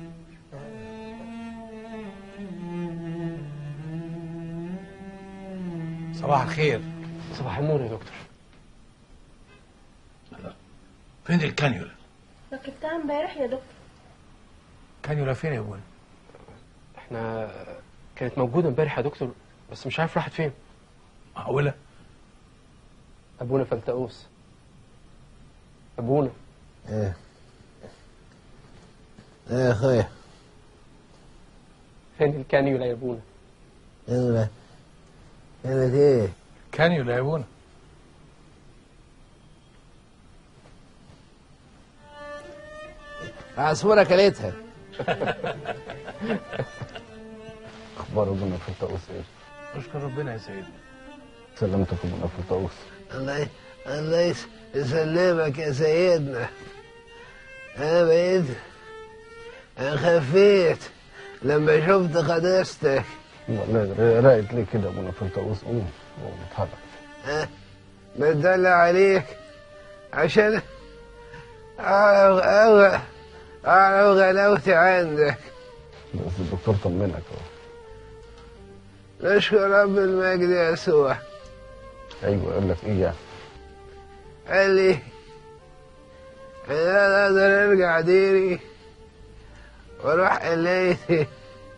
صباح الخير. صباح النور يا دكتور. فين الكانيولا؟ ركبتها امبارح يا دكتور. كانيولا فين يا ابونا؟ احنا كانت موجودة امبارح يا دكتور، بس مش عارف راحت فين. معقولة؟ ابونا فلتقوس. ابونا. ايه يا اخويا؟ فين الكانيولا يا ابونا؟ كانيولا؟ كانت ايه؟ كانيولا يا ابونا. عصفورة كلتها. اخبار ابونا فلتقوس ايه؟ اشكر ربنا يا سيدي. سلامتك ابونا فلتقوس. الله يسلمك يا سيدنا. انا خفيت لما شفت قداستك. والله راقت ليه كده ابونا فلتقوس؟ قوم اتحرك. بتدلع عليك عشان اعرف غلاوتي عندك. بس الدكتور طمنك اهو. نشكر رب المجد يسوع. ايوه يقول لك ايه يعني؟ قال لي انا اقدر ارجع ديري واروح قلايتي.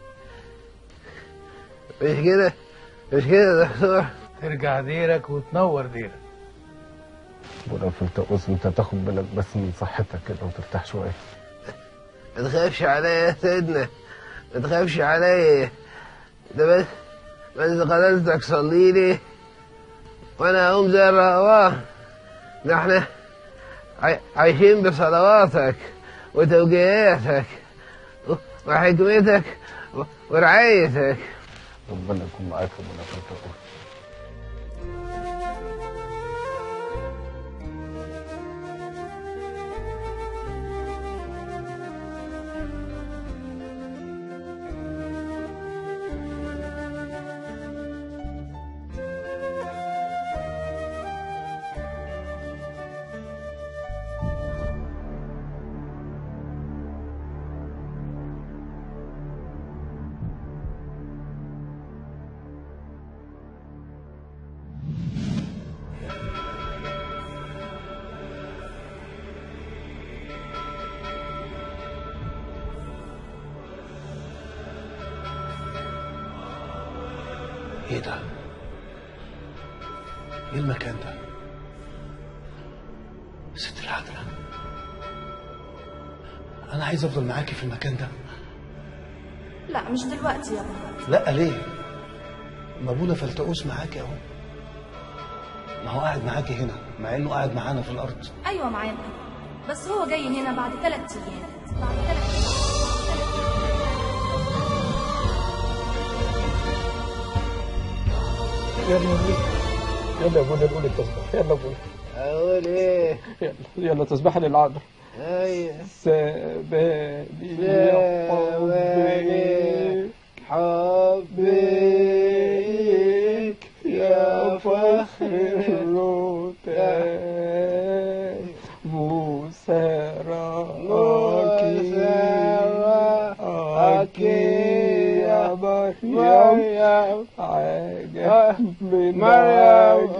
مش كده يا دكتور؟ ترجع ديرك وتنور ديرك. ابونا فلتقوس انت تاخد بالك بس من صحتك كده وترتاح شويه. ما تخافش عليا يا سيدنا، ما تخافش عليا. ده بس قدرتك صلي لي وانا هقوم زي الرهوان. ده احنا عايشين بصلواتك وتوجيهاتك وحكمتك ورعايتك. ربنا يكون معاك يا ابونا فلتقوس. ايه ده؟ ايه المكان ده؟ ست العذراء، انا عايز افضل معاكي في المكان ده. لا مش دلوقتي يا بابا. لا ليه؟ ما ابونا فلتقوس معاكي اهو. ما هو قاعد معاكي هنا مع انه قاعد معانا في الارض. ايوه معانا، بس هو جاي هنا بعد 3 ايام. بعد 3 ايام. يلا يا ابونا نقول التسبيح. يلا يا ابونا. اقول ايه؟ يلا تسبيحة للعذراء. ايوه. سباني حبك يا فخر الرتاب موسى راكي يا مريم عجب من مريم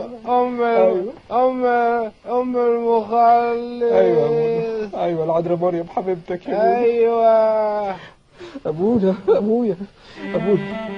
أم المخلص. أيوة العذراء مريم حبيبتك يا ابونا. أيوة أبونا أبويا أبونا.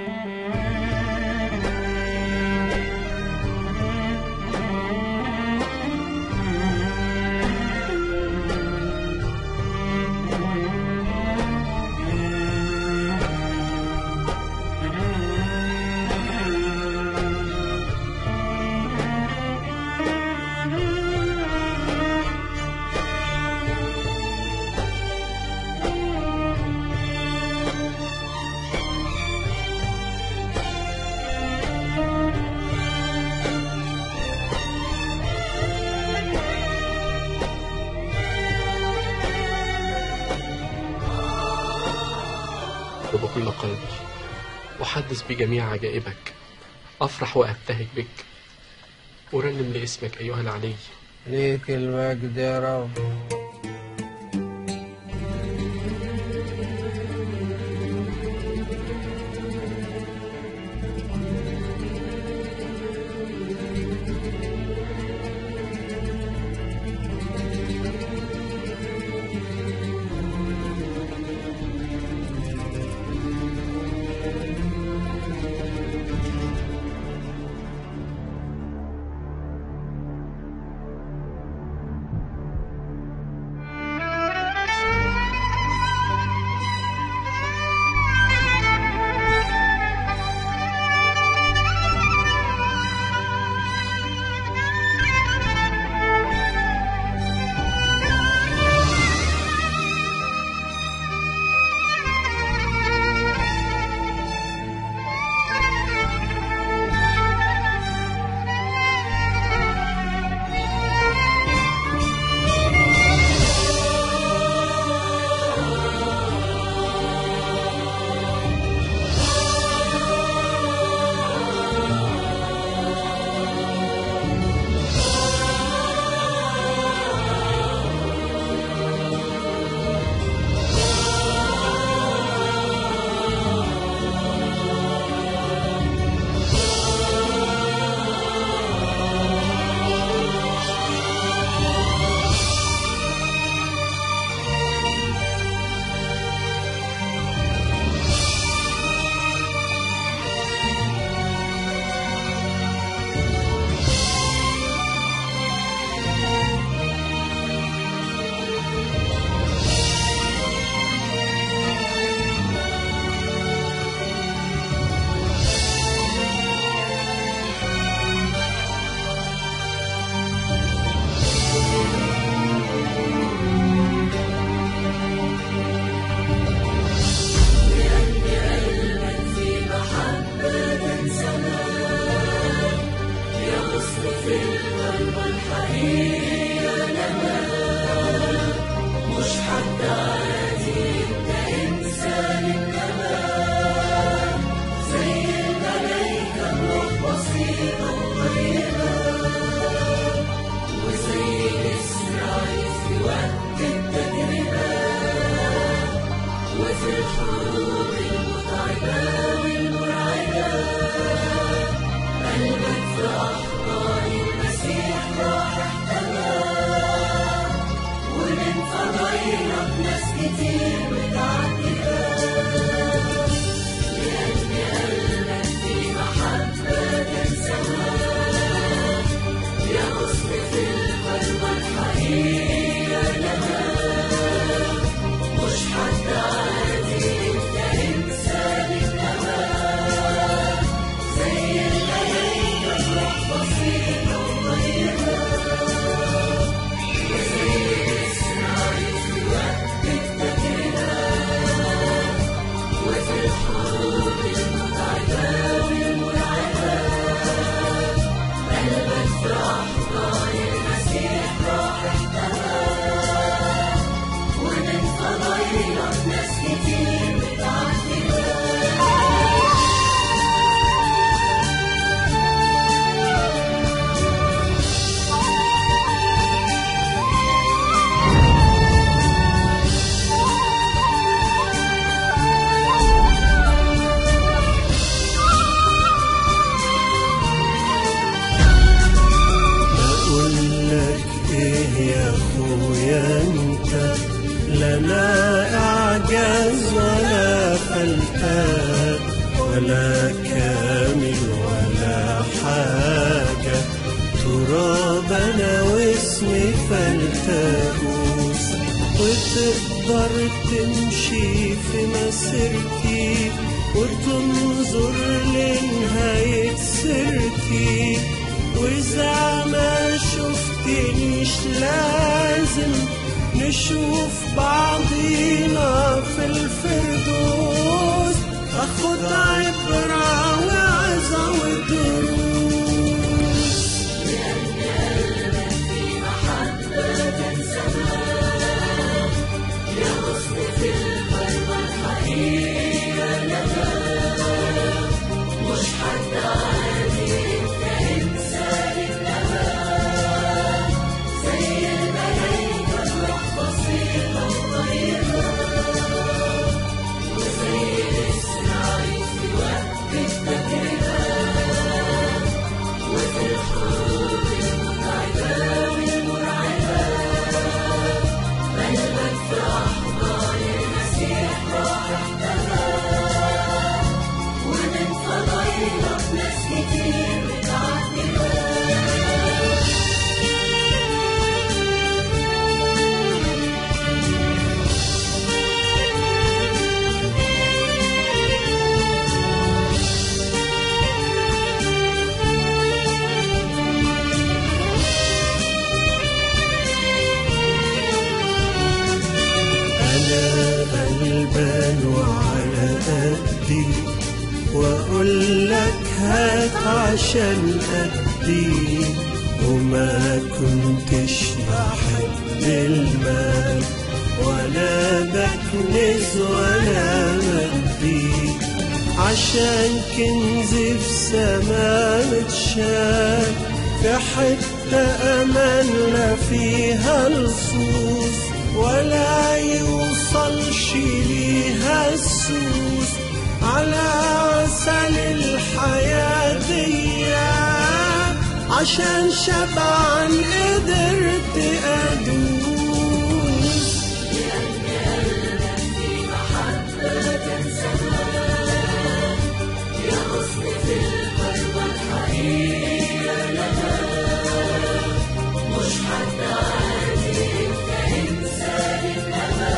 أحدث بجميع عجائبك، أفرح وأبتهج بك، أرنم لاسمك أيها العلي. ليك المجد يا رب. واقول لك هات عشان اديك، وما كنتش بحب المال ولا بكنز ولا بديك، عشان كنز في سما متشال في حتة أمان لا فيها لصوص ولا يوصلش ليها السوس، على عسل الحياة دي عشان شبعان قدرت أدوس. لأن قلبك في محبة تنساها، يا غصن في الغربة حقيقة لها، مش حد عادي انت إنسان إنما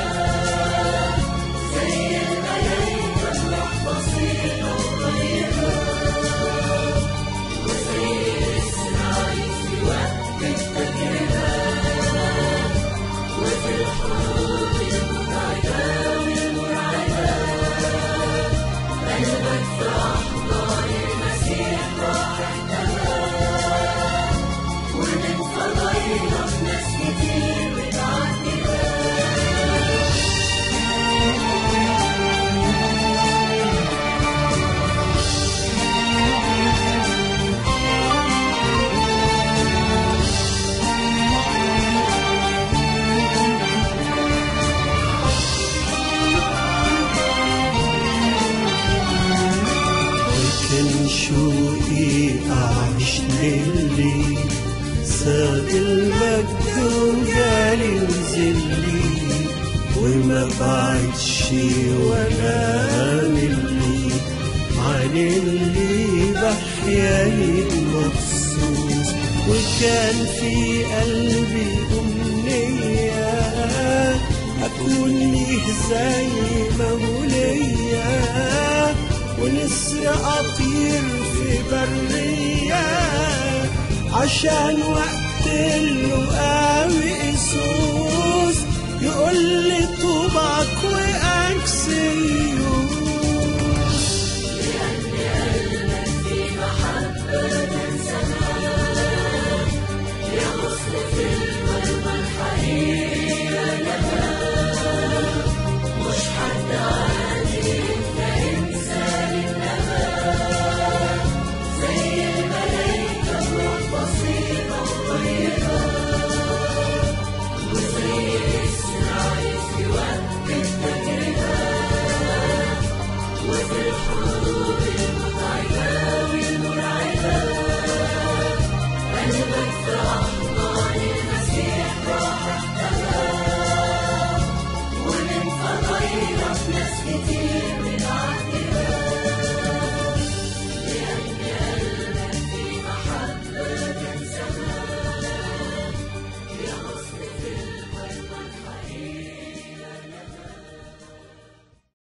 زي الملايكة روح بسيطة وطيبة، وزي إسرائيل في وقت التجربة، وفي الحروب المتعبة والمرعبة، قلبك في أحضان المسيح راح احتمى، ومن فضايلك ناس كتير متعددة. وكان شوقي أعيش للي ساب المجد وجالي وزلي، وما بعدش ولا ملي عن اللي بحياني مخصوص، وكان في قلبي أمنية أكون ليه زي ما هو ليا، ونسر أطير في برية عشان وقت اللقاوي إسوس يقول لي طوبك وأكسيوس.